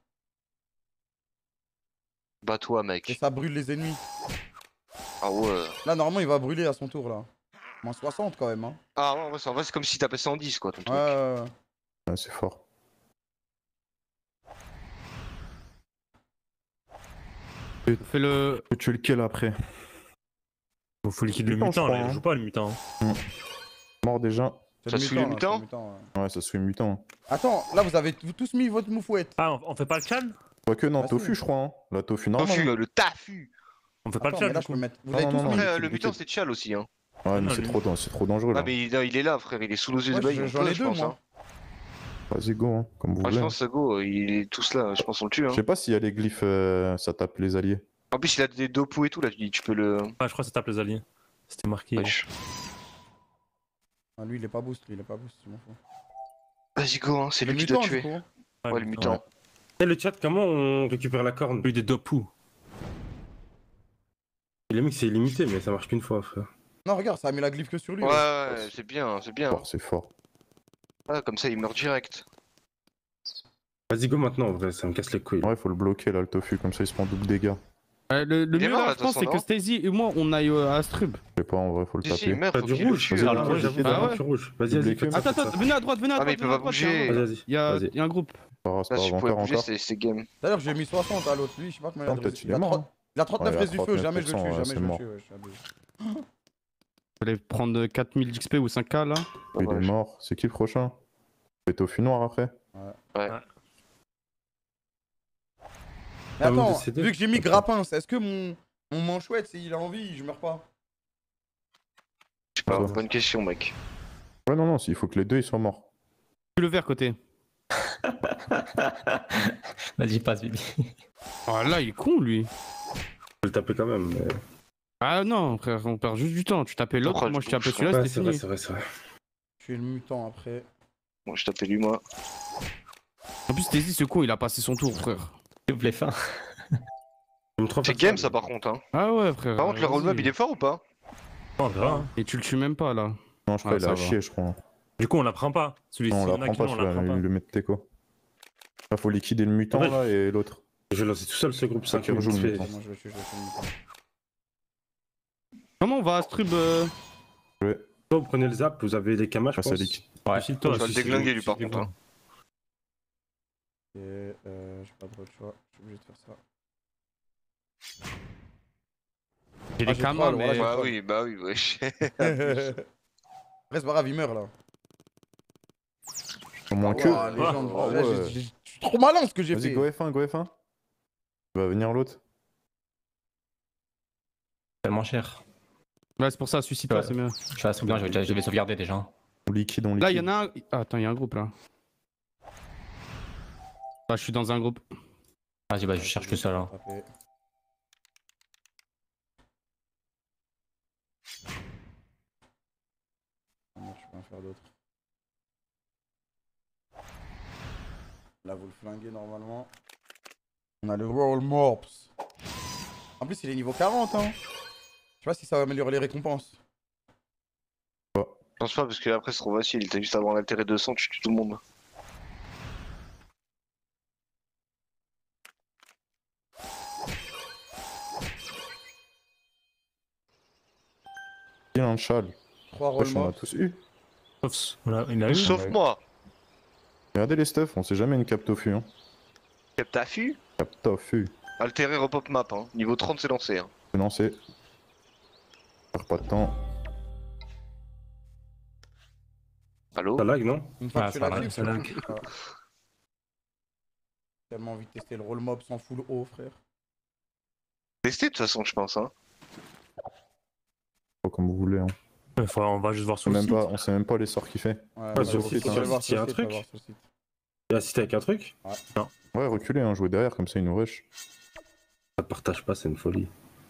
Bats-toi, Et mec. ça brûle les ennemis. Ah ouais. Là, normalement, il va brûler à son tour, là. Moins 60 quand même, hein. Ah ouais, en vrai, c'est comme si t'as passé en 10, quoi, ton Ouais, truc. ouais, ouais. Ouais, c'est fort. On fait le. Faut tuer lequel après? Faut liquide le Mutant, je mutant, crois, là. Il hein. joue pas le mutant. Mort déjà. C'est Ça le suit mutant, les là, mutants c'est le mutant, ouais. Ouais, ça se fait mutant. Attends, là, vous avez tous mis votre moufouette. Ah, on fait pas le chan? Quoique, non, Ah, si. Tofu, je crois. Hein. La Tofu normale. Tofu, hein. le tafu. On fait pas le Attends, chan, mais là, du je peux coup. mettre. Vous Non, avez non, tous non, mis. Après, le liquide, mutant, liquide. c'est Tchal aussi, hein. Ouais, mais non, c'est lui- trop dangereux Ah, là. mais il est là, frère, il est sous nos yeux Ouais, de bail. j'en ai je deux, pense, moi. hein. Vas-y, go, hein, comme vous Moi, je voulez. pense, Go, il est tous là, je pense, on le tue, Je hein. sais pas s'il y a les glyphes, ça tape les alliés. En plus, il a des dopos et tout, là, tu peux le. Ah, je crois que ça tape les alliés. C'était marqué. Wesh. Ah, lui, il est pas boost, je m'en fous. Vas-y, go, hein, c'est Le lui qui doit mutant, du tuer. coup. Ouais, le mutant. Et le chat, comment on récupère la corne? Lui, des dopous. Les mecs, c'est illimité, mais ça marche qu'une fois, frère. Non, regarde, ça a mis la glyphe que sur lui. Ouais, là. ouais, c'est bien, c'est bien. Fort, c'est fort. Ah, comme ça, il meurt direct. Vas-y, go maintenant, en vrai, ça me casse les couilles. Ouais, faut le bloquer là, le Tofu, comme ça il se prend double dégâts. Le Il est mieux mort, là, là, je de pense, toute c'est que façon, Stacy et moi, on aille à Astrub. Je sais pas, en vrai, faut le Si, si, il taper. meurt, T'as faut du qu'il le rouge, tue. vas-y, hein. le rouge, j'avoue, il Ah fait ouais. du rouge. Vas-y, Double vas-y, équipe. faites ça. Attends, venez à droite, venez à Ah, droite. mais il peut venez à pas droite, bouger. il y a un- Vas-y, Il y a vas-y. un groupe. C'est pas grave, c'est Là, pas si grave, je pouvais encore, bouger, encore. c'est game. D'ailleurs, j'ai mis 60 à l'autre. Lui, je sais pas combien il a Non, de peut-être résist- il est mort. Hein. Il a 39 Ouais, il a restes du feu, jamais je le 39%, tue, ouais, jamais c'est je le mort. tue. Ouais, je suis abusé. Vous allez prendre 4000 d'XP ou 5K là. Il est Dommage. mort. C'est qui le prochain? C'est Tofu noir après? Mais Ah, vous attends, décédez. vu que j'ai mis grappin, est-ce que mon manchouette, s'il a envie, je meurs pas? Je sais pas, Ouais. bonne question, mec. Ouais, non, il faut que les deux ils soient morts. Le vert côté. Vas-y, passe, Bibi. Ah là, il est con lui. Je vais le taper quand même. Mais... Ah non, frère, on perd juste du temps. Tu tapais l'autre, Pourquoi moi je je tapais bouge, celui-là, Ouais, c'était c'est vrai, fini. c'est vrai, c'est vrai. Je suis le mutant après. Bon, je tapais lui, moi. En plus, Stacy, ce con, il a passé son tour, frère. Double les fins. J'aime trop C'est faire game, ça, ça, par contre, hein. Ah ouais, frère. Par contre, le vas-y. roadmap, il est fort ou pas? On verra. Hein. Et tu le tues même pas là. Non, je crois Ah, il ça a va. chier, je crois. Du coup, on l'apprend pas. Celui-ci, Non, on il y en a l'apprend qui pas, non, on l'apprend celui-là, pas. il le met de teco. Là, faut liquider le mutant Ouais. là et l'autre. Je vais lancer tout seul ce groupe 5 qui rejoue le minutes. mutant. Moi, je le tue le mutant. Comment on va à Strub Vous prenez le zap, vous avez les camas, je Ah, ça pense. liquide. Ouais. Si, toi, Tu vas le si, si, déglinguer, si, lui, si, par si, contre, hein. Ok, j'ai pas trop de choix. Je suis obligé de faire ça. J'ai Ah, les j'ai camas, troll, mais. voilà, j'ai- Bah oui, wesh. Reste pas grave, il meurt là. Au moins que. Ouah, légende. Ah Là, ouais. je suis trop malin ce que j'ai Vas-y, fait. go F1, go F1. Va venir l'autre. Tellement cher. Ouais, c'est pour ça, suicide-toi, Ouais. c'est mieux. Je suis à souvenir, je vais sauvegarder déjà. On liquide, on liquide. Là, il y en a un. Ah, attends, il y a un groupe là. Ah, je suis dans un groupe. Vas-y, bah, je cherche tout seul. Hein. Tapé. Merde, je peux en faire d'autres. Là, vous le flinguez normalement. On a le Roll Morps. En plus, il est niveau 40, hein. Je sais pas si ça va améliorer les récompenses. Je pense pas, parce que après, c'est trop facile. T'as juste à avoir l'altéré 200, tu tues tout le monde. Il y a un châle. 3 Roll Wesh, on a Morps. tous eu. Sauf, il a eu. Sauf moi. Regardez les stuffs, on sait jamais une cap tofu. Hein. Cap Tafu. Cap tofu. Altéré repop map, hein. Niveau 30 c'est lancé. Hein. C'est lancé. Perds pas de temps. Allô? Ça lag, non? Une fois Ah, que tu ça l'as lag, fait, ça lag. c'est tout. Ah. Tellement envie de tester le roll mob sans full haut, frère. Testé de toute façon, je pense. Hein. Pas comme vous voulez. Hein. On va juste voir sur On, le sait site. même pas, on sait même pas les sorts qu'il fait. Ouais, Ouais, sur sur le le site, site, faut sur aller le voir site, il y a sur un le site, truc. faut aller voir sur le site. Il a assisté avec un truc? Ouais, reculez, hein, jouez derrière, comme ça il nous rush. Ça partage pas, c'est une folie.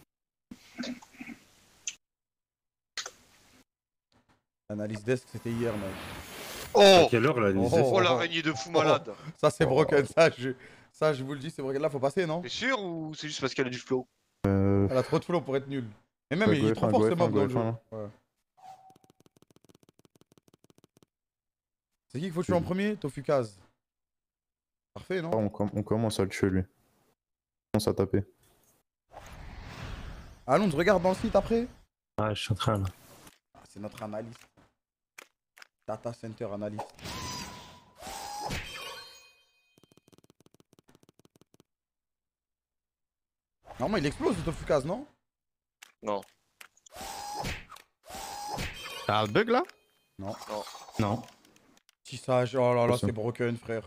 L'analyse desk, c'était hier, mec. Oh! À quelle heure là, Oh. Oh l'araignée de fou malade! Ça, c'est Oh. broken. Ça, je vous le dis, c'est broken. Là, faut passer, non? T'es sûr ou c'est juste parce qu'elle a du flow? Elle a trop de flow pour être nulle. Mais même, il est trop fort ce mob dans le jeu. Ouais. C'est qui qu'il faut tuer en premier? Tofukaz. Parfait, non? On commence à le tuer lui. On commence à taper. Allons, regarde dans le site après. Ouais, je suis en train là. Ah, c'est notre analyste. Data Center Analyst. Normalement, il explose le Tofukaz, non? Non. T'as un bug là? Non. Si ça, oh là là, Attention. c'est broken, frère.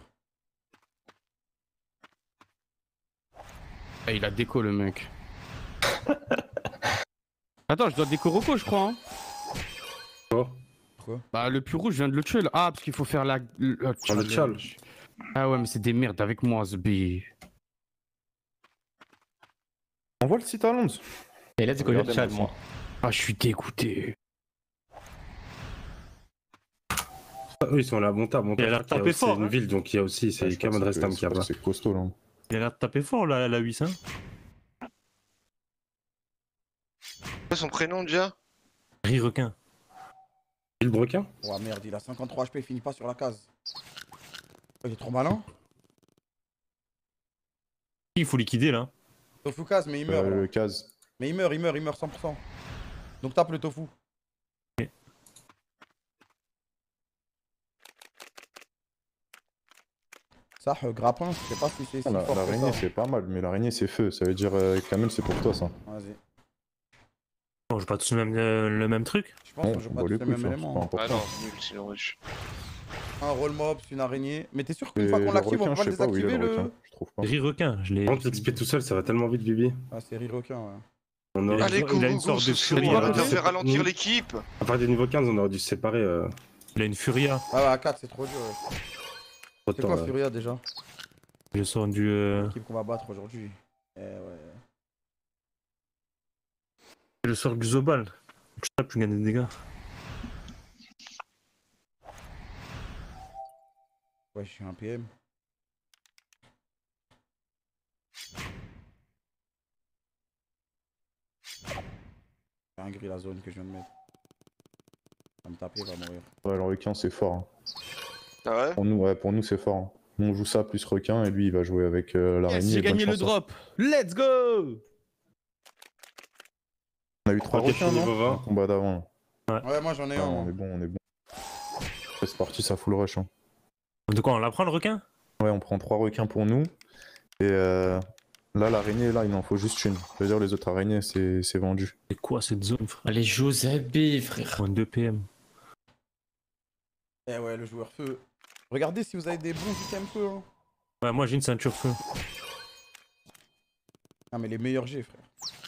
Ah, il a déco le mec. Attends, je dois déco Rocco, je crois. Hein. Pourquoi? Bah, le puits rouge, je viens de le tuer là. Ah, parce qu'il faut faire la. le challenge. Ah ouais, mais c'est des merdes avec moi, Zbi. On voit le site à Londres. Et let's go, Regardez, le chat, moi moi. Ah, je suis dégoûté. Ah, eux, ils sont à la montagne. Il a l'air de taper fort, C'est une hein. ville, donc il y a aussi. C'est Ouais, je crois Kamen que Restam qui a pas. C'est costaud là. Il a l'air de taper fort là, la 800. Quoi son prénom déjà? Riz requin. Ville Brequin? Oh merde, il a 53 HP, il finit pas sur la case. Oh, il est trop malin. Il faut liquider là. Tofukaz, mais il meurt. là. Le case. Mais il meurt 100%. Donc tape le tofu. Ok. Ça, grappin, je sais pas si c'est si fort que L'araignée ça. c'est pas mal, mais l'araignée c'est feu. Ça veut dire Kamel c'est pour toi ça. Vas-y. Bon, je pas tous le même truc. Je pense Bon, que je on joue pas voit tous les les couilles, mêmes ça, c'est éléments. pas Ah important. non, c'est nul sinon rush. Un roll mob, c'est une araignée. Mais t'es sûr Et qu'une fois qu'on le l'active, on requin, peut pas je le sais pas où il est désactiver le le. requin. Je trouve pas. Riz requin, je l'ai. Par contre, l'XP tout seul, ça va tellement vite, Bibi. Ah, c'est requin, ouais. On aurait... Allez, il a go, une go, sorte go, de Socio, furie, on va là. bien faire ralentir l'équipe. À part des niveaux 15, on aurait dû se séparer. Il a une furia. Ah, bah, à 4, c'est trop dur. Ouais. C'est Autant, quoi Furia déjà? Je sors du. L'équipe qu'on va battre aujourd'hui. Eh ouais. Je sors du Zobal. Je tape, tu gagnes des dégâts. Ouais, je suis un PM. C'est un gris la zone que je viens de mettre. Il va me taper, il va mourir. Ouais, le requin c'est fort. Hein. Ah ouais? Pour nous c'est fort. Hein. Nous on joue ça plus requin et lui il va jouer avec l'araignée. Yes, j'ai Bonne gagné le chance, hein. drop. Let's go. On a eu 3 Ok, je suis requins niveau non 20. Au combat d'avant. Ouais, moi j'en ai Ah, un. on moi. est bon, on est bon. C'est parti, ça full rush. Hein. De quoi, on l'apprend le requin? Ouais, on prend 3 requins pour nous. Et là, l'araignée, là, il en faut juste une. Je veux dire, les autres araignées, c'est vendu. C'est quoi cette zone, frère? Allez, Joseph B, frère. Moins 2 PM. Eh ouais, le joueur feu. Regardez si vous avez des bons items feu. Hein. Ouais, moi j'ai une ceinture feu. Ah, mais les meilleurs G, frère.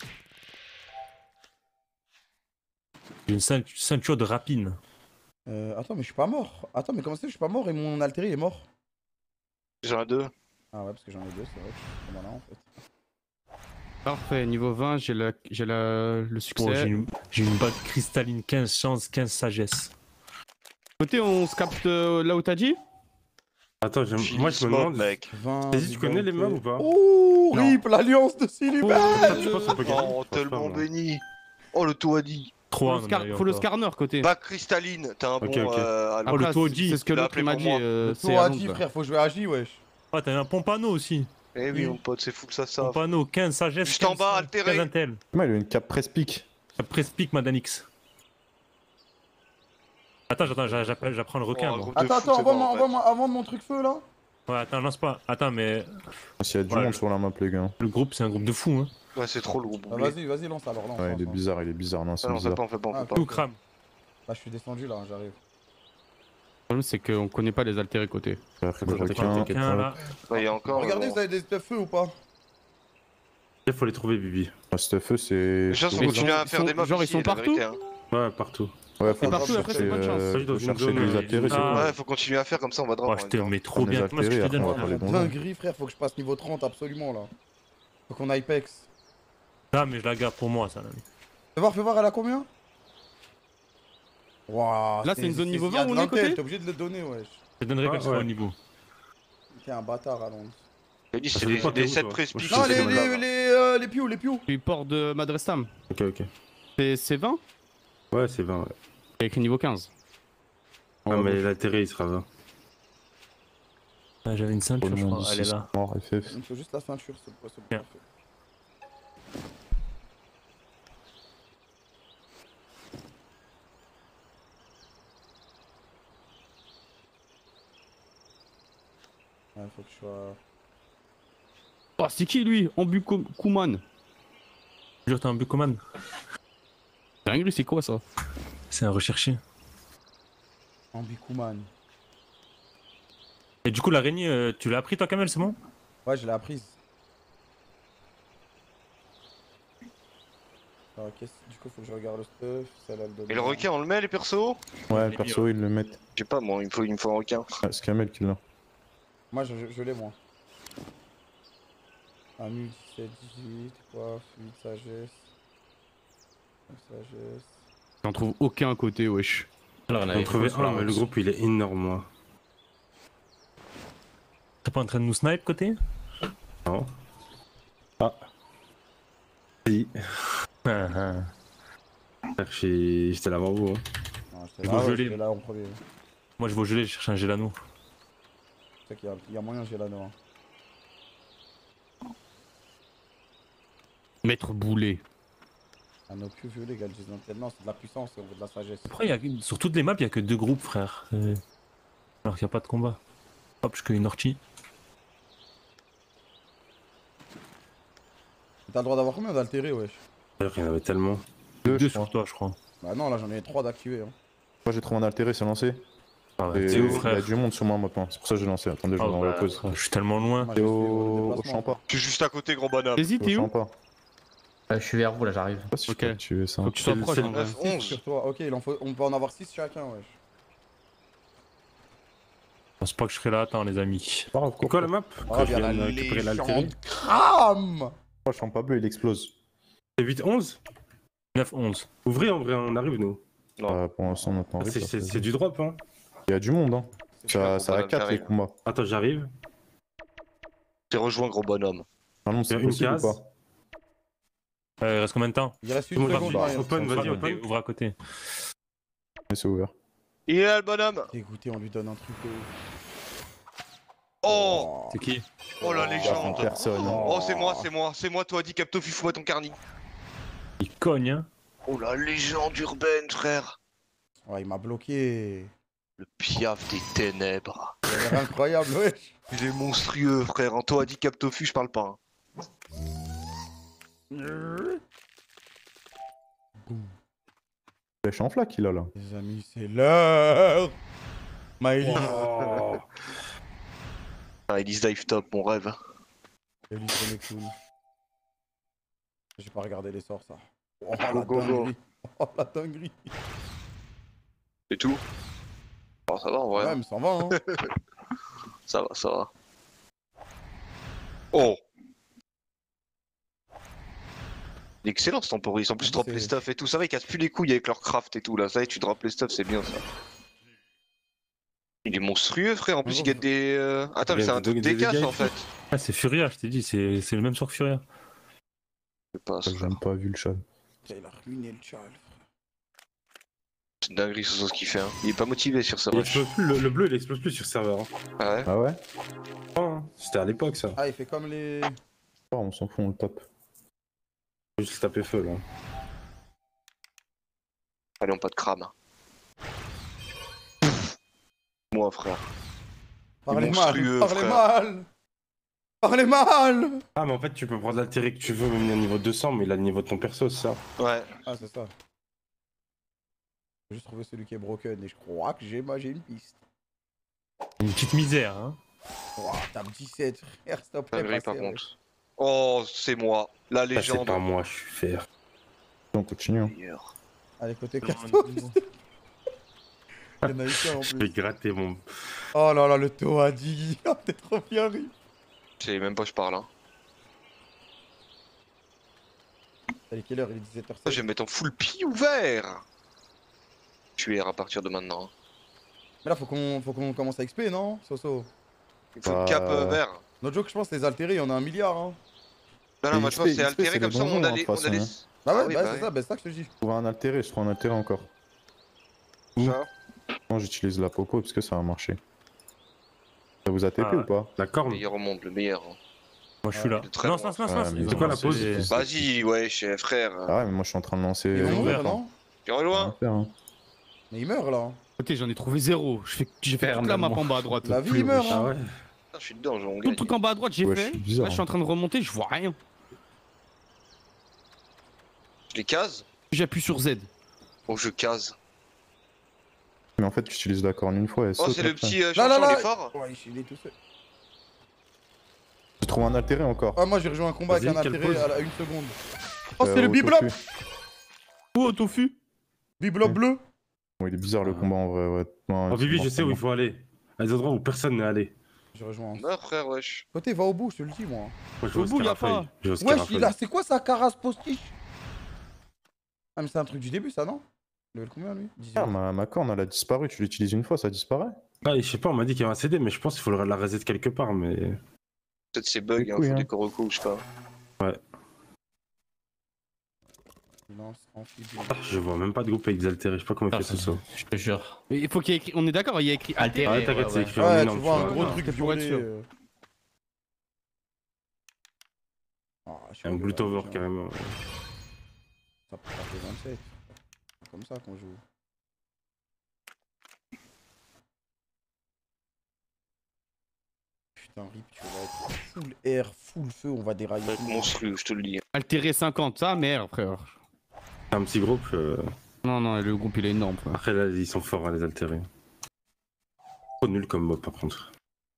J'ai une ceinture de rapine. Attends, mais je suis pas mort. Attends, mais comment ça, je suis pas mort et mon altéré il est mort? J'en ai 2. Ah ouais, parce que j'en ai deux, c'est vrai que je suis trop malin en fait. Parfait, niveau 20, j'ai le Bon, j'ai succès. une bague cristalline, 15 chance, 15 sagesse. Côté, on se capte là où t'as dit? Attends, moi je me demande. mec. 20, Vas-y, tu connais les égalité. meubles ou pas? Oh, Non. RIP, l'alliance de Silibel. Je pense qu'on peut gagner. Oh, Je pense pas, tellement moi. béni. Oh, le Toadi. 3, Faut le scanner côté. Bac cristalline, t'as un Ok, bon. ok. Allemand. Oh, le Après, Toadie, c'est ce que tu l'as l'autre il m'a appelé dit. pour moi. C'est à Toadi, Londres. frère, faut jouer à J, wesh. Ah, t'as un pompano aussi. Eh oui, mon pote, c'est fou que ça savent. Pompano, 15 sagesse. Juste en 15 bas, altéré. 15 intel. Il a une cape presse pique. Après Speak, Madanix. Attends, j'apprends le requin, Oh, moi. groupe de Attends, fous, attends, c'est bon, en fait. envoie-moi avant de mon truc feu là. Ouais, attends, lance pas. Attends, mais S'il y a du Ouais, monde sur la map, les gars. le groupe, c'est un groupe de fous, hein. Ouais, c'est trop le groupe. Ah, vas-y, lance alors, lance. Ouais, lance, il est lance. bizarre, non, Ah c'est non, on fait bizarre. pas, on fait pas, on Ah, fait pas. Tout crame. Là, je suis descendu là, j'arrive. Le problème, c'est qu'on connaît pas les altérés côté. Le Attends, requin, requin, là. Ouais, il y a encore. Regardez, bon. vous avez des stuff feu ou pas? Il faut les trouver, Bibi. ce feu, c'est. Les gens c'est- sont Mais continués à faire sont- des mobs. genre, ils ici, sont la partout vérité, hein. Ouais, partout. Ouais, faut C'est partout, chercher, après, c'est pas de chance. faut Dans une chercher zone, les altérés, c'est Ah. tout. Ouais, faut continuer à faire comme ça, on va drop. Oh, en je même te temps. mets trop On est bien. Comment est-ce que je te altérés, donne après, on va pas les donner. Dinguerie, frère, faut que je passe niveau 30 absolument là. Faut qu'on aille pex. Ah, mais je la garde pour moi, ça. Là. Fais voir, elle a combien? Waouh, Là, c'est une zone niveau il y a 20 de où on est l'intel, côté t'es obligé de le donner, wesh. Je te donnerai quand Ouais, je serai ouais. au niveau. T'es un bâtard, allons. J'ai dit, Ça c'est dépend des t'es où, 7 toi. prespices. Moi, Non, je sais que les pious, les pious. Du port de Madrestam. Ok, ok. C'est 20? Ouais, c'est 20, ouais. Avec niveau 15. Ah, mais l'intérêt, il sera 20. Ah, j'avais une Tout ceinture, le je monde crois. ici, Elle est là. c'est mort, FF. Il me faut juste la ceinture, c'est pas Bien. parfait. Ouais, faut que je sois. Oh, c'est qui lui? Ambu Kouman. Jure, t'as un Bukoman. Dingue, c'est quoi ça? C'est un recherché. Ambikouman. Et du coup, l'araignée, tu l'as appris toi, Kamel, c'est bon? Ouais, je l'ai apprise. Alors, du coup, faut que je regarde le stuff. Celle-là, elle donne Et le rien. requin, on le met, les persos? Ouais, l'ai perso, ils le mettent. Je sais pas, moi, il me faut un requin. Ouais, c'est Kamel qui l'a. Moi, je l'ai, moi. Amu 17, 18, quoi, fluide, sagesse. Sagesse. J'en trouve aucun à côté, wesh. Alors, on On avait trouvait sur la un, mais le route. groupe, il est énorme, moi. T'es pas en train de nous snipe côté? Non. Ah. Si. Ah, ah. J'étais là avant vous. Hein. Non, Ils vont geler. j'étais là en premier. Moi, je vais au gelé, je cherche un Gelano. C'est ça qu'il y a moyen, j'ai là devant. Maître boulet. Un autre plus violet, gars, non, c'est de la puissance, on veut de la sagesse. Après, sur toutes les maps, il y a que 2 groupes, frère. Alors qu'il n'y a pas de combat. Hop, je cueille une ortie. T'as le droit d'avoir combien d'altérés, wesh? D'ailleurs, il y en avait tellement. Deux, Deux je crois. sur toi, je crois. Bah non, là j'en ai 3 d'activés. Hein. Moi, j'ai trouvé un altéré, c'est lancé. Ah ouais, Et t'es où, il y a frère? du monde sur moi maintenant, c'est pour ça que j'ai lancé. Attendez, je Ah vous envoie bah, la pause. je suis tellement loin. Moi, C'est je suis au déplacement. champa. Je suis juste à côté, gros bonhomme. Hésite, Au t'es où? champa. Je suis vers vous, là, j'arrive. Je sais pas si Ok. je peux tuer ça. Faut que tu sois C'est- proche, c'est en vrai. 9, 6 11. sur toi, ok, on peut en avoir 6 chacun, wesh. Je pense pas que je serai là, attends, les amis. C'est quoi la map? Ah, Que bien je la viens de récupérer l'altéré. légende crame. Le champa bleu, il explose. C'est 8-11? 9-11. Ouvrez en vrai, on arrive nous. Non. Pour l'instant, on attend. C'est du drop, hein. Il y a du monde, hein. Ça Gros a bonhomme 4 les carré. combats. Attends, j'arrive. T'es rejoint, gros bonhomme. Ah non, c'est Il y a une possible ou case. pas? Il reste combien de temps? Il reste Tout le une monde seconde, va- Marion. open, vas-y, Ouvre open. ouvre à côté. Mais c'est ouvert. Il est là, le bonhomme. Dégoûté, on lui donne un truc de ouf. Oh, C'est qui? oh la Il y a légende. personne. Oh, c'est moi, toi, dis Capto Fifou à ton carni. Il cogne, hein. Oh la légende urbaine, frère. Ouais, il m'a bloqué. Le piaf des ténèbres. Il a l'air incroyable, wesh. Il est monstrueux, frère. Toi, dis Captofu, je parle pas. Flèche en flaque, il a là. Les amis, c'est l'heure. Maëlys. Oh. Ah, Elise Dive Top, mon rêve. Elise Renektoon. J'ai pas regardé les sorts, ça. Oh, la Go, go, go. dinguerie. Oh, la dinguerie. C'est tout. Oh, ça va, en vrai. Ouais, mais ça va, hein. Ça va, ça va. Oh. Il est excellent ce temporis. En plus, Ah, drop c'est- les stuff et tout. Ça va, ils cassent plus les couilles avec leur craft et tout. Là, ça y est, tu drops les stuff, c'est bien ça. Il est monstrueux, frère. En plus, Ah il bon, gagne des. Attends, mais Il c'est y a un truc des décasse dégâts. en fait. Ah, c'est Furia, je t'ai dit, c'est le même sort que Furia. Je sais pas, Ça, J'aime pas vu le chat. Putain, il a ruiné le child, frère. c'est une dinguerie ce qu'il fait. Hein. Il est pas motivé sur ça. Il wesh. explose plus, le bleu il explose plus sur serveur. Hein. Ah ouais. Ah ouais? Oh, c'était à l'époque ça. Ah, il fait comme les. Oh, on s'en fout, on le tape. Faut juste taper feu là. Allez, on pas de crame. moi, frère. Parlez monstrueux, mal, parlez frère. mal. Parlez mal. Ah, mais en fait, tu peux prendre l'altéré que tu veux, même au niveau 200, mais il a le niveau de ton perso, c'est ça. Ouais. Ah, c'est ça. J'ai juste trouvé celui qui est broken et je crois que j'ai une piste. Une petite misère, hein. Oh, t'as 17, frère, s'il te plaît. Dinguerie, par passez, ouais. contre. Oh, c'est moi. La Ah, c'est légende. pas moi, je suis fer. On continue. Hein. Meilleur. Allez, côté casse-toi. Il y en a eu qu'un en Je vais plus. gratter mon. Oh là là, le taux a dit. Oh, t'es trop bien, Rip. Je sais même pas, je parle. Hein. Allez, quelle heure? Il est 17h07. Je vais me mettre en full pi ouvert. Je suis R à partir de maintenant. Hein. Mais là, faut qu'on commence à XP, non, Soso? Il faut une cape vert. No joke, je pense que les altérés, il y en a 1 milliard, hein. Non, non, Et moi je pense que XP, c'est altéré c'est comme les ça, donjons, on a hein, les. de toute On a les... façon, Bah ouais, Ah oui, bah, bah c'est oui. ça, bah, c'est ça que je te dis. Je trouve un altéré, je trouve un altéré encore. Ça. Moi j'utilise la popo parce que ça va marcher. Ça vous a TP Ah. ou pas? La corne. Meilleur au monde, le meilleur. Hein. Moi, je suis là. il est très Lance, loin. lance, lance, Ouais, lance. mais Ils c'est ont quoi la lancé pause les- Vas-y, ouais, frère. Ah ouais, mais moi je suis en train de lancer. Ils vont ouvert, mourir, non? Tu es rien à loin. faire, hein. Mais il meurt, là. Écoutez, j'en ai trouvé zéro. J'ai fait toute la map en bas à droite. La vie, il meurt, Ah hein. ouais. Putain, je suis dedans, on Tout le gagne. truc en bas à droite, j'ai Ouais, fait. je suis bizarre, Là, je suis en train de remonter, je vois rien. Je les case. J'appuie sur Z. Oh, je case. Mais en fait, tu utilises la corne une fois et Oh, saute c'est le après. petit Là, champion, là, il là. est fort. Ouais, il est tout seul. Tu trouves un altéré encore. Ah, moi, j'ai rejoint un combat avec Vas-y, un quelle altéré pause à la 1 seconde. Oh, c'est le au biblob. tofu. Oh, tofu. Biblob bleu. Bon, il est bizarre le combat en vrai. Ouais. Non, Oh, c'est Vivi, mort, je sais c'est où il mort. faut aller. À des endroits où personne n'est allé. Je rejoins. Non, frère, wesh. Côté, va au bout, je te le dis, moi. Moi, je vais Au bout, y a Scarafeuille. pas. Je vais au Wesh, Scarafeuille. il a. C'est quoi sa carasse postiche? Ah, mais c'est un truc du début, ça, non? Level combien, lui? 18. Ah, ma corne elle a disparu, tu l'utilises une fois, ça disparaît. Ah, je sais pas, on m'a dit qu'il y avait un CD, mais je pense qu'il faudrait la reset quelque part, mais. Peut-être c'est bug, Des hein, couilles, faut hein. des corocos, je sais pas. Lance, amphibie. Ah, je vois même pas de groupe avec des altérés, je sais pas comment il Ah, fait ce saut. Je te jure. Mais il faut qu'il y ait écrit. On est d'accord, il y a écrit Altéré. altéré. Ouais, t'inquiète, c'est ouais. écrit en Ouais, énorme. tu vois un vois. gros non, truc c'était pour être violet. sûr. Ah, je suis Un nul, Glutover là, carrément. Ça peut faire des 27. C'est comme ça qu'on joue. Putain, Rip, tu vas être full air, full feu, on va dérailler. Ça va être monstrueux, je te le dis. Altéré 50, ça, merde, frère. Un petit groupe, Non, non, le groupe il est énorme, frère. après là, ils sont forts à les altérer. Trop nul comme mob par contre.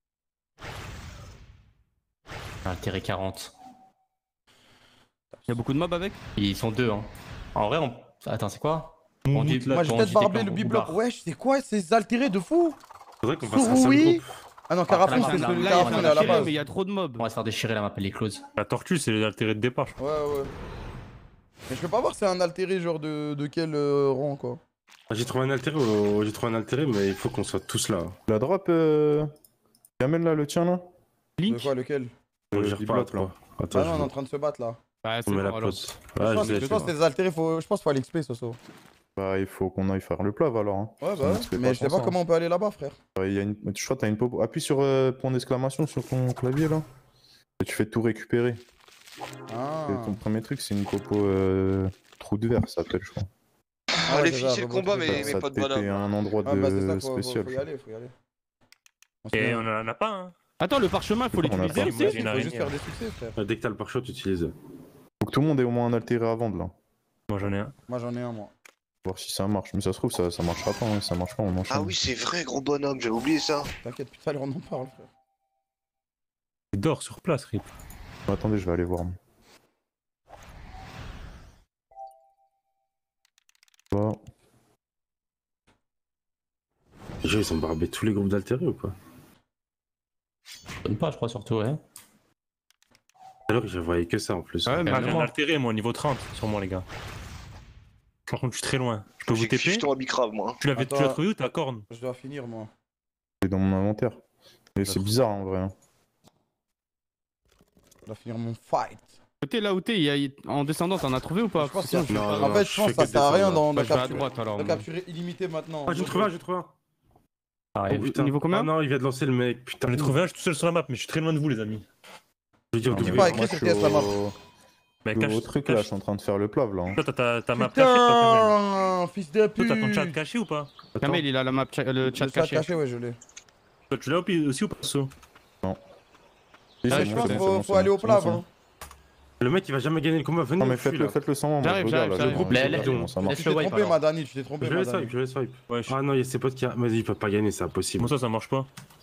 Altéré 40. Il y a beaucoup de mobs avec? Ils sont deux, hein. En vrai, on. Attends, c'est quoi? On dit Moi, j'ai peut-être barbé le biblob. Ouais. Wesh, c'est quoi ces altérés de fou? Faudrait qu'on fasse un seul Souroui. groupe. Ah non, là, Carafon, là, c'est là, celui là, Carafon, il y il en est a à la Mais base. il y a trop de mobs. On va se faire déchirer la map, elle est close. La tortue, c'est les altérés de départ. Ouais, ouais. Mais je peux pas voir c'est un altéré genre de quel rang, quoi. Ah, j'ai trouvé un altéré, mais il faut qu'on soit tous là. La drop, Kamel là, le tien là. De Link? quoi, lequel? Je Le gère biblob, pas, toi. Attends, Ah non, on est je en train de se battre là. Ouais, c'est on met bon, la alors. pause. Je Ouais, pense je que l'ai, c'est des altérés, je pense qu'il faut aller XP, Soso. Bah, il faut qu'on aille faire le plave alors. Hein. Ouais, Ça bah ne se fait ouais. Mais je sais sans pas ça, comment on peut aller là-bas, frère. Il y a une... Je crois que t'as une popo. Appuie sur point d'exclamation sur ton clavier là. Et tu fais tout récupérer. Ah. Et ton premier truc, c'est une popo trou de verre, ça s'appelle, je crois. Ah, Allez, c'est finissez ça, le robot combat, truc, mais ça pas te de TP bonhomme. à un endroit Ah bah c'est ça, de faut spécial. y aller, faut y aller. On se Et met- on en a pas, hein. Attends, le parchemin, il faut On a l'utiliser pas. aussi? Une Il faut araignée, juste faire des succès, frère. Dès que t'as le pare-choix, tu utilises. Faut que tout le monde ait au moins un altéré à vendre là. Moi, j'en ai un. Moi j'en ai un, moi. Voir si ça marche. Mais ça se trouve, ça marchera pas. Hein. Si ça marche pas, on enchaîne. Ah oui, c'est vrai, gros bonhomme, j'avais oublié ça. T'inquiète, putain, on en parle, frère. Il dort sur place, Rip. Attendez, je vais aller voir. Voilà. Les gens, ils ont barbé tous les groupes d'altérés ou quoi? Je donne pas, je crois, surtout, ouais. Alors je voyais que ça en plus. Ouais, mais Ah, j'ai un moi. altéré, moi, niveau 30, sur moi, les gars. Par contre, je suis très loin. Je peux vous J'ai TP? ficheton à bicrave, moi. Tu l'as Attends. trouvé où ta corne? Je dois finir, moi. C'est dans mon inventaire. Et c'est bizarre en vrai. Hein. Je dois finir mon fight. Côté là où t'es, en descendant, t'en as trouvé ou pas? Je pense Sinon, qu'il y a- Non, En non, fait, je je pense fais que ça que sert à rien descendre. de bah, je vais à capturer. droite alors. De capturer illimité maintenant. Ah, j'ai trouvé un, j'ai trouvé un. Pareil. Oh, putain. Niveau combien? Ah non, il vient de lancer le mec, putain. J'en ai trouvé un, je suis tout seul sur la map, mais je suis très loin de vous, les amis. Je veux dire, Non, Dis mais pas double. écrit moi, sur je suis TS la map. Mais au cache, truc là, je suis en train de faire le plave là. Hein. Toi, t'as ta map cachée, toi, Putain, fils de Kamel. pute. Toi, t'as ton chat caché ou pas? Kamel, il a le chat Le chat caché. caché, ouais, je l'ai. Toi, tu l'as aussi ou pas, So? Si, Ouais, c'est je bon, pense c'est qu'il bon, faut c'est aller bon, au c'est bon, plat, c'est bon. hein. Le mec, il va jamais gagner le combat. Venez, Non, mais on fuit, là. faites-le sans moi. J'arrive, je regarde, j'arrive, là, j'arrive. je Laisse-le regarde comment wipe. ça marche. Tu t'es wipe, trompé, alors. Madani, tu t'es trompé, Je le laisse Madani. swipe, je le laisse swipe. Ouais, Ah non, il y a ses potes qui. Vas-y, ils peuvent pas gagner, c'est impossible. Comment ça marche pas?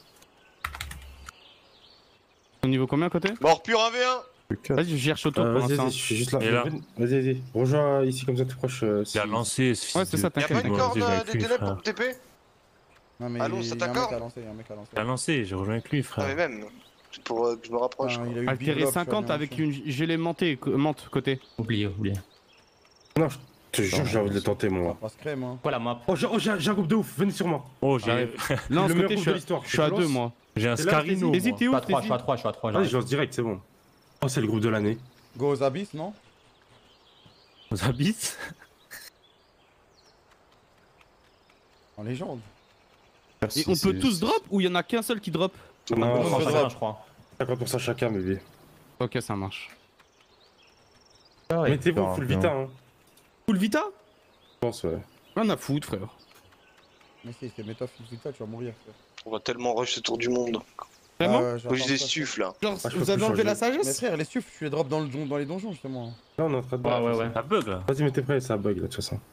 Au niveau combien à côté? Mort pur 1v1. Vas-y, je gère autour pour Vas-y, l'instant. vas-y, je suis juste là. Et là Vas-y, vas-y. Rejoins ici comme ça, t'es proche. Il a lancé ce fils Ouais, c'est ça, de- Y'a t'inquiète. pas une Ouais, corde vas-y, je vais avec des lui, ténèbres frère. pour TP? Non, mais Allons, il ça y a un mec t'accorde à lancer, il y a un mec à lancer. Il a lancé, j'ai rejoint avec lui, Ah, frère. mais même. C'est pour que je me rapproche. Enfin, quoi. il a eu le big Altéré block, 50 tu vois, avec bien une gelée mentée, menthe côté. Oublié, oublié. Non, je te jure, j'ai envie de le tenter, sûr. Ça moi. passe crème, hein. Quoi la map? Oh, j'ai un groupe de ouf, venez sur moi. Oh, J'arrive. j'ai Non, Le ce meilleur côté, groupe de l'histoire. je suis à Tu 2 lances moi. j'ai un C'est là, Scarino. Vas-y, moi. t'es Je où? suis à 3, je suis à 3, je suis à 3. Vas-y, je lance direct, c'est bon. Oh, c'est le groupe de l'année. Go aux abysses, non? Aux abysses. En légende. Et on peut tous drop ou il y en a qu'un seul qui drop? Non, on peut drop. Je crois. 50% chacun, bébé. Ok, ça marche. Mettez-vous bien, full bien. vita, hein. Full Vita? Je pense, ouais. Rien à foutre, frère. Mais si, c'est méta Vita, tu vas mourir, frère. On va tellement rush ce tour du monde. Vraiment? Ah ouais, Faut que je j'attends des ça. stufs là. Genre, Ah, je peux vous avez plus enlevé la changer. Mais sagesse? frère, les stufs, tu les drops dans les donjons, justement. Là, on est en train de. Ouais, ouais, ouais. Ça bug là. Vas-y, mettez prêt, ça bug là, de toute façon.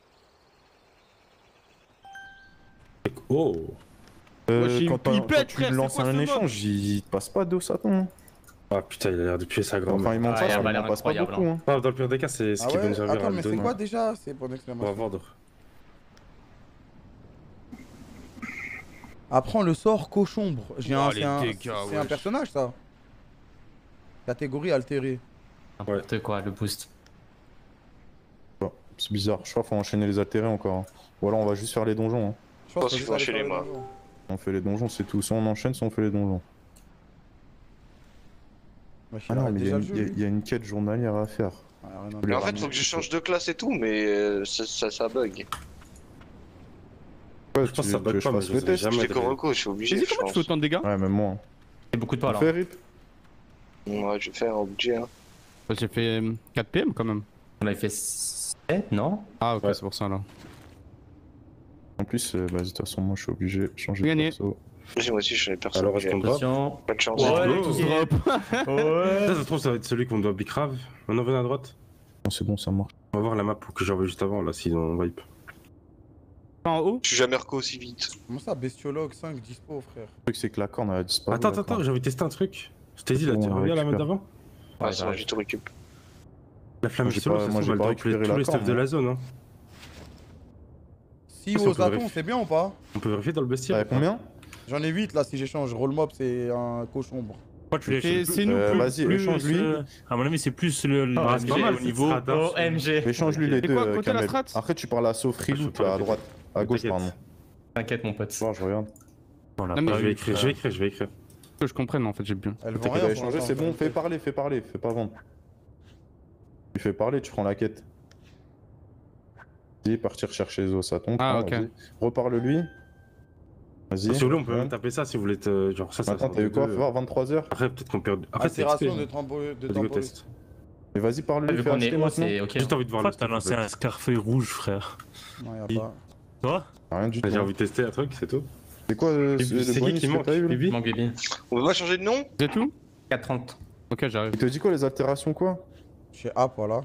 Oh! Moi, j'ai Quand une pipette, tu frère, lances c'est quoi un ce échange, il te passe pas d'eau, Satan. Ah putain, il a l'air de tuer sa grand-mère. Enfin, il m'en Ah, passe, il a mais pas il l'air m'en passe pas incroyable, beaucoup. Hein. Ah, dans le pire des cas, c'est ce Ah qui va ouais? nous servir Attends, à mais le c'est donner. quoi déjà? C'est pour On va d'exclamation. vendre. Apprends le sort cochombre. J'ai Oh, un, les c'est un, dégâts, c'est un wesh. personnage, ça. Catégorie altérée. N'importe quoi, le boost. Bon, c'est bizarre, je crois qu'il faut enchaîner les altérés encore. Hein. Ou alors on va juste faire les donjons. Hein. Je pense que qu'il je faut vais aller enchaîner, faire moi. les donjons. On fait les donjons, c'est tout. Soit on enchaîne, soit on fait les donjons. Wesh, Ah il non, arrête mais il y, déjà a le une- jeu, il y a une quête journalière à faire. lui. Ah, rien à Mais Mais en voir. fait, faut que je change de classe et tout, mais ça bug. Ouais, Je pense que ça tu veux bug que je pas, mais fasse je le sais test. jamais. J'étais Koroko, je suis obligé. Vas-y, Je comment tu fais pense. autant de dégâts? Ouais, même moi. Hein. C'est beaucoup de On pas là. fait rip. Ouais, je vais faire obligé. Hein. J'ai fait 4 PM quand même. On avait fait 7, non? Ah, ok, Ouais. c'est pour ça là. En plus, bah, de toute façon, moi je suis obligé de changer de Gagné. perso. Vas-y, moi aussi, je suis personne. Alors, est-ce qu'on drop? Attention. Pas de chance. Ouais, les Tous ok. drop. Ouais. Ça se trouve, ça va être celui qu'on doit bicrave. Maintenant, venez à droite. Bon, c'est bon, ça marche. On va voir la map que j'ai envoyée juste avant, là, sinon on wipe. En haut? Je suis jamais reco aussi vite. Comment ça, bestiologue 5 dispo, frère? Le truc, c'est que la corne elle a disparu. Attends, la corne. j'ai envie de tester un truc. Je t'ai dit, là, Bon, tu on reviens à la map récupère. d'avant? Ouais, Ouais, ça va, j'arrive. j'ai tout récup. La flamme Moi, j'ai solo, pas- ça se moi, trouve, j'ai elle pas drop récupéré tous la les stuff corne, de hein. la zone. Hein. Si Ça, on aux peut atons, vérifier. c'est bien ou pas? On peut vérifier dans le bestiaire? T'avais combien? J'en ai 8 là si j'échange. Roll mob, c'est un cochombre. Pourquoi tu Et les c'est nous. Vas-y, échange-lui. À mon avis, c'est plus le Ah, c'est pas mal, au niveau. OMG. Échange-lui les C'est deux, quoi, côté la Kamel. strat? Après, tu parles à Sofri Ah, je Loot, peux là, pas à droite. À gauche, T'inquiète. pardon. T'inquiète, mon pote. Bon, je regarde. On l'a Non, mais pas Je vais eu, écrire, frère. je vais écrire. Que je comprenne en fait, j'ai bien. Elles vont T'as rien. qu'à pour échanger, l'instant, c'est bon, t'inquiète. fais parler, fais pas vendre. Tu fais parler, tu prends la quête. Vas-y, partir chercher les os, ça tombe. Ah, ok. Reparle-lui. Vas-y. Si vous voulez, on peut Ouais. même taper ça si vous voulez. Genre, ça Attends, t'as eu quoi? Fais voir, 23h. Après, peut-être qu'on perd. Après, c'est XP. Altération de Let's de go tempo. test. Mais vas-y, parle-lui, Vu fais qu'on est acheter haut, maintenant. c'est ok. Juste envie de voir Pourquoi le t'as lancé un scarfeuille rouge, frère? Non, y'a Oui. pas. Toi? Rien du tout. J'ai envie de tester un truc, c'est tout. C'est quoi C'est le qui bonus qui que manque? t'as eu là? Bibi? Mon baby. On peut pas changer de nom? C'est tout? 4,30. Ok, j'arrive. Il te dit quoi les altérations quoi? Chez App, voilà.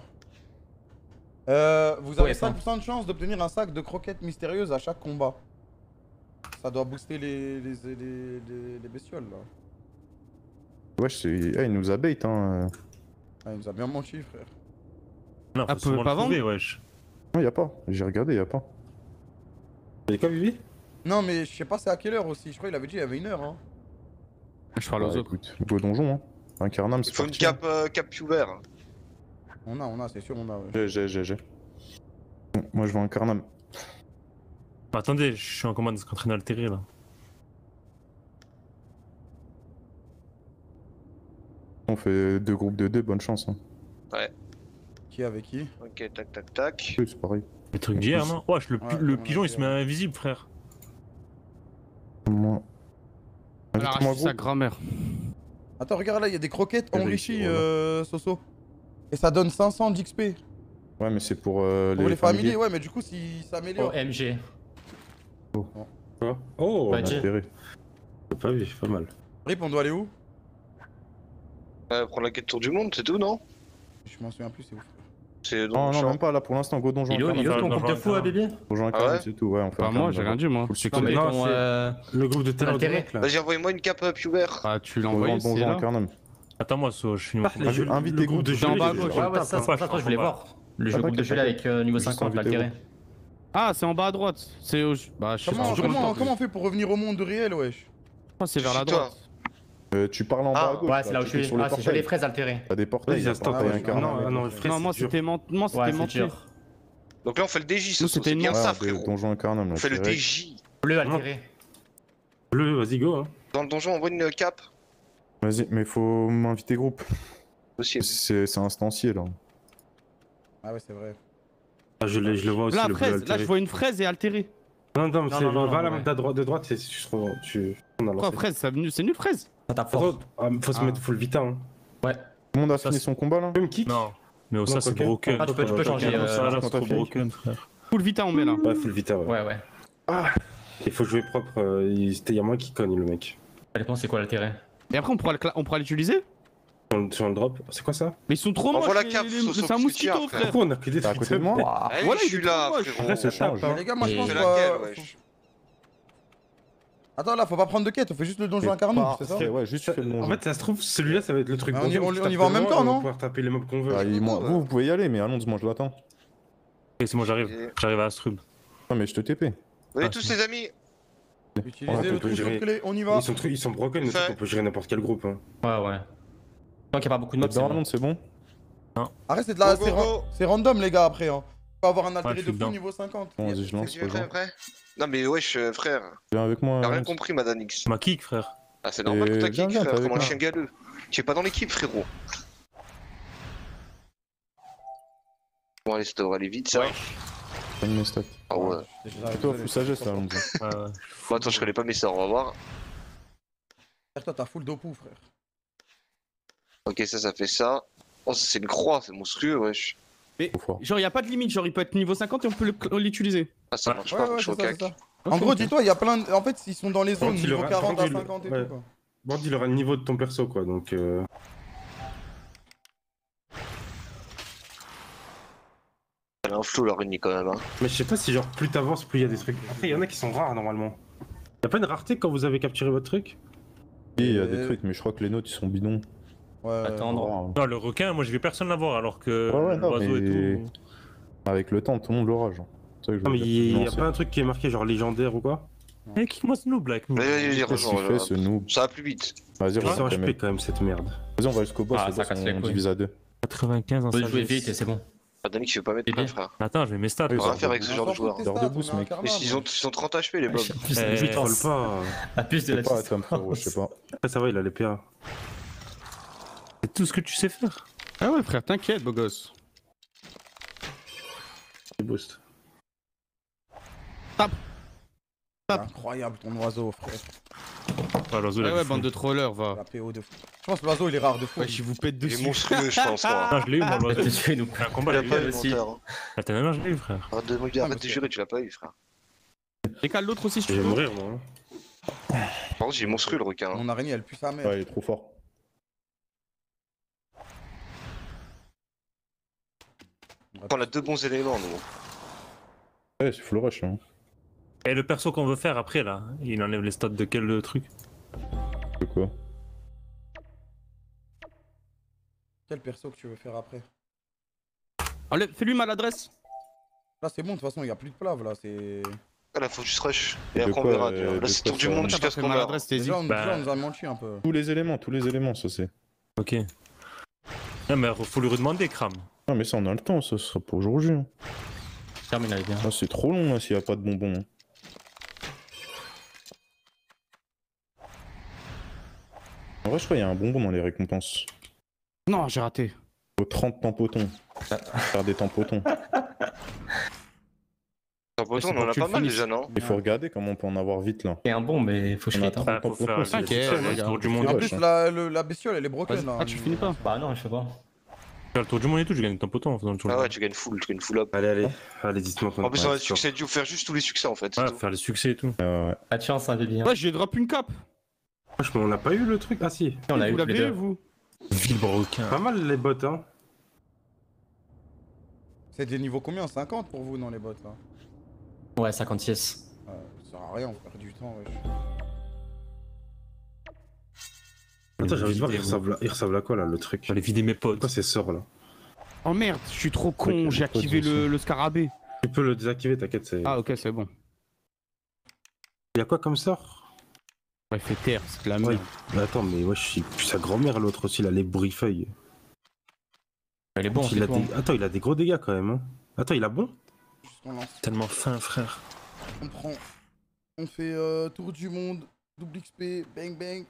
Vous avez Ouais, ça. 5% de chance d'obtenir un sac de croquettes mystérieuses à chaque combat. Ça doit booster les bestioles là. Wesh, il nous a bait hein. Ah, il nous a bien menti, frère. Non, Ah, faut souvent pas le trouver, wesh. Non, y a pas. J'ai regardé, y a pas. T'as dit quoi, Bibi? Non, mais je sais pas c'est à quelle heure aussi. Je crois qu'il avait dit il y avait 1 heure. Hein. Je parle aux Bah, autres. écoute, go donjon hein. Un carnam, Il c'est faut une parti. cap Puber. On a, c'est sûr, on a. Ouais. J'ai. Bon, moi je veux un carnam. Attendez, je suis en commande de s'entraîner altéré là. On fait 2 groupes de 2, bonne chance. Hein. Qui avec qui? Ok, tac, tac, tac. Oui, c'est pareil. Le truc d'hier, non? Wesh, le Ouais, pigeon on a il se met invisible, frère. Moi. Elle a Invite-moi arraché sa groupe. grand-mère. Attends, regarde là, il y a des croquettes Eh ben, enrichies, ici, Soso. Et ça donne 500 d'XP. Ouais, mais c'est pour Pour les familiers, ouais, mais du coup, si ça améliore. OMG. Quoi? Oh! Bah, On a dis. intérêt. pas vu, pas mal. Rip, on doit aller où? Prendre la quête tour du monde, c'est tout, non? Je m'en souviens plus, c'est où? C'est Non, dans le non, champ. même pas là pour l'instant, go donjon Il est où incarnate. ton groupe de fou, bébé? Donjon Ah incarnate, ouais c'est tout, ouais, on fait Bah, un moi, carnet, j'ai rien là-bas. dit, moi. Full succès. Non, mais Non, ton. c'est- Le groupe de terreur du L'intérêt. mec là. Vas-y, envoyez-moi une cape Hubert. Bah, tu l'as On va envoyé, le c'est donjon là. incarnate. Attends-moi, So, je suis Ah, les jeux- invite le tes groupe de groupes jeu. en bas à les gauche. jeux. Ouais, ouais, ça, je voulais voir. Le jeu Ah, groupe de t'inquiète, jeu là avec niveau Juste 50, invité, l'altéré. Ah, c'est en bas à droite. C'est au. Bah, je sais Comment, pas. comment on fait pour revenir au monde réel, wesh? Je crois que c'est vers la Suis-toi. droite. Tu parles en bas Ah, à gauche. Ouais, c'est là où je tu cliques suis. sur les Ah, c'est portails. les fraises altérées. T'as des portails, Vas-y, il y a ça stop. portail ouais, incarnate. Non, frère, Non, moi, c'est dur. c'était Ouais, c'est mentir. dur. Donc là, on fait le DJ, ce Nous, soir, c'était c'est une bien manche. ça, Ouais, frérot. donjon incarnate, là, On fait le direct. DJ. Bleu altéré. Bleu, vas-y, go. Hein. Dans le donjon, on envoie une cape. Vas-y, mais faut m'inviter groupe. Possible. C'est instancié là. Ah ouais, c'est vrai. Ah, je le vois aussi, Là, le bleu fraise. Là, altéré. je vois une fraise et altérée. Non, non, mais Non, c'est non, non, va non, là, ouais. de droite, c'est on a Quoi, lancé. fraise, c'est nul, fraise. Ça tape Attends, fort. faut se Ah. mettre full vita. Hein. Ouais. Tout le monde a Ça, fini c'est- son combat là? Même kick. Non. Mais Non, ça, c'est ok. broken. Ah, tu peux changer. Ça, là, quand c'est t'as trop fini. broken, frère. Full vita, on met là. Ouais, full vita, ouais. Ouais, ouais. Il faut jouer propre. Il y a moins qui cogne le mec. Ça dépend c'est quoi l'altéré. Et après, on pourra l'utiliser. Sur le drop, c'est quoi ça? Mais ils sont trop Envoie moches. la cape, Soso, C'est un parce que mosquito, tiens, frère. Pourquoi on a que des T'es à côté de moi? Allez, Voilà, je il suis est là, trop moche. frérot. Après, c'est change. Les gars, moi je Et- pense C'est que. laquelle, wesh? Attends, là, faut pas prendre de quête, on fait juste le donjon incarnate, c'est ça? Ouais, juste tu fais le En donjon. fait, ça se trouve, celui-là, ça va être le truc. Mais bon, on tu y tapes va en même devant, temps, on va non? pouvoir taper les mobs qu'on veut. Ah, vous pouvez y aller, mais allons, moi je l'attends. Ok, c'est moi, j'arrive. Ok. J'arrive à Astrub. Non, mais je te TP. Voyez Ah, tous c'est- les amis. Utilisez on le peut trou sur gérer. clé, on y va. Ils sont broken, le Fait. truc, on peut gérer n'importe quel groupe. Hein. Ouais, ouais. Tant qu'il n'y a pas beaucoup de mobs, c'est Dans la bon. monde, c'est bon? Arrête, c'est de la. Go, go, go. C'est random, les gars, après. Hein. Faut avoir un altéré je de suis fou dedans. niveau 50. Bon, vas-y, je lance. Tu es prêt, prêt? Non, mais wesh, frère. Viens avec moi. T'as rien Lance. compris, Madanix. Ma kick, frère. Ah, c'est normal que t'as viens, kick, viens, frère, t'es comme un avec chien galeux. Tu es pas dans l'équipe, frérot. Bon, allez, ça devrait aller vite, ça. Pas une stat. Ah ouais. Toi, full sagesse là, Alonso. Ouais, ouais. Bon, attends, je connais pas mes sorts, on va voir. Toi, t'as full d'opou, frère. Ok, ça fait ça. Oh, ça, c'est une croix, c'est monstrueux, wesh. Trop fort. Genre, y a pas de limite. Genre, il peut être niveau 50 et on peut l'utiliser. Ah, ça Ouais. marche Ouais, pas, ouais, je suis c'est au ça, c'est cac. ça. En gros, dis-toi, il y a plein de. En fait, ils sont dans les zones il niveau aura- 40 à il- 50 et ouais. tout, quoi. Bon, il aura le niveau de ton perso, quoi, donc. Elle a un flow, leur ennemi, quand même, hein. Mais je sais pas si, genre, plus t'avances, plus il y a des trucs. Après, il y en a qui sont rares, normalement. Y a pas une rareté quand vous avez capturé votre truc? Oui, il y a des trucs, mais je crois que les nôtres ils sont bidons. Ouais. Attendre. Oh. Non, le requin, moi, je vais personne l'avoir, alors que Ouais, ouais, non, l'oiseau et mais- tout. Avec le temps, tout le monde l'aura, genre. C'est ça que je Non, veux mais dire. y a Non, pas un truc qui est marqué, genre légendaire ou quoi? Eh, kick-moi ce noob, là, avec nous. Vas-y, Qu'est-ce qu'il rejoins. fait ce noob? Ça va plus vite. Vas-y, Il rejoins, est HP quand même, cette merde. Vas-y, on va jusqu'au boss, Ah, le ça boss, casse les on couilles. divise à 2. 95 en Faut jouer sagesse. vite et c'est bon. Madanix, tu veux pas mettre Et plein, bien. frère. Attends, je vais mes stats. Oui, On va quoi. rien faire avec ce genre de joueur. Heure de boost, mec. Mais ils ont 30 HP, les mobs. Plus de la Eh, Troll puissance. pas. Ah, plus de Je la sais pas, puissance. Tom, frérot, je sais pas. Après, ça va, il a les PA. C'est tout ce que tu sais faire. Ah ouais, frère, t'inquiète, beau gosse. Il boost. Incroyable ton oiseau, frère. Ouais, l'oiseau, il a Ouais, ouais, du bande fou. de trollers, va. La PO de fou. Je pense que l'oiseau, il est rare de fou. Ouais, je vous pète Il est dessus. monstrueux, je pense, moi. Non, je l'ai eu, moi, Je l'oiseau. vais te tuer, nous. Un combat, Il a j'ai eu. pas eu eu aussi. l'inventaire. La Tanana, je l'ai eu, frère. Arrête de jurer, tu l'as pas eu, frère. Décale l'autre aussi, je Je te vais peux. mourir, moi. Hein. Par contre, il est monstrueux, le requin. Mon araignée, elle pue sa mère. Ouais, il est trop fort. On a deux bons éléments, nous. Ouais, c'est full rush, hein. Et le perso qu'on veut faire après, là, il enlève les stats de quel truc? C'est quoi? Quel perso que tu veux faire après? Enlève, fais-lui maladresse. Là, c'est bon, de toute façon, il y a plus de plave, là. C'est. Ah, là, faut juste rush. Et Et de après, on quoi, verra. de Là, c'est quoi tour du ça monde va T'as jusqu'à pas ce fait qu'on meurt. maladresse, t'es Déjà, Bah. déjà, on nous a menti un peu. Tous les éléments, ça c'est. Ok. Non, mais faut lui redemander, Kram. Non, mais ça, on a le temps, ça sera pour aujourd'hui. Hein. Termine, elle est bien. Ah, c'est trop long, là, s'il y a pas de bonbons. Hein. En vrai, je crois qu'il y a un bonbon dans les récompenses. Non, j'ai raté. Faut 30 tampotons. Faire des tampotons. T'as pas c'est on pour en que a tu pas le mal finisses. déjà, non? Il faut regarder comment on peut en avoir vite, là. C'est un bon, mais faut que je On a fitte. hein. 30 Ah, faut faire tampotons. Ok, le les tour gars. du monde. C'est En rush, plus, hein. la bestiole, elle est broken, Vas-y. là. Ah, tu finis pas? Bah non, je fais pas. Faire le tour du monde et tout, je gagne ton poton en faisant le tour du Ah ouais, monde. tu gagnes full up. Allez, dites-moi qu'on En plus, on va succès, faut faire juste tous les succès en fait. c'est Ouais, tout. faire les succès et tout. Ouais. Pas de chance, hein, bébé. Ouais, j'ai drop une cape. Franchement, on n'a pas eu le truc. Ah si. On a eu Vous tous les l'avez deux. vous? Villebrequin. Pas mal les bots, hein. C'est des niveaux combien? 50 pour vous dans les bots là? Ouais, 56. Ça sert à rien, on perd du temps, wesh. Attends, j'ai envie de voir, vidéos. il ressemble à quoi là le truc? J'allais vider mes potes. Quoi ces sorts là? Oh merde, je suis trop con, Ok, j'ai activé pas de le scarabée. Tu peux le désactiver, t'inquiète, c'est. Ah ok, c'est bon. Y'a quoi comme sort? Ouais, fait terre, c'est de la Ouais. merde. Mais attends, mais ouais, je suis sa grand-mère l'autre aussi, là, les bourrifeuilles. Elle est bon, Il c'est a tout. des... Attends, il a des gros dégâts quand même. Hein. Attends, il a bon? Juste on lance, Tellement fin, frère. on prend. On fait tour du monde, double XP, bang bang.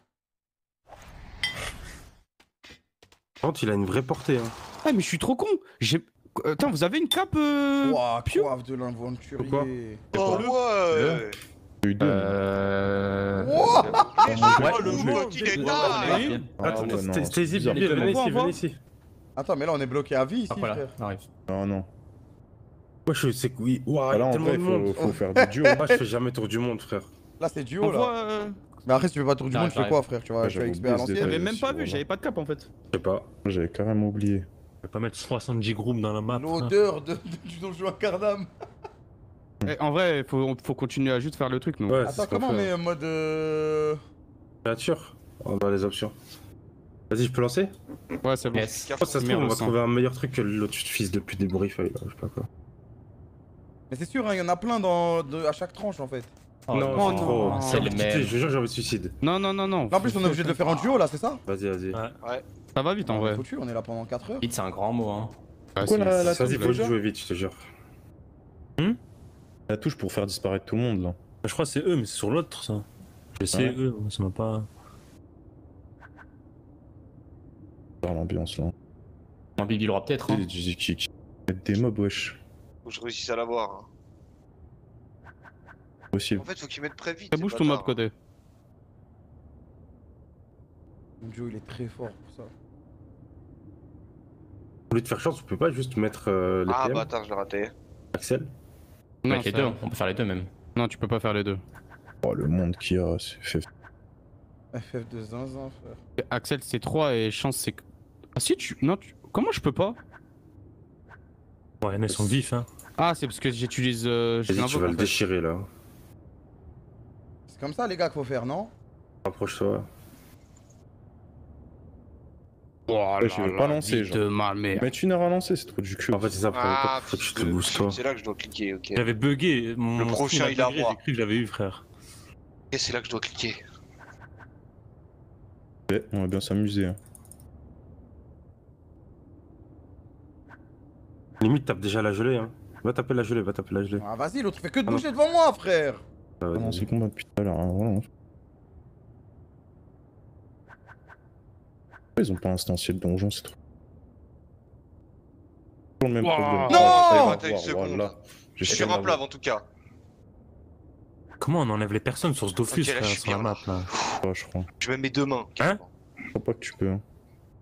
Par contre, il a une vraie portée. Hein. Ah mais je suis trop con. J'ai... Attends, vous avez une cape Ouah, Pio coiffe de l'inventurier. Pourquoi Oh ouais. J'ai eu deux. Ouah. Oh le mot qui est dingue. Attends, ouais, non, Stacy, c'est bizarre. venez ici, Envoie. venez ici. Attends, mais là on est bloqué à vie ici, Ah, voilà, frère. on arrive. Non, non. Moi, je sais que oui. Ouah, Ah, il y là, a en tellement vrai, de monde. faut faire du duo. Moi, je fais jamais tour du monde, frère. Là c'est duo On là. voit... Mais après, si tu fais pas tour du monde, tu fais J'arrive. quoi, frère? Tu vas Ouais, tu fais j'avais XP à oublié ce l'ancienne? détail. J'avais même pas si, vu, voilà. j'avais pas de cape en fait. Je sais pas. J'avais carrément oublié. Je vais pas mettre 70 groupes dans la map. frère. L'odeur du donjon à Cardam. Eh, en vrai, faut continuer à juste faire le truc, nous. Ouais, c'est Attends, ce qu'on comment on fait. met mode. Créature. On a les options. Vas-y, je peux lancer? Ouais, c'est bon. Yes. Je pense que ça se trouve, Merde, on va sang. trouver un meilleur truc que l'autre fils depuis des bourrifeuilles, là, je sais pas quoi. Mais c'est sûr, hein, il y en a plein à chaque tranche en fait. Oh, non, non, c'est trop. non. C'est J'ai envie le de quitter, même. je jure, j'ai envie de suicide. Non, non, non, non. Là, en plus, on est obligé de le faire en duo là, c'est ça? Vas-y, vas-y. Ouais. Ça va vite en On est vrai. foutu, on est là pendant 4 heures. Vite, c'est un grand mot, hein. Ah, Quoi, si. la Vas-y, touche, faut déjà jouer vite, je te jure. La touche pour faire disparaître tout le monde, là. Je crois que c'est eux, mais c'est sur l'autre ça. J'ai essayé Ouais. eux, ça m'a pas. Dans l'ambiance, là. Un Bibi l'aura peut-être, hein. Qui mettent des mobs, wesh. Faut que je réussisse à l'avoir. Hein. Possible. En fait, faut qu'ils mettent très vite. Ça ces bouge ton mob bâtards. côté. Mon duo, il est très fort pour ça. Au lieu de faire chance, on peut pas juste mettre les Ah PM, bâtard, je l'ai raté. Axel? Non, Avec les ça- deux, on peut faire les deux même. non, tu peux pas faire les deux. Oh, le monde qu'il y a, c'est fait. FF de zinzin, frère. Axel, c'est 3 et chance, c'est. Ah si, tu. Non, tu. Comment je peux pas? Ouais, ils sont vifs, hein. Ah, c'est parce que j'utilise. Vas-y, tu vas le déchirer là. C'est comme ça, les gars, qu'il faut faire, non? Rapproche-toi. Oh Ouais, je vais pas lancer, genre. de ma mère. Mettre une heure à lancer, c'est trop du cul. En fait, c'est ça, Ah, faut que je te fils de booste pute, toi. c'est là que je dois cliquer, ok. J'avais bugué. Mon Le prochain, stream a il a bugué, roi. J'ai cru que j'avais eu, frère. Ok, c'est là que je dois cliquer. Ouais, on va bien s'amuser. Hein. Limite, tape déjà la gelée, hein. Va taper la gelée, va taper la gelée. Ah, vas-y, l'autre fait que de Ah non. bouger devant moi, frère. Ah, Ah non, vas-y. c'est le combat depuis tout à l'heure. Hein, voilà. Ils ont pas instancié le donjon, c'est trop. Toujours le même Ouah. problème. Non Ah, 21 secondes. voilà. Je suis J'ai sur un plave en tout cas. Comment on enlève les personnes sur ce Dofus, Ok, là, frère, je suis sur la bien, map là? pas, je crois. Je mets mes deux mains. carrément. Je crois pas que tu peux. Hein.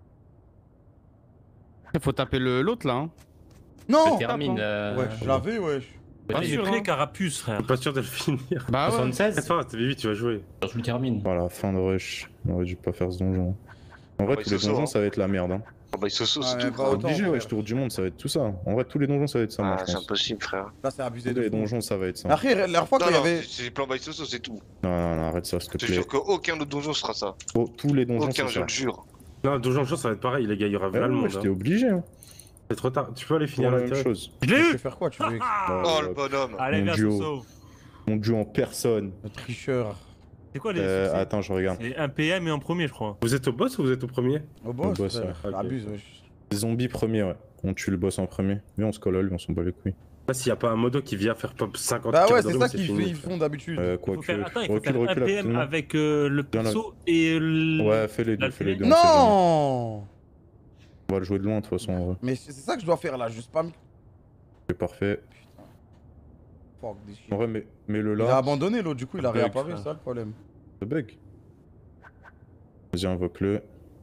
Faut taper l'autre là. Hein. Non. Je termine. Ouais, je l'avais, wesh. Ah, il est sûr, prêt, hein. Carapuce, frère. Je suis pas sûr de le finir. Bah ouais. 76 Attends, t'es vite, tu vas jouer. Je le termine. Voilà, fin de rush. On aurait dû pas faire ce donjon. En vrai, bah, tous les ils se sont, donjons, hein. ça va être la merde. Hein. Ah bah, il se sauce, Ouais, c'est tout. pas quoi. autant. Obligé, ouais, frère. tour du monde, ça va être tout ça. En vrai, tous les donjons, ça va être ça, moi, Ah, je c'est pense. impossible, frère. Là, c'est abusé Tous de les fou. donjons, ça va être ça. Après, la dernière fois Non, qu'il y non, avait. c'est plan by Soso, c'est tout. Non, non, non, arrête ça, s'il te Je te plaît. jure qu'aucun autre donjon sera ça. Oh, tous les donjons, Aucun, c'est je ça. le jure. Non, donjon jour, ça va être pareil, les gars, il y aura Ouais, vraiment le ouais, monde. j'étais Hein. obligé. Hein. C'est trop tard, tu peux aller finir Pour la la même chose. Je l'ai Tu eu! veux faire quoi? Tu veux. Oh le bonhomme. Allez, Mon viens, duo. Soso. Mon duo en personne. Le tricheur. C'est quoi les succès? Attends, je regarde. C'est un PM et en premier, je crois. Vous êtes au boss ou vous êtes au premier? Au boss, boss, frère. ouais. Ok. Abuse, wesh. Zombie premier, ouais. On tue le boss en premier. Mais on se colle à lui, on s'en bat les couilles. Là, s'il y a pas un modo qui vient faire pop 50 Bah ouais, cartes c'est de ça roue, qu'ils fini, ils frère. font d'habitude. Il Quoique. faut faire, attends, il faut Recule, faire un recule PM absolument. avec le Viens là. perso et le. Ouais, fais les deux, fais les deux. on sait jamais. Non. On va le jouer de loin, de toute façon, en vrai. Mais c'est ça que je dois faire là, je spam. C'est parfait. Fuck, des shit. En vrai, mets-le Il a là. abandonné l'autre, du coup il a Bug, réapparu, frère. c'est ça le problème. Le bug. Vas-y, invoque-le.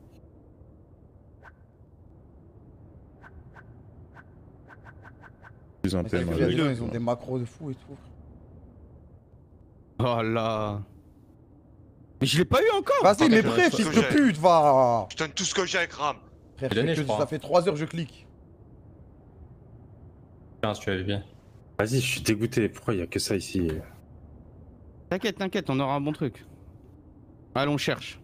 Plus un Mais c'est PM que les avec. gens, ils ont des macros de fou et tout. Oh là. Mais je l'ai pas eu encore. Vas-y, mais je- prêt, je- fils je- de pute, va. Je donne tout ce que j'ai avec Ram. Frère, J'ai donné, je crois. ça fait 3 heures que je clique. Tiens, si tu avais bien. Vas-y, je suis dégoûté. Pourquoi il y a que ça ici? T'inquiète, t'inquiète, on aura un bon truc. Allez, on cherche.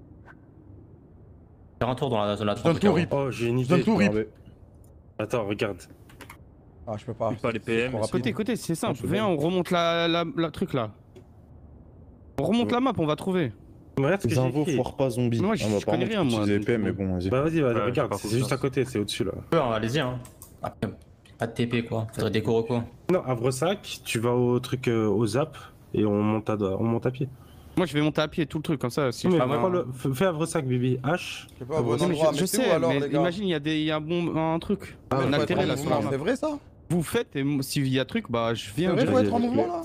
Faire un tour dans la zone à Je donne 30. tout rip. Oh, j'ai une Je donne idée. tout rip. Regardez. Attends, regarde. Ah, je peux pas. Pas les c'est PM, trop mais rapide. Côté, c'est simple. c'est Viens, on remonte la truc là. On remonte la map, on va trouver. Mais regarde ce que Les j'ai infos, écrit. foire pas zombie. Moi, Ah, je bah, connais apparemment, rien, tu moi, utilises donc, PM, mais bon, vas-y. Bah vas-y, Ouais, regarde, j'ai pas c'est juste à confiance. côté, c'est au-dessus là. Allez-y, hein. Après, pas de TP quoi. Faudrait déco recours. Non, à Bressac, tu vas au truc au zap et on monte à pied. Moi, je vais monter à pied tout le truc comme ça. Si Mais je... pas mal. fais à Bressac, Bibi. H. Je sais pas, au bon Non, mais endroit. je Mais c'est sais, où alors, mais les gars? imagine, il y a un truc. Mais un faut être altéré en là sur mouvement, la map. c'est vrai ça? Vous faites et s'il y a truc, bah je C'est viens. vrai, faut vas-y, être en vas-y. mouvement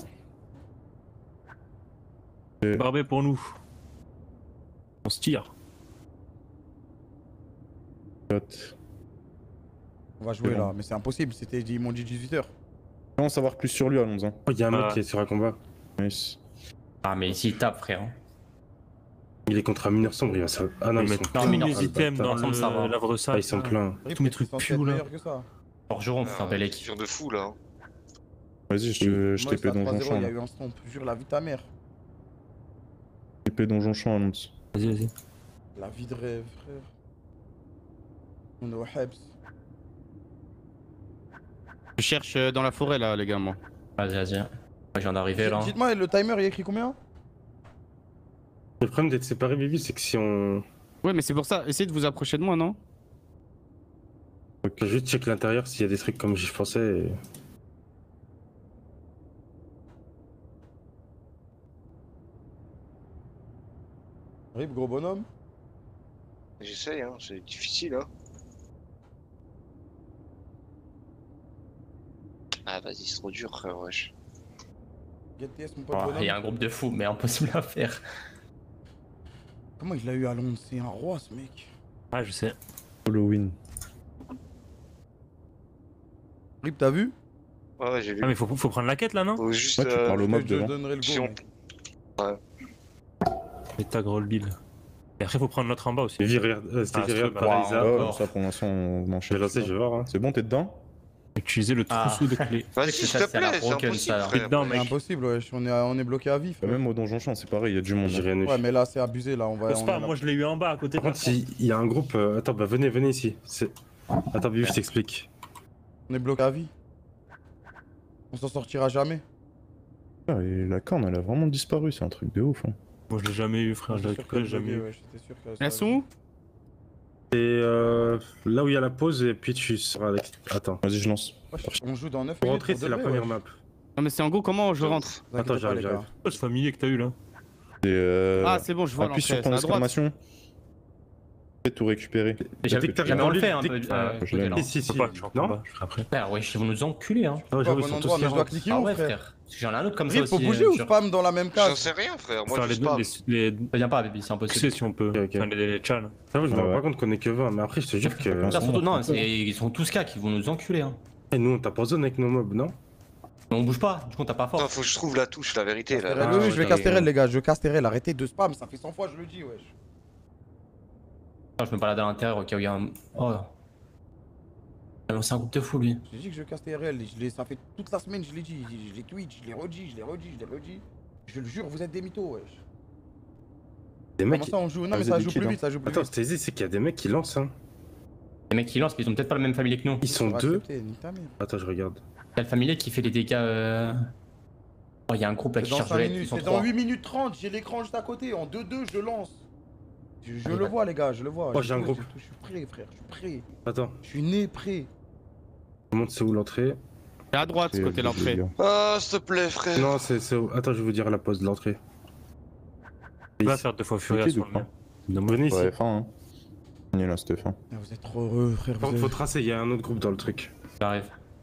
là? Barbé pour nous. On se tire. On va jouer C'est bon. là, mais c'est impossible, ils m'ont dit 18h. On va en savoir plus sur lui, allons-y. Oh, il y a un mec Ah. qui est sur un combat. Nice. Ah, mais ici il tape, frère. Il est contre un mineur sombre, il va ça. Ah non, Ils ils mettent sont tous Non, mais non, les c'est items pas- dans ça me ça va. l'avre Ah, ils sont pleins. Tous mes trucs piou, là. Que ça. Forgeron, faut faire Ah, belle c'est équipe. sûr de fou là. Vas-y, je Moi, TP c'était à donjon 3-0, champ. il y a eu un stomp, jure la vie de ta mère. TP donjon champ, annonce. Vas-y, vas-y. La vie de rêve, frère. On est au Hebs. Je cherche dans la forêt là, les gars, moi. Vas-y, vas-y. Moi, je viens d'arriver là. Dites-moi, le timer il a écrit combien? Le problème d'être séparé, Bibi, c'est que si on. Ouais, mais c'est pour ça, essayez de vous approcher de moi, non? Ok, juste check l'intérieur s'il y a des trucs comme j'y pensais. Rip, gros bonhomme. J'essaye, hein, c'est difficile, hein. Ah, vas-y, c'est trop dur, frère, wesh. Get TS, mon pote Oh, bonhomme. il y a un groupe de fous, mais impossible à faire. Comment il l'a eu à Londres? C'est un roi ce mec. Ah, je sais. Halloween. Rip, t'as vu? Ouais, ouais, j'ai vu. Ah, mais faut prendre la quête là, non? Faut juste. Ouais, tu parles au mob Je devant. donnerai le si go. on- mec. Et tag roll bill. Et après, faut prendre l'autre en bas aussi. Bibi, regarde, Ah, c'était c'est regarde pas- par Wow. Isa. Ouais, Encore. ça pour l'instant, on Je enchaîne. vais lancer, je vais voir. Hein. C'est bon, t'es dedans? Utiliser le Ah. trousseau de clés. Vas-y, C'est s'il ça, te c'est la plaît, c'est broken, impossible, ça, là. frère. Dedans, C'est mec. impossible, wesh, on est bloqué à vif. Bah, même au donjon champ, c'est pareil, il y a du monde. J'ai rien eu. Ouais, mais là c'est abusé là, on va. Pense on pas, est là- moi je l'ai eu en bas à côté Par de contre, il y a un groupe. Attends, bah venez ici. Attends, Bibi, je t'explique. On est bloqué à vie. On s'en sortira jamais. Ah, et la corne, elle a vraiment disparu, c'est un truc de ouf. Hein. Moi je l'ai jamais eu, frère. Je l'ai J'étais sûr récupéré, qu'elle jamais eu. buguait, ouais, j'étais sûr qu'elle- Elles sont où? Et là où il y a la pause, et puis tu seras avec. Attends. Vas-y, je lance. Wesh, on joue dans 9 Pour minutes. rentrer, pour c'est de la vrai, première wesh. map. Non, mais c'est en go, comment je rentre? Vous inquiétez Attends, pas, j'arrive, les gars. j'arrive. Oh, ce familier que t'as eu là. Et Ah, c'est bon, je vois appuie sur l'entrée. ton C'est à droite. exclamation. Fais tout récupérer. Déjà, Dès que t'arrives jamais dans on le le fait un dès peu. que- je l'ai, non. non. Si, Je si. peux pas, je suis en Non combat, je ferai après. Frère, wesh, ils vont nous enculer, hein. Ah, Pas j'avoue, au ils bon sont endroit, tous mais je dois là. cliquer Ah où, ouais, frère? frère. Parce que j'en ai un autre comme ça Rip, aussi. faut bouger ou sur- spam dans la même J'en case? sais rien, frère. Moi, Faire je les spam. les Viens pas, baby, c'est tu impossible. sais si on peut. Ok, ok. Enfin, les chals. Ça va, je me Ouais, rends ouais. pas compte qu'on est que 20, mais après, je te jure que. Ouais. Là, surtout, non, ils sont tous cas qui vont nous enculer, hein. Et nous, on tape en zone avec nos mobs, non? Mais on bouge pas, du coup, on tape pas Attends, fort. faut que je trouve la touche, la vérité là. Oui, Ah, oui, ouais, je vais t'as caster raison. elle, les gars, je caster elle. Arrêtez de spam, ça fait 100 fois, je le dis, wesh. Je me balade à l'intérieur, ok, il y a un. Oh. C'est un groupe de fous, lui. J'ai dit que je castais RL, ça fait toute la semaine, je l'ai dit. Je l'ai tweet, je l'ai redit, je l'ai redit, je l'ai redit. Je le jure, vous êtes des mythos, wesh. Des Comment mecs. ça on joue? Non, Ah, mais vous ça êtes joue liquide, plus hein. vite, ça joue plus Attends, vite. ce que je t'ai dit, c'est qu'il y a des mecs qui lancent, hein. Les mecs qui lancent, mais ils ont peut-être pas le même familier que nous. Ils sont Faut deux. accepter, nique ta mère. Attends, je regarde. Il y a le familier qui fait les dégâts. Oh, il y a un groupe là C'est qui dans charge 5 de l'aide, ils minutes, sont c'est dans 3. 8 minutes 30, j'ai l'écran juste à côté, en 2-2 je lance. Je le vois les gars, je le vois. Oh, j'ai un groupe. Je suis prêt frère, je suis prêt. Attends, Je suis né prêt. je montre c'est où l'entrée. C'est à droite, ce côté l'entrée. Ah, s'il te plaît, frère. Non, c'est où. Attends, je vais vous dire la pause de l'entrée. Tu vas Ici. faire 2 fois Furia Liquide sur ou le pas mien. Dommage. Venez ici. Ouais, fin, hein. On est là, Stéphane. Ah, vous êtes trop heureux frère. Par vous contre, faut êtes- tracer, il y a un autre groupe dans le truc. J'arrive.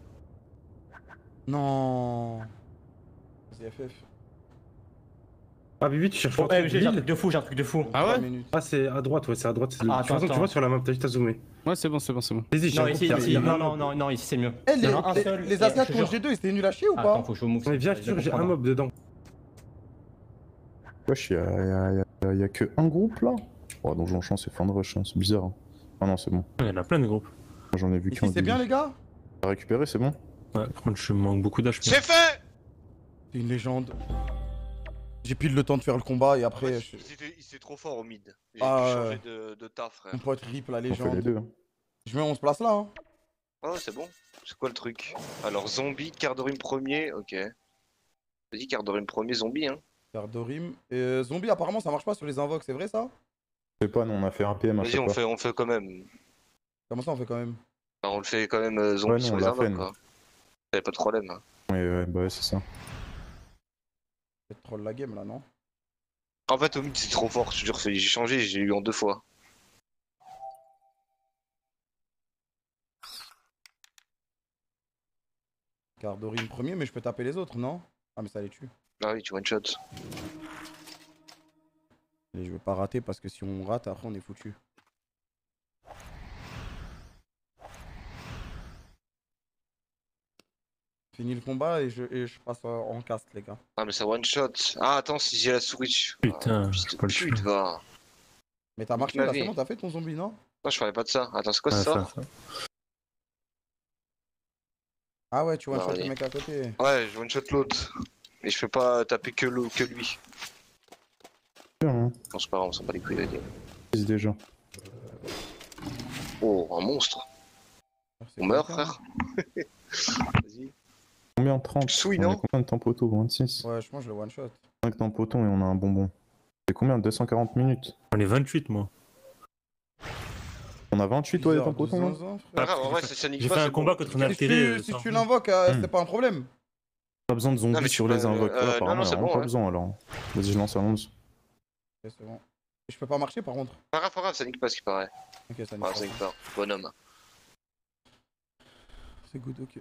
Non. Vas-y FF. Ah, Bibi, tu cherches Oh, l'entrée de j'ai un l'île. truc de fou, j'ai un truc de fou. Ah ouais? 3 minutes. Ah, c'est à droite, ouais, c'est à droite. C'est le- Ah, de toute façon, attends. tu vois sur la map, t'as juste à zoomer. Ouais, c'est bon, c'est bon, c'est bon. Vas-y, j'ai Non, un ici, groupe, ici. il y a Non, un non, mob. non, non, ici c'est mieux. Eh, Il y en a un seul, les et Asiates je te contre jure. G2, c'était nul à chier ou Attends, pas? faut que je move. Mais bien sûr, j'ai un mob dedans. Wesh, y a que un groupe là? Oh, Donjon Champ, c'est fin de rush, hein. C'est bizarre. Hein. Ah non, c'est bon. Il y en a plein de groupes. J'en ai vu qu'un. Ici, c'est bien, les gars? T'as récupéré, c'est bon? Ouais, par contre, je manque beaucoup d'HP. C'est fait! C'est une légende. J'ai pile le temps de faire le combat et En après. fait, il était trop fort au mid. J'ai Ah, dû changer de taf, frère. Mon pote rip la On fait les légende. deux. Hein. Je mets 11 places là. Hein. Oh, c'est bon. C'est quoi le truc? Alors, zombie, Cardorim premier, ok. Vas-y, Cardorim premier, zombie, hein. Cardorim. Zombie, apparemment, ça marche pas sur les invoques, c'est vrai ça? Je sais pas, non, on a fait un PM à Vas-y, chaque fois. on fait quand même. Comment ça, on fait quand même? Enfin, on le fait quand même zombie Ouais, non, sur on les l'a invoques, fait, quoi. T'avais pas de problème. Hein. Ouais, bah ouais, c'est ça. Peut-être troll la game là, non? En fait, au mid, c'est trop fort. Je te jure, j'ai changé, j'ai eu en 2 fois. Cardorim premier, mais je peux taper les autres, non? Ah, mais ça les tue. Ah oui, tu one shot. Et je veux pas rater parce que si on rate, après on est foutu. Fini le combat et je passe en cast, les gars. Ah, mais ça one shot. Ah, attends, si j'ai la souris. Putain, Ah, j'ai pas le pute, choix. va. Mais t'as marché ma là, vie. c'est bon, t'as fait ton zombie, non? Non, je parlais pas de ça. Attends, c'est quoi Ouais, ça? Ah ouais, tu one shot Ouais. le mec à côté. Ouais, je one shot l'autre. Et je peux pas taper que lui. Bien, hein. Non, c'est pas grave, on s'en bat les couilles, vas-y. Six déjà. Oh, un monstre. C'est On meurt, quelqu'un, frère. Vas-y. Combien? 30? Souille, On a non? combien de temps poteau? 26? hein. Ouais, je pense que je le one shot. 5 temps poteau et on a un bonbon. C'est combien? 240 minutes? On est 28, moi. On a 28 toi les temps poteau là? Pas grave, en vrai, ça nique J'ai pas. fait un c'est combat bon. contre un Si altéré. tu, si sans- tu l'invoques, c'est pas un problème. Pas besoin de Non, zombies mais tu sur peux- les invoques. non, Apparemment, non, il y a c'est vraiment bon, pas ouais. besoin alors. Vas-y, je lance à 11. Ok, c'est bon. Et je peux pas marcher par contre. Pas grave, ça nique pas ce qui paraît. Ok, ça Ah, nique ça pas. nique pas. Bonhomme. C'est good, ok.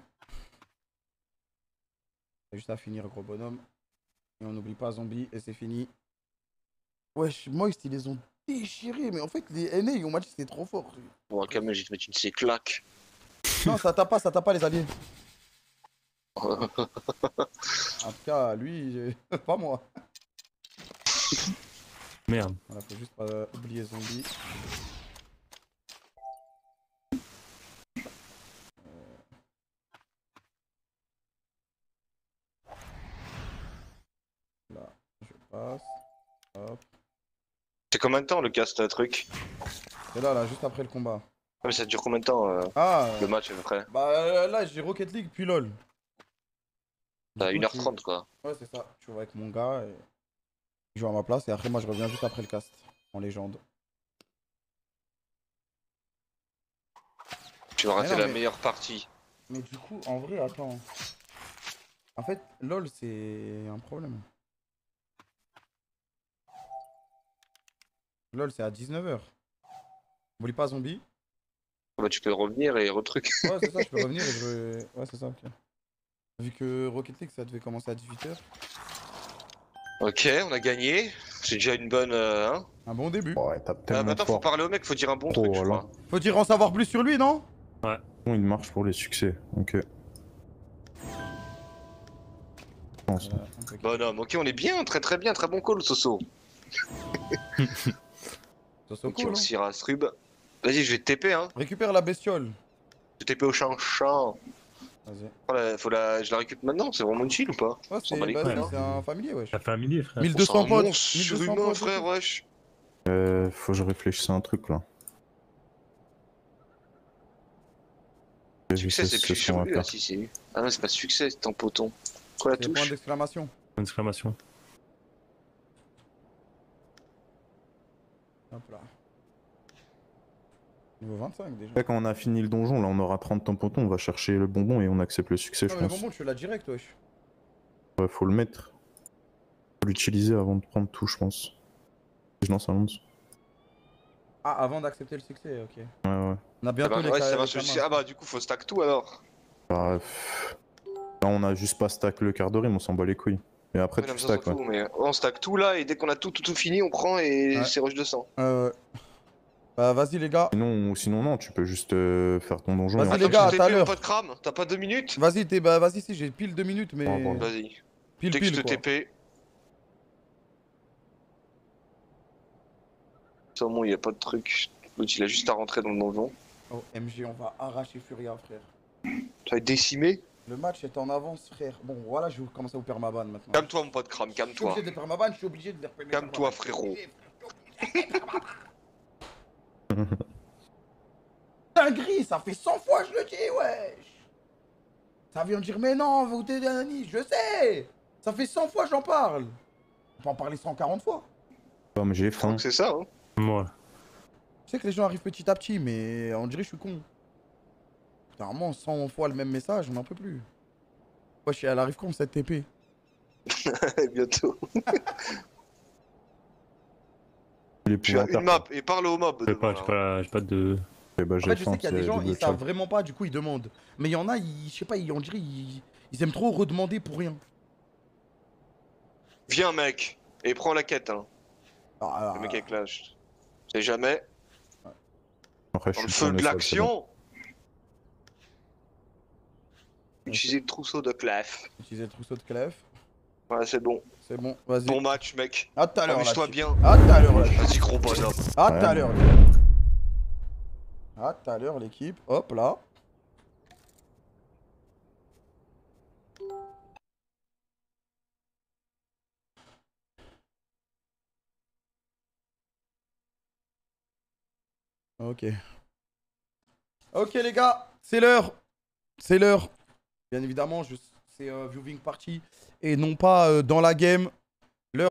C'est juste à finir, gros bonhomme. Et on n'oublie pas zombie et c'est fini. Wesh, Moist, ils les ont déchirés. Mais en fait, les NA, ils ont dit que c'était trop fort. Bon, un camion, j'ai te mettre une de ces claques. Non, ça tape pas les alliés. En tout cas, lui, pas moi. Merde. Voilà, faut juste pas oublier zombie. Là, je passe. Hop. C'est combien de temps le cast truc? Et là, juste après le combat. Ah, mais ça dure combien de temps Ah, le match à peu près? bah là, j'ai Rocket League puis LoL. T'as Du coup, 1h30 quoi. Ouais, c'est ça. Je joue avec mon gars et il joue à ma place et après, moi, je reviens juste après le cast en légende. Tu vas rater non, la mais- meilleure partie. Mais du coup, en vrai, attends. En fait, LoL, c'est un problème. LoL, c'est à 19h. N'oublie pas zombie. Bah, tu peux revenir et retruc. Ouais, c'est ça, je peux revenir et Ouais, c'est ça, ok. Vu que Rocket League, ça devait commencer à 18h. Ok, on a gagné. C'est déjà une bonne. Hein. Un bon début. Ouais, tape tellement Maintenant, faut fort. parler au mec, faut dire un bon Oh, truc, je là. crois. Faut dire en savoir plus sur lui, non? Il marche pour les succès. Ok. Je pense. Voilà, impeccable. Bonhomme, ok, on est bien, très bien, très bon call, Soso. Ça, c'est Ok, cool, on hein. s'ira Rub. Vas-y, je vais te TP, hein. Récupère la bestiole. Je vais TP au champ. Vas-y. Je la récupère maintenant, c'est vraiment une chill ou pas? Ouais, s'en bat les couilles, hein. c'est un familier, wesh. Ça fait un millier, frère. 1200 C'est un potes. monstre 1200 surhumain, potes, frère, ok. wesh. Faut que je réfléchisse à un truc là. Succès, c'est plus sur lui, là, si c'est. Ah non, c'est pas succès, c'est un poton. Quoi la Des points touche? d'exclamation. Point d'exclamation. Hop là. Niveau 25 déjà. Là, quand on a fini le donjon, là on aura 30 temps poton, on va chercher le bonbon et on accepte le succès, Non, je mais le pense. bonbon, tu l'as direct, wesh. Ouais, faut le mettre. Faut l'utiliser avant de prendre tout, je pense. Je lance un 11. Ah, avant d'accepter le succès, ok. Ouais, ouais. On a Ah bientôt bah, les ouais, ça les marche aussi. Ah bah, du coup, faut stack tout alors. Bah, là, on a juste pas stack le quart d'heure, on s'en bat les couilles. Et après, Ouais, tu non, mais ça, on s'en stack, ouais. fout, mais on stack tout là, et dès qu'on a tout fini, on prend et Ouais. c'est rush de sang. Bah, vas-y, les gars. Sinon, non, tu peux juste faire ton donjon. Vas-y, et les ensuite- gars, à TP, tout à l'heure. Pas de crame, t'as pas 2 minutes? Vas-y, vas-y, si, j'ai pile 2 minutes, mais. Bon, bon. Vas-y. Pile, Dès que je pile, te quoi. TP. Sûrement, il n'y a pas de truc. L'autre, il a juste à rentrer dans le donjon. Oh, MG, on va arracher Furia, frère. Tu vas être décimé. Le match est en avance, frère. Bon, voilà, je vais commencer à vous perdre ma banne maintenant. Calme-toi, mon pote Cram, Je suis calme-toi. obligé de perdre ma banne, je suis obligé de perdre ma banne. Calme-toi, frérot. Dinguerie, ça fait 100 fois je le dis, wesh. Ça vient de dire, mais non, vous t'aider Anani, je sais. Ça fait 100 fois j'en parle. On peut en parler 140 fois. Comme j'ai faim. Donc c'est ça, hein. Moi. Je sais que les gens arrivent petit à petit, mais on dirait que je suis con. Vraiment, 100 fois le même message, on n'en peut plus. Wesh, elle arrive quand cette TP? Bientôt. Les Tu as épouvantail. une map et parle au mob. J'ai pas, devant, j'ai là. pas de. Eh ben, En j'ai fait, je faim, sais qu'il y a des c'est gens, double ils savent chop. vraiment pas, du coup ils demandent. Mais il y en a, je sais pas, on dirait, ils aiment trop redemander pour rien. Viens, mec. Et prends la quête, hein. Ah, Le mec avec l'âge. C'est jamais. Après, je Dans le suis feu tourné de sur le l'action. Utilisez le trousseau de Clef. Utiliser le trousseau de Clef. Voilà, c'est bon. C'est bon, vas-y. Bon match, mec. À tout à l'heure. Amuse-toi là, bien. À tout à l'heure, là. Vas-y, gros bonhomme. À tout à Ouais. l'heure. À tout à l'heure, l'équipe. Hop là. Ok. Ok, les gars, c'est l'heure. C'est l'heure. Bien évidemment, c'est viewing party et non pas dans la game.